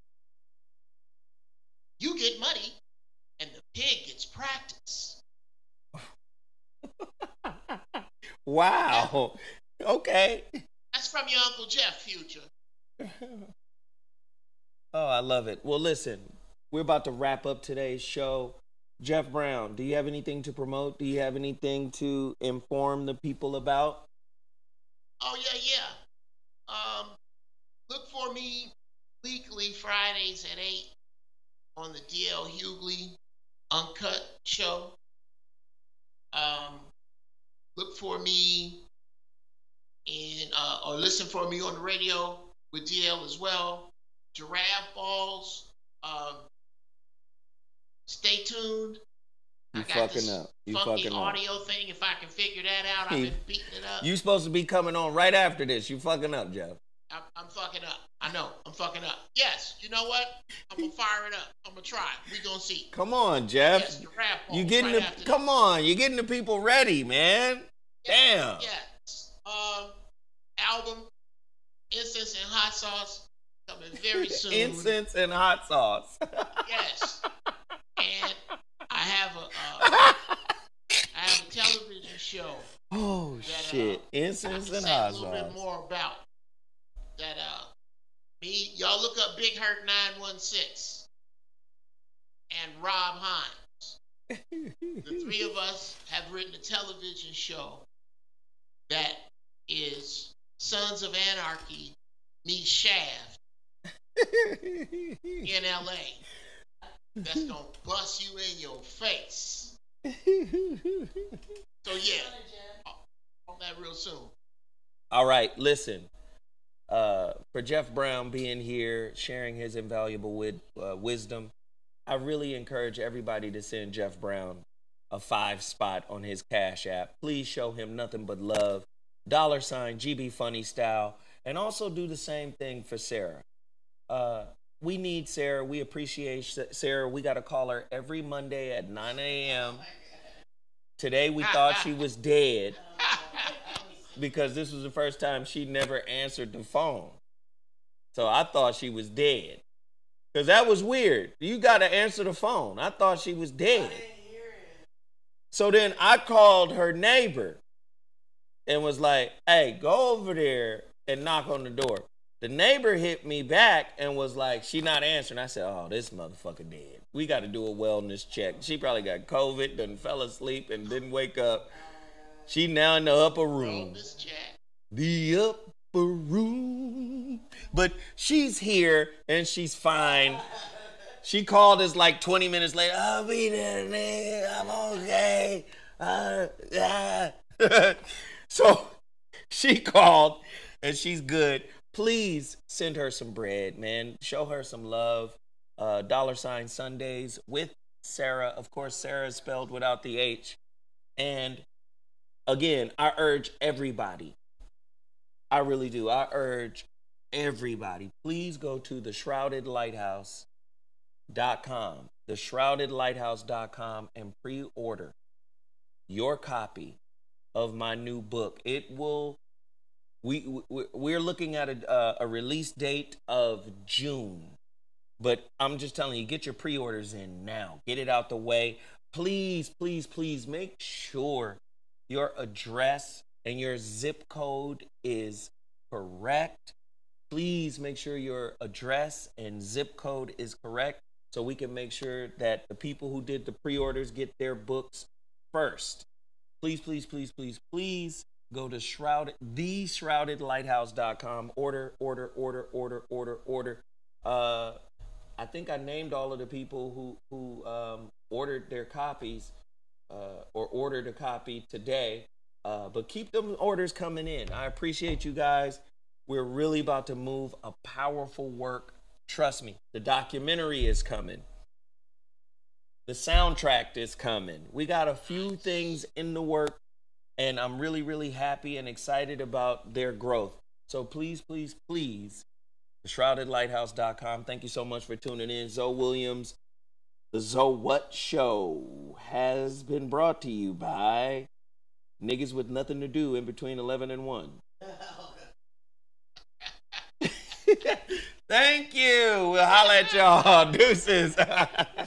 You get money, and the pig gets practice. Wow. Okay. That's from your Uncle Geoff, Future. Oh, I love it. Well, listen, we're about to wrap up today's show. Geoff Brown, do you have anything to promote? Do you have anything to inform the people about? Oh, yeah, yeah. Um, look for me weekly Fridays at eight on the D L Hughley Uncut Show. Um, look for me in, uh, or listen for me on the radio with D L as well. Giraffe Balls. Um, stay tuned. You I got fucking this up. You funky fucking audio up. thing. If I can figure that out, I've been beating it up. You supposed to be coming on right after this. You fucking up, Geoff. I'm, I'm fucking up. I know. I'm fucking up. Yes. You know what? I'm gonna fire it up. I'm gonna try. We gonna see. Come on, Geoff. Yes, Giraffe Balls You getting right the after come this. on, you're getting the people ready, man. Damn. Yes. Um, album Incense and Hot Sauce coming very soon. Incense and hot sauce. Yes. And I have a uh, I have a television show. Oh that, shit. Uh, Incense I and say hot a little sauce. bit more about that. Uh, me, y'all look up Big Hurt nine one six and Rob Hines. The three of us have written a television show that is Sons of Anarchy meets Shaft in L A. That's gonna bust you in your face. So yeah, on that real soon. All right, listen. Uh, for Geoff Brown being here, sharing his invaluable wid- uh, wisdom, I really encourage everybody to send Geoff Brown a five spot on his Cash App. Please show him nothing but love. Dollar sign GBfunnyStyle, and also do the same thing for Sarah. Uh, we need Sarah. We appreciate Sarah. We got to call her every Monday at nine a.m. Today we thought she was dead because this was the first time she never answered the phone. So I thought she was dead. Because that was weird. You got to answer the phone. I thought she was dead. So then I called her neighbor and was like, hey, go over there and knock on the door. The neighbor hit me back and was like, she not answering. I said, oh, this motherfucker dead. We got to do a wellness check. She probably got COVID, done fell asleep and didn't wake up. She now in the upper room. The upper room. But she's here and she's fine. She called us like twenty minutes later. I'll be there, nigga. I'm okay. Uh, yeah. So she called and she's good. Please send her some bread, man. Show her some love. Uh, dollar sign Sundays with Sarah. Of course, Sarah is spelled without the H. And again, I urge everybody. I really do. I urge everybody. Please go to the shrouded lighthouse dot com. the shrouded lighthouse dot com and pre-order your copy of my new book. It will. We, we we're looking at a, uh, a release date of June, but I'm just telling you, get your pre-orders in now. Get it out the way. Please, please, please make sure your address and your zip code is correct. Please make sure your address and zip code is correct so we can make sure that the people who did the pre-orders get their books first. Please, please, please, please, please. Go to shrouded, the shrouded lighthouse dot com. Order, order, order, order, order, order. Uh, I think I named all of the people who who um, ordered their copies uh, or ordered a copy today. Uh, but keep them orders coming in. I appreciate you guys. We're really about to move a powerful work. Trust me, the documentary is coming. The soundtrack is coming. We got a few things in the work. And I'm really, really happy and excited about their growth. So please, please, please, the shrouded lighthouse dot com. Thank you so much for tuning in. Zoe Williams, the ZoWhat Show has been brought to you by niggas with nothing to do in between eleven and one. Thank you. We'll holla at y'all. Deuces.